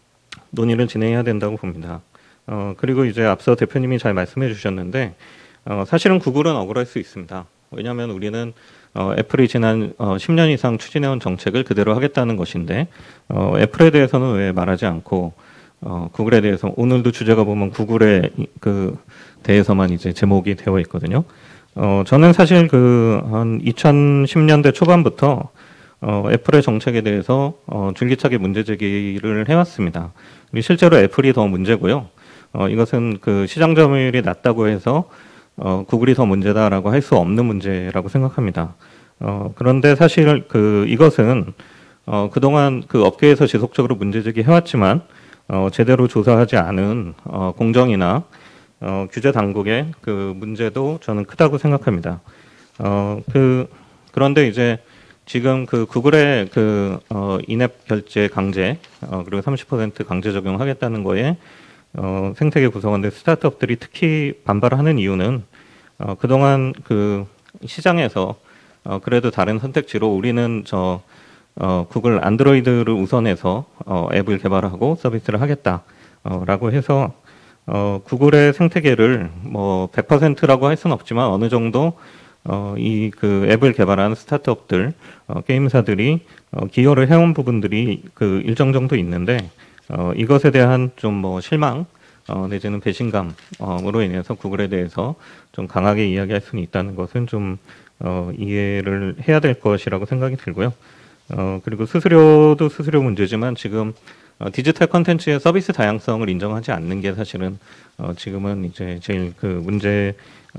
논의를 진행해야 된다고 봅니다. 어, 그리고 이제 앞서 대표님이 잘 말씀해 주셨는데 어, 사실은 구글은 억울할 수 있습니다. 왜냐하면 우리는 어, 애플이 지난 어, 십 년 이상 추진해온 정책을 그대로 하겠다는 것인데 어, 애플에 대해서는 왜 말하지 않고 어, 구글에 대해서, 오늘도 주제가 보면 구글에 그 대해서만 이제 제목이 되어 있거든요. 어, 저는 사실 그 한 이천십 년대 초반부터 어, 애플의 정책에 대해서 어, 줄기차게 문제 제기를 해왔습니다. 실제로 애플이 더 문제고요. 어, 이것은 그 시장 점유율이 낮다고 해서 어, 구글이 더 문제다라고 할 수 없는 문제라고 생각합니다. 어, 그런데 사실 그 이것은 어, 그동안 그 업계에서 지속적으로 문제 제기해왔지만 어, 제대로 조사하지 않은 어, 공정이나 어, 규제 당국의 그 문제도 저는 크다고 생각합니다. 어, 그 그런데 이제 지금 그 구글의 그 어, 인앱 결제 강제 어, 그리고 삼십 퍼센트 강제 적용하겠다는 거에 어, 생태계 구성원들 스타트업들이 특히 반발하는 이유는 어, 그동안 그 시장에서 어, 그래도 다른 선택지로 우리는 저 어, 구글 안드로이드를 우선해서 어, 앱을 개발하고 서비스를 하겠다라고 해서 어, 구글의 생태계를 뭐 백 퍼센트라고 할 수는 없지만 어느 정도 어, 이 그 앱을 개발하는 스타트업들, 어, 게임사들이 어, 기여를 해온 부분들이 그 일정 정도 있는데 어, 이것에 대한 좀 뭐 실망 어, 내지는 배신감으로 인해서 구글에 대해서 좀 강하게 이야기할 수는 있다는 것은 좀 어, 이해를 해야 될 것이라고 생각이 들고요. 어, 그리고 수수료도 수수료 문제지만 지금 어, 디지털 콘텐츠의 서비스 다양성을 인정하지 않는 게 사실은 어, 지금은 이제 제일 그 문제인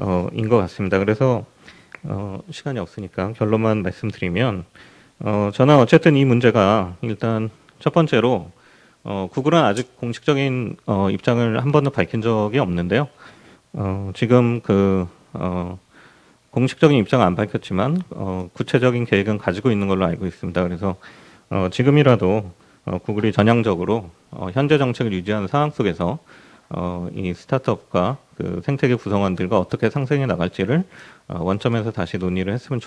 것 같습니다. 그래서 어, 시간이 없으니까 결론만 말씀드리면 어, 저는 어쨌든 이 문제가 일단 첫 번째로 어, 구글은 아직 공식적인 어, 입장을 한 번도 밝힌 적이 없는데요. 어, 지금 그 어, 공식적인 입장은 안 밝혔지만 어, 구체적인 계획은 가지고 있는 걸로 알고 있습니다. 그래서 어, 지금이라도 어, 구글이 전향적으로 어, 현재 정책을 유지하는 상황 속에서 어, 이 스타트업과 그 생태계 구성원들과 어떻게 상생해 나갈지를 어, 원점에서 다시 논의를 했으면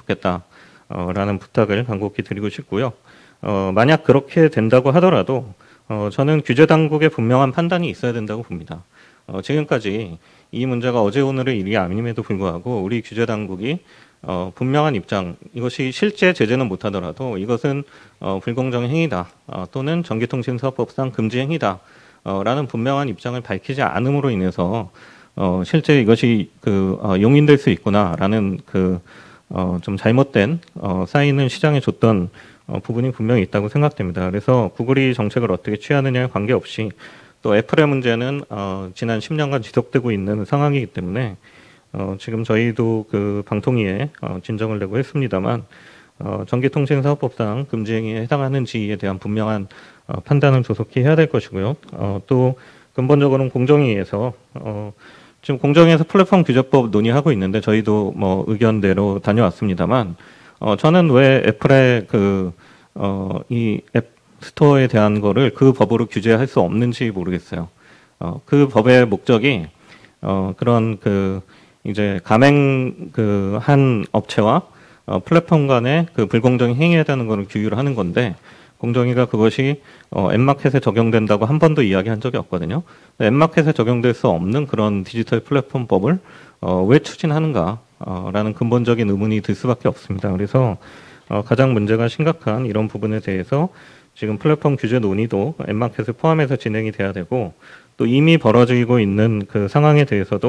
좋겠다라는 부탁을 간곡히 드리고 싶고요. 어, 만약 그렇게 된다고 하더라도 어, 저는 규제 당국의 분명한 판단이 있어야 된다고 봅니다. 어, 지금까지 이 문제가 어제 오늘의 일이 아님에도 불구하고 우리 규제 당국이 어, 분명한 입장, 이것이 실제 제재는 못하더라도 이것은 어, 불공정 행위다 어, 또는 전기통신사업법상 금지 행위다 어, 라는 분명한 입장을 밝히지 않음으로 인해서 어, 실제 이것이 그 어, 용인될 수 있구나라는 그 어, 좀 잘못된 어, 사인을 시장에 줬던 어, 부분이 분명히 있다고 생각됩니다. 그래서 구글이 정책을 어떻게 취하느냐에 관계없이 또 애플의 문제는 어, 지난 십 년간 지속되고 있는 상황이기 때문에 어, 지금 저희도 그 방통위에 어, 진정을 내고 했습니다만 어, 전기통신사업법상 금지 행위에 해당하는지에 대한 분명한 어, 판단을 조속히 해야 될 것이고요. 어, 또 근본적으로는 공정위에서 어, 지금 공정위에서 플랫폼 규제법 논의하고 있는데 저희도 뭐 의견대로 다녀왔습니다만 어, 저는 왜 애플의 그 어, 이 앱 스토어에 대한 거를 그 법으로 규제할 수 없는지 모르겠어요. 어, 그 법의 목적이 어, 그런 그 이제 가맹 그 한 업체와 어, 플랫폼 간의 그 불공정 행위에 대한 거를 규율을 하는 건데 공정위가 그것이 어, 앱마켓에 적용된다고 한 번도 이야기한 적이 없거든요. 앱마켓에 적용될 수 없는 그런 디지털 플랫폼법을 어, 왜 추진하는가라는 어, 근본적인 의문이 들 수밖에 없습니다. 그래서 어, 가장 문제가 심각한 이런 부분에 대해서 지금 플랫폼 규제 논의도 앱마켓을 포함해서 진행이 돼야 되고 또 이미 벌어지고 있는 그 상황에 대해서도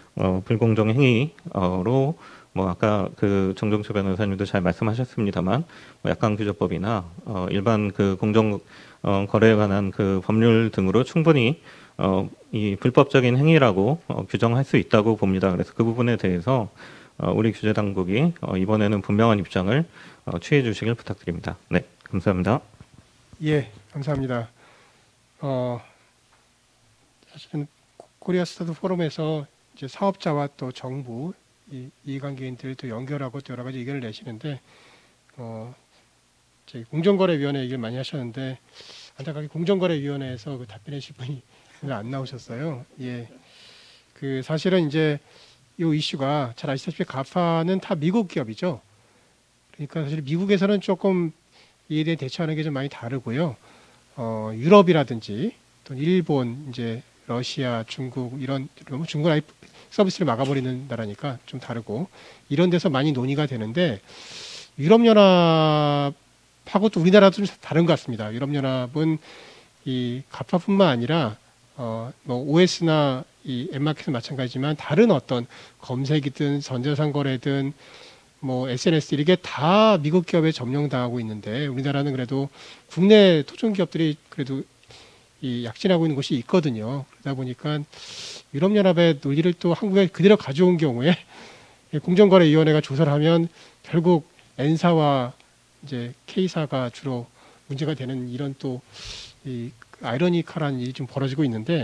어, 불공정 행위로 뭐 아까 그 정종철 변호사님도 잘 말씀하셨습니다만 뭐 약관규정법이나 어, 일반 그 공정 어, 거래에 관한 그 법률 등으로 충분히 어, 이 불법적인 행위라고 어, 규정할 수 있다고 봅니다. 그래서 그 부분에 대해서 어, 우리 규제 당국이 어, 이번에는 분명한 입장을 어, 취해 주시길 부탁드립니다. 네, 감사합니다. 예, 감사합니다. 어, 사실은 코리아 스타트 포럼에서 이제 사업자와 또 정부 이 이해관계인들을 또 연결하고 또 여러 가지 의견을 내시는데 어, 저희 공정거래위원회 얘기를 많이 하셨는데 안타깝게 공정거래위원회에서 그 답변하실 분이 오늘 안 나오셨어요. 예, 그 사실은 이제 이 이슈가 잘 아시다시피 가파는 다 미국 기업이죠. 그러니까 사실 미국에서는 조금 이에 대해 대처하는 게 좀 많이 다르고요. 어, 유럽이라든지 또 일본, 이제 러시아, 중국 이런 너무 중국 아이 서비스를 막아버리는 나라니까 좀 다르고 이런 데서 많이 논의가 되는데 유럽연합하고 또 우리나라도 좀 다른 것 같습니다. 유럽연합은 이 가파뿐만 아니라 어, 뭐 오에스나 이 엠마켓은 마찬가지지만 다른 어떤 검색이든 전자상거래든 뭐 에스엔에스 이게 다 미국 기업에 점령당하고 있는데 우리나라는 그래도 국내 토종 기업들이 그래도 이 약진하고 있는 곳이 있거든요. 그러다 보니까 유럽연합의 논리를 또 한국에 그대로 가져온 경우에 공정거래위원회가 조사를 하면 결국 N사와 이제 K사가 주로 문제가 되는 이런 또 이 아이러니컬한 일이 좀 벌어지고 있는데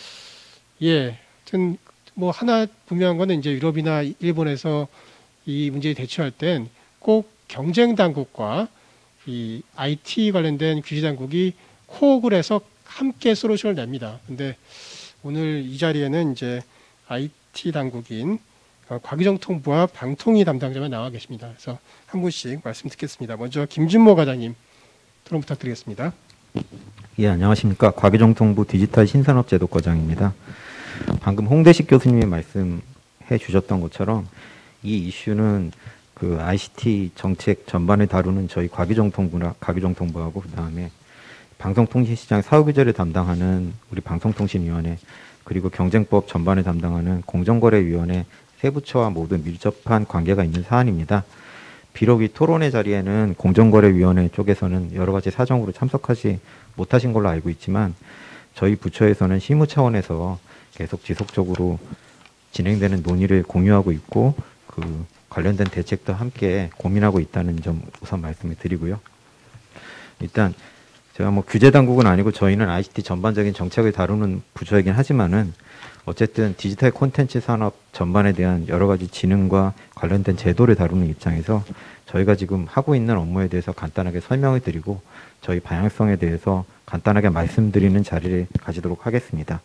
예, 하여튼 뭐 하나 분명한 거는 이제 유럽이나 일본에서 이 문제에 대처할 땐 꼭 경쟁 당국과 이 아이티 관련된 규제 당국이 코업을 해서 함께 솔루션을 냅니다. 근데 오늘 이 자리에는 이제 아이티 당국인 과기정통부와 방통위 담당자만 나와 계십니다. 그래서 한 분씩 말씀 듣겠습니다. 먼저 김준모 과장님 토론 부탁드리겠습니다. 예, 안녕하십니까. 과기정통부 디지털 신산업제도과장입니다. 방금 홍대식 교수님이 말씀해 주셨던 것처럼 이 이슈는 그 아이씨티 정책 전반을 다루는 저희 과기정통부나 과기정통부하고 그 다음에 방송통신시장 사후규제를 담당하는 우리 방송통신위원회 그리고 경쟁법 전반을 담당하는 공정거래위원회 세 부처와 모두 밀접한 관계가 있는 사안입니다. 비록 이 토론회 자리에는 공정거래위원회 쪽에서는 여러 가지 사정으로 참석하지 못하신 걸로 알고 있지만 저희 부처에서는 실무 차원에서 계속 지속적으로 진행되는 논의를 공유하고 있고 그 관련된 대책도 함께 고민하고 있다는 점 우선 말씀을 드리고요. 일단 제가 뭐 규제 당국은 아니고 저희는 아이씨티 전반적인 정책을 다루는 부처이긴 하지만은 어쨌든 디지털 콘텐츠 산업 전반에 대한 여러 가지 지능과 관련된 제도를 다루는 입장에서 저희가 지금 하고 있는 업무에 대해서 간단하게 설명을 드리고 저희 방향성에 대해서 간단하게 말씀드리는 자리를 가지도록 하겠습니다.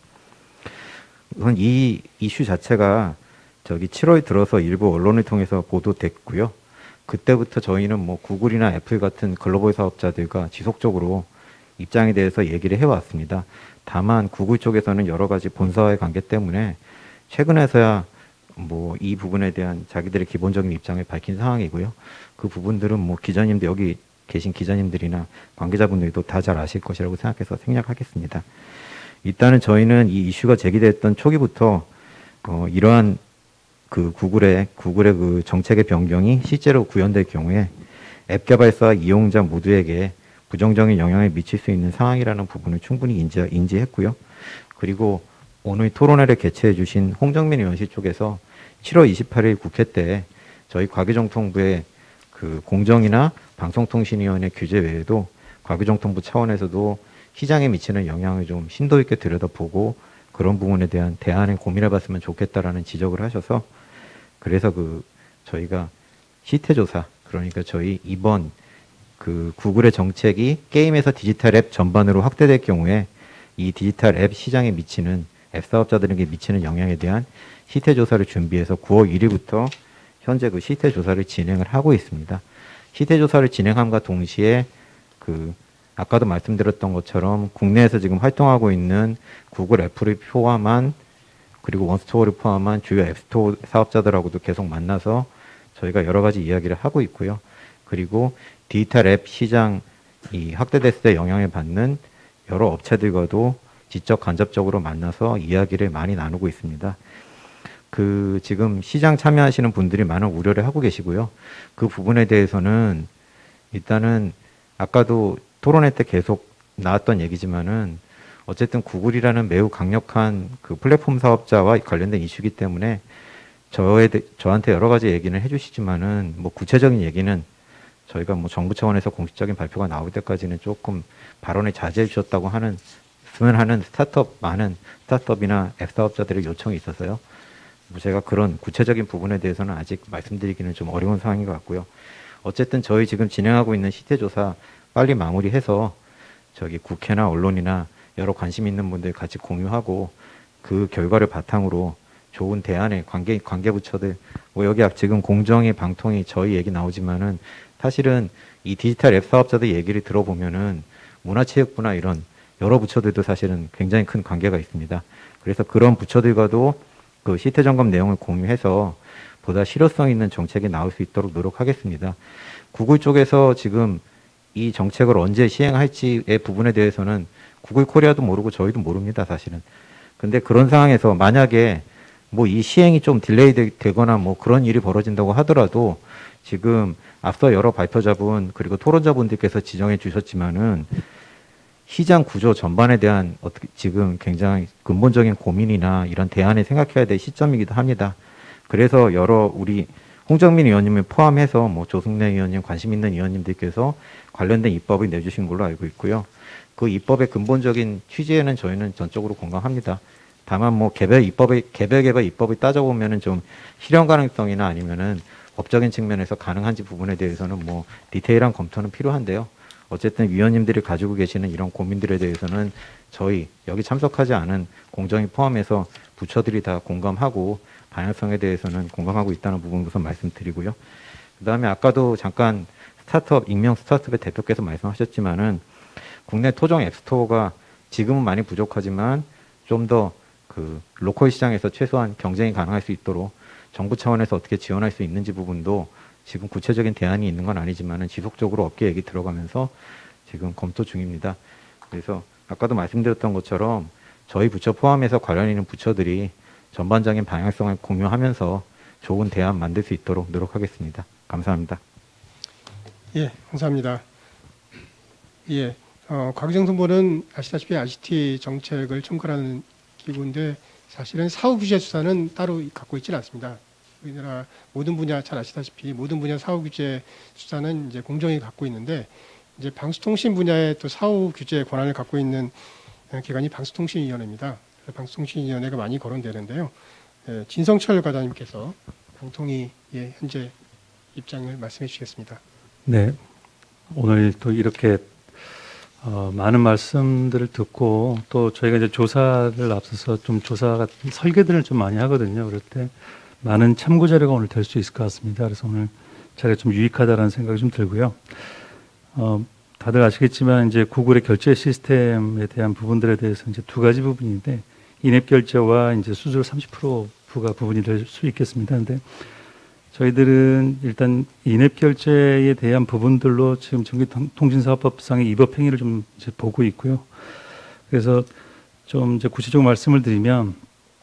우선 이 이슈 자체가 저기 칠월 들어서 일부 언론을 통해서 보도됐고요. 그때부터 저희는 뭐 구글이나 애플 같은 글로벌 사업자들과 지속적으로 입장에 대해서 얘기를 해왔습니다. 다만 구글 쪽에서는 여러 가지 본사와의 관계 때문에 최근에서야 뭐 이 부분에 대한 자기들의 기본적인 입장을 밝힌 상황이고요. 그 부분들은 뭐 기자님들 여기 계신 기자님들이나 관계자분들도 다 잘 아실 것이라고 생각해서 생략하겠습니다. 일단은 저희는 이 이슈가 제기됐던 초기부터 어, 이러한 그 구글의 구글의 그 정책의 변경이 실제로 구현될 경우에 앱 개발사 이용자 모두에게 부정적인 영향을 미칠 수 있는 상황이라는 부분을 충분히 인지, 인지했고요. 그리고 오늘 토론회를 개최해 주신 홍정민 의원실 쪽에서 칠월 이십팔일 국회 때 저희 과기정통부의 그 공정이나 방송통신위원회 규제 외에도 과기정통부 차원에서도 시장에 미치는 영향을 좀 심도 있게 들여다보고 그런 부분에 대한 대안을 고민해 봤으면 좋겠다라는 지적을 하셔서 그래서 그 저희가 시태조사 그러니까 저희 이번 그 구글의 정책이 게임에서 디지털 앱 전반으로 확대될 경우에 이 디지털 앱 시장에 미치는 앱 사업자들에게 미치는 영향에 대한 시태조사를 준비해서 구월 일일부터 현재 그 시태조사를 진행을 하고 있습니다. 시태조사를 진행함과 동시에 그 아까도 말씀드렸던 것처럼 국내에서 지금 활동하고 있는 구글, 애플을 포함한 그리고 원스토어를 포함한 주요 앱스토어 사업자들하고도 계속 만나서 저희가 여러 가지 이야기를 하고 있고요. 그리고 디지털 앱 시장이 확대됐을 때 영향을 받는 여러 업체들과도 직접 간접적으로 만나서 이야기를 많이 나누고 있습니다. 그 지금 시장 참여하시는 분들이 많은 우려를 하고 계시고요. 그 부분에 대해서는 일단은 아까도 토론회 때 계속 나왔던 얘기지만은 어쨌든 구글이라는 매우 강력한 그 플랫폼 사업자와 관련된 이슈이기 때문에 저에 대, 저한테 여러 가지 얘기는 해주시지만은 뭐 구체적인 얘기는 저희가 뭐 정부 차원에서 공식적인 발표가 나올 때까지는 조금 발언을 자제해 주셨다고 하는 으면 하는 스타트업 많은 스타트업이나 앱 사업자들의 요청이 있어서요. 뭐 제가 그런 구체적인 부분에 대해서는 아직 말씀드리기는 좀 어려운 상황인 것 같고요. 어쨌든 저희 지금 진행하고 있는 시태조사 빨리 마무리해서 저기 국회나 언론이나 여러 관심 있는 분들 같이 공유하고 그 결과를 바탕으로 좋은 대안의 관계 관계부처들 뭐 여기 지금 공정위 방통위 저희 얘기 나오지만은 사실은 이 디지털 앱 사업자들 얘기를 들어보면은 문화체육부나 이런 여러 부처들도 사실은 굉장히 큰 관계가 있습니다. 그래서 그런 부처들과도 그 시태 점검 내용을 공유해서 보다 실효성 있는 정책이 나올 수 있도록 노력하겠습니다. 구글 쪽에서 지금 이 정책을 언제 시행할지의 부분에 대해서는 구글 코리아도 모르고 저희도 모릅니다, 사실은. 근데 그런 상황에서 만약에 뭐 이 시행이 좀 딜레이 되거나 뭐 그런 일이 벌어진다고 하더라도 지금 앞서 여러 발표자분 그리고 토론자분들께서 지정해 주셨지만은 시장 구조 전반에 대한 어떻게 지금 굉장히 근본적인 고민이나 이런 대안을 생각해야 될 시점이기도 합니다. 그래서 여러 우리 홍정민 의원님을 포함해서 뭐 조승래 의원님 관심 있는 의원님들께서 관련된 입법을 내주신 걸로 알고 있고요. 그 입법의 근본적인 취지에는 저희는 전적으로 공감합니다. 다만 뭐 개별 입법의 개별 개별 입법을 따져보면은 좀 실현 가능성이나 아니면은 법적인 측면에서 가능한지 부분에 대해서는 뭐 디테일한 검토는 필요한데요. 어쨌든 위원님들이 가지고 계시는 이런 고민들에 대해서는 저희 여기 참석하지 않은 공정위 포함해서 부처들이 다 공감하고 방향성에 대해서는 공감하고 있다는 부분 우선 말씀드리고요. 그 다음에 아까도 잠깐 스타트업, 익명 스타트업의 대표께서 말씀하셨지만은 국내 토종 앱스토어가 지금은 많이 부족하지만 좀 더 그 로컬 시장에서 최소한 경쟁이 가능할 수 있도록 정부 차원에서 어떻게 지원할 수 있는지 부분도 지금 구체적인 대안이 있는 건 아니지만은 지속적으로 업계 얘기 들어가면서 지금 검토 중입니다. 그래서 아까도 말씀드렸던 것처럼 저희 부처 포함해서 관련 있는 부처들이 전반적인 방향성을 공유하면서 좋은 대안 만들 수 있도록 노력하겠습니다. 감사합니다. 예, 감사합니다. 예, 어, 과기정통부는 아시다시피 아이씨티 정책을 총괄하는 기구인데 사실은 사후 규제 수사는 따로 갖고 있지는 않습니다. 우리나라 모든 분야 잘 아시다시피 모든 분야 사후 규제 수사는 이제 공정위 갖고 있는데 이제 방수통신 분야의 또 사후 규제 권한을 갖고 있는 기관이 방수통신위원회입니다. 방수통신위원회가 많이 거론되는데요. 예, 진성철 과장님께서 방통위의 현재 입장을 말씀해 주시겠습니다. 네, 오늘 또 이렇게 어, 많은 말씀들을 듣고 또 저희가 이제 조사를 앞서서 좀 조사 같은 설계들을 좀 많이 하거든요. 그럴 때 많은 참고 자료가 오늘 될 수 있을 것 같습니다. 그래서 오늘 자리가 좀 유익하다라는 생각이 좀 들고요. 어, 다들 아시겠지만 이제 구글의 결제 시스템에 대한 부분들에 대해서 이제 두 가지 부분인데 인앱 결제와 이제 수수료 삼십 퍼센트 부과 부분이 될 수 있겠습니다. 근데 저희들은 일단 인앱 결제에 대한 부분들로 지금 전기통신사업법상의 위법 행위를 좀 이제 보고 있고요. 그래서 좀 이제 구체적으로 말씀을 드리면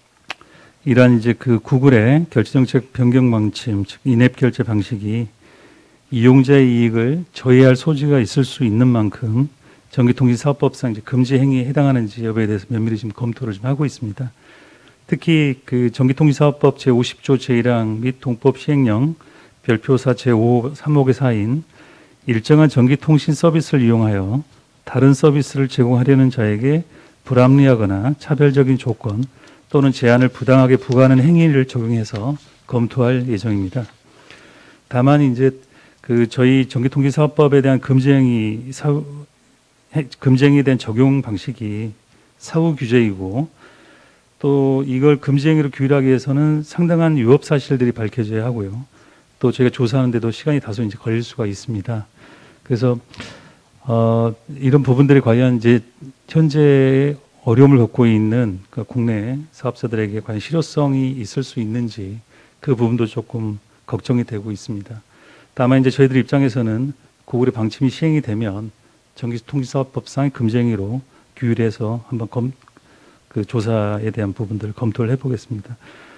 이러한 이제 그 구글의 결제정책 변경 방침, 즉 인앱 결제 방식이 이용자의 이익을 저해할 소지가 있을 수 있는 만큼 전기통신사업법상 이제 금지 행위에 해당하는지 여부에 대해서 면밀히 지금 검토를 좀 하고 있습니다. 특히 그 전기통신사업법 제오십 조 제일 항 및 동법 시행령 별표사 제오 삼목의 사인 일정한 전기통신 서비스를 이용하여 다른 서비스를 제공하려는 자에게 불합리하거나 차별적인 조건 또는 제한을 부당하게 부과하는 행위를 적용해서 검토할 예정입니다. 다만 이제 그 저희 전기통신사업법에 대한 금지행위 사후 금지행위에 대한 적용 방식이 사후 규제이고 또 이걸 금지행위로 규율하기 위해서는 상당한 위법 사실들이 밝혀져야 하고요. 또 저희가 조사하는데도 시간이 다소 이제 걸릴 수가 있습니다. 그래서 어, 이런 부분들에 관련 이제 현재 어려움을 겪고 있는 그 국내 사업자들에게 과연 실효성이 있을 수 있는지 그 부분도 조금 걱정이 되고 있습니다. 다만 이제 저희들 입장에서는 구글의 방침이 시행이 되면 전기통신사업법상의 금지행위로 규율해서 한번 검, 그 조사에 대한 부분들을 검토를 해보겠습니다.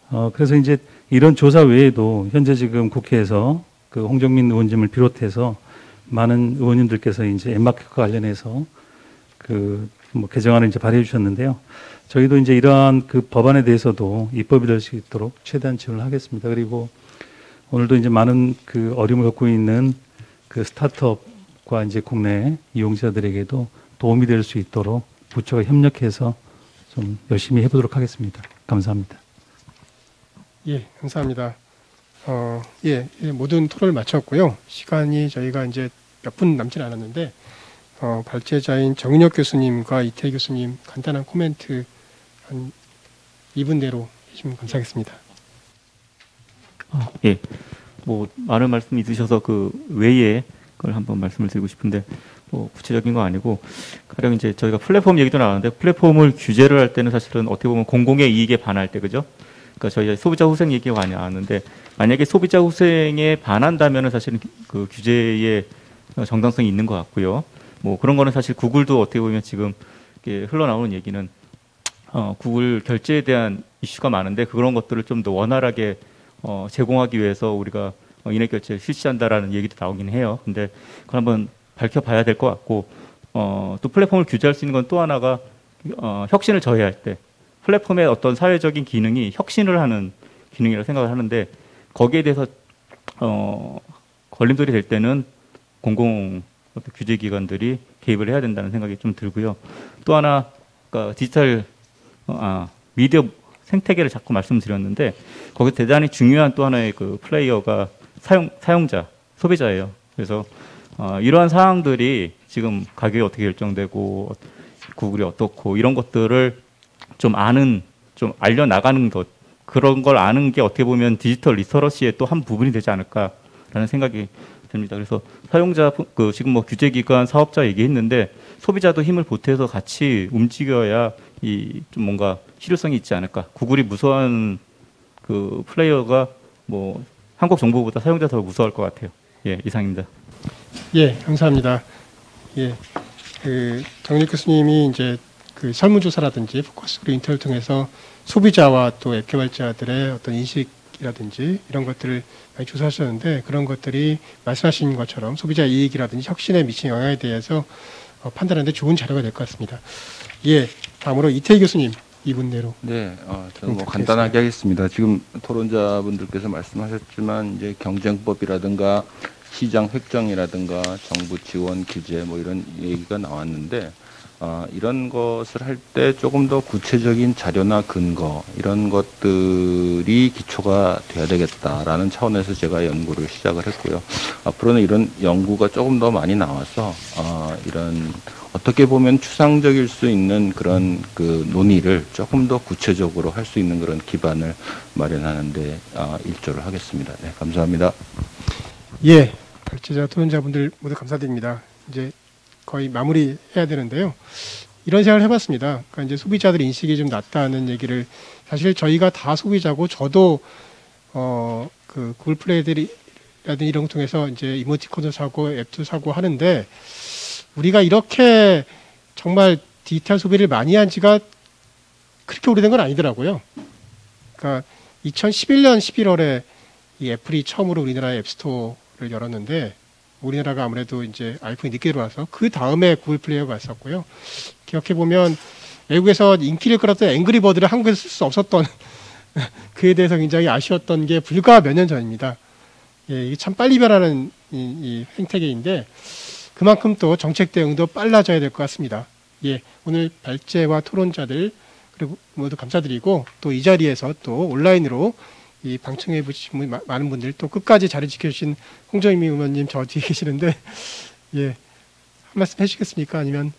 어, 그래서 이제 이런 조사 외에도 현재 지금 국회에서 그 홍정민 의원님을 비롯해서 많은 의원님들께서 이제 엠마켓과 관련해서 그 뭐 개정안을 이제 발의해 주셨는데요. 저희도 이제 이러한 그 법안에 대해서도 입법이 될 수 있도록 최대한 지원을 하겠습니다. 그리고 오늘도 이제 많은 그 어려움을 겪고 있는 그 스타트업과 이제 국내 이용자들에게도 도움이 될 수 있도록 부처가 협력해서 좀 열심히 해보도록 하겠습니다. 감사합니다. 예, 감사합니다. 어, 예, 예, 모든 토론을 마쳤고요. 시간이 저희가 이제 몇 분 남지 않았는데, 어, 발제자인 정인혁 교수님과 이태희 교수님 간단한 코멘트 한 이 분 내로 해주시면 감사하겠습니다. 아, 예, 뭐 많은 말씀이 있으셔서 그 외에 걸 한번 말씀을 드리고 싶은데 뭐 구체적인 거 아니고 가령 이제 저희가 플랫폼 얘기도 나왔는데 플랫폼을 규제를 할 때는 사실은 어떻게 보면 공공의 이익에 반할 때 그죠? 그러니까 저희가 소비자 후생 얘기가 많이 나왔는데 만약에 소비자 후생에 반한다면은 사실은 그 규제의 정당성이 있는 것 같고요. 뭐 그런 거는 사실 구글도 어떻게 보면 지금 흘러나오는 얘기는 어, 구글 결제에 대한 이슈가 많은데 그런 것들을 좀 더 원활하게 어, 제공하기 위해서 우리가 어, 인앱 결제를 실시한다라는 얘기도 나오긴 해요. 근데 그걸 한번 밝혀봐야 될 것 같고 어, 또 플랫폼을 규제할 수 있는 건 또 하나가 어, 혁신을 저해할 때 플랫폼의 어떤 사회적인 기능이 혁신을 하는 기능이라고 생각을 하는데 거기에 대해서 어, 걸림돌이 될 때는 공공 규제기관들이 개입을 해야 된다는 생각이 좀 들고요. 또 하나 그러니까 디지털 어, 아, 미디어 생태계를 자꾸 말씀드렸는데 거기 대단히 중요한 또 하나의 그 플레이어가 사용 사용자 소비자예요. 그래서 어, 이러한 사항들이 지금 가격이 어떻게 결정되고 구글이 어떻고 이런 것들을 좀 아는 좀 알려 나가는 것 그런 걸 아는 게 어떻게 보면 디지털 리터러시의 또 한 부분이 되지 않을까라는 생각이 듭니다. 그래서 사용자 그 지금 뭐 규제기관 사업자 얘기했는데 소비자도 힘을 보태서 같이 움직여야 이 좀 뭔가 실효성이 있지 않을까. 구글이 무서워하는 그 플레이어가 뭐 한국 정부보다 사용자 더 무서워할 것 같아요. 예, 이상입니다. 예, 감사합니다. 예, 그 정인혁 교수님이 이제 그 설문조사라든지 포커스 그룹 인터뷰를 통해서 소비자와 또 앱 개발자들의 어떤 인식이라든지 이런 것들을 많이 조사하셨는데 그런 것들이 말씀하신 것처럼 소비자 이익이라든지 혁신에 미친 영향에 대해서 어, 판단하는 데 좋은 자료가 될 것 같습니다. 예, 다음으로 이태희 교수님 이 분 내로. 네, 어, 저는 뭐 간단하게 하겠습니다. 지금 토론자분들께서 말씀하셨지만 이제 경쟁법이라든가 시장 획정이라든가 정부 지원 규제 뭐 이런 얘기가 나왔는데 어, 이런 것을 할 때 조금 더 구체적인 자료나 근거 이런 것들이 기초가 돼야 되겠다라는 차원에서 제가 연구를 시작을 했고요. 앞으로는 이런 연구가 조금 더 많이 나와서 어, 이런 어떻게 보면 추상적일 수 있는 그런 그 논의를 조금 더 구체적으로 할 수 있는 그런 기반을 마련하는 데 어, 일조를 하겠습니다. 네, 감사합니다. 예, 발제자 토론자분들 모두 감사드립니다. 이제 거의 마무리해야 되는데요. 이런 생각을 해봤습니다. 그러니까 이제 소비자들 인식이 좀 낮다는 얘기를 사실 저희가 다 소비자고 저도 어 그 구글 플레이들이라든지 이런 거 통해서 이제 이모티콘도 사고 앱도 사고 하는데 우리가 이렇게 정말 디지털 소비를 많이 한 지가 그렇게 오래된 건 아니더라고요. 그러니까 이천십일 년 십일월에 이 애플이 처음으로 우리나라의 앱스토어를 열었는데 우리나라가 아무래도 이제 아이폰이 늦게 들어와서 그 다음에 구글 플레이어가 왔었고요. 기억해 보면 외국에서 인기를 끌었던 앵그리버드를 한국에서 쓸 수 없었던 그에 대해서 굉장히 아쉬웠던 게 불과 몇 년 전입니다. 예, 이게 참 빨리 변하는 이, 이 생태계인데 그만큼 또 정책 대응도 빨라져야 될 것 같습니다. 예, 오늘 발제와 토론자들 그리고 모두 감사드리고 또 이 자리에서 또 온라인으로 이 방청해 보신 많은 분들 또 끝까지 자리 지켜주신 홍정민 의원님 저 뒤에 계시는데 예, 한 말씀 해주시겠습니까? 아니면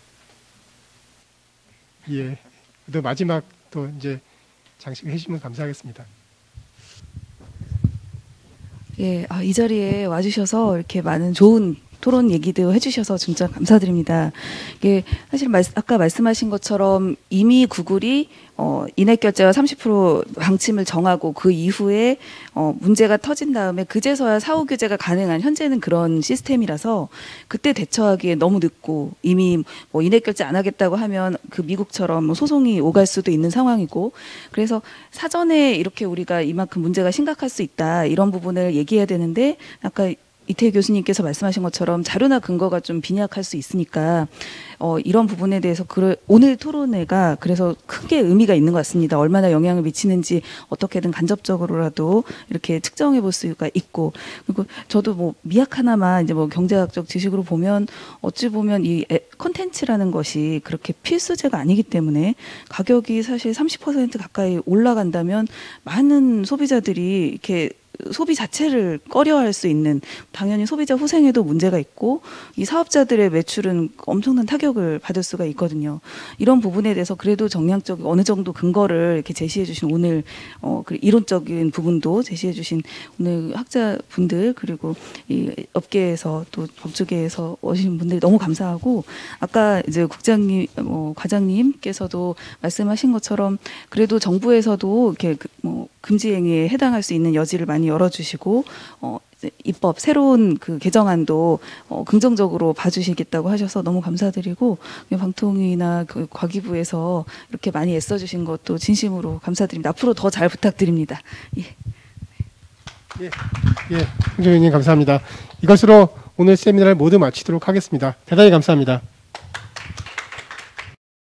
예, 또 마지막 또 이제 장식을 해주시면 감사하겠습니다. 예, 아, 이 자리에 와주셔서 이렇게 많은 좋은 토론 얘기도 해주셔서 진짜 감사드립니다. 이게 사실 말, 아까 말씀하신 것처럼 이미 구글이 어, 인앱 결제와 삼십 퍼센트 방침을 정하고 그 이후에 어, 문제가 터진 다음에 그제서야 사후 규제가 가능한 현재는 그런 시스템이라서 그때 대처하기에 너무 늦고 이미 뭐 인앱 결제 안 하겠다고 하면 그 미국처럼 뭐 소송이 오갈 수도 있는 상황이고 그래서 사전에 이렇게 우리가 이만큼 문제가 심각할 수 있다 이런 부분을 얘기해야 되는데 아까 이태희 교수님께서 말씀하신 것처럼 자료나 근거가 좀 빈약할 수 있으니까 어, 이런 부분에 대해서 그, 오늘 토론회가 그래서 크게 의미가 있는 것 같습니다. 얼마나 영향을 미치는지 어떻게든 간접적으로라도 이렇게 측정해 볼 수가 있고 그리고 저도 뭐 미약 하나만 이제 뭐 경제학적 지식으로 보면 어찌 보면 이 컨텐츠라는 것이 그렇게 필수제가 아니기 때문에 가격이 사실 삼십 퍼센트 가까이 올라간다면 많은 소비자들이 이렇게 소비 자체를 꺼려할 수 있는 당연히 소비자 후생에도 문제가 있고 이 사업자들의 매출은 엄청난 타격을 받을 수가 있거든요. 이런 부분에 대해서 그래도 정량적 어느 정도 근거를 이렇게 제시해 주신 오늘 어, 그 이론적인 부분도 제시해 주신 오늘 학자분들 그리고 이 업계에서 또 법조계에서 오신 분들 너무 감사하고 아까 이제 국장님 뭐 과장님께서도 말씀하신 것처럼 그래도 정부에서도 이렇게 뭐 금지 행위에 해당할 수 있는 여지를 많이 열어주시고 어, 입법 새로운 그 개정안도 어, 긍정적으로 봐주시겠다고 하셔서 너무 감사드리고 방통위나 그 과기부에서 이렇게 많이 애써주신 것도 진심으로 감사드립니다. 앞으로 더 잘 부탁드립니다. 예. 예, 예, 홍 의원님 감사합니다. 이것으로 오늘 세미나를 모두 마치도록 하겠습니다. 대단히 감사합니다.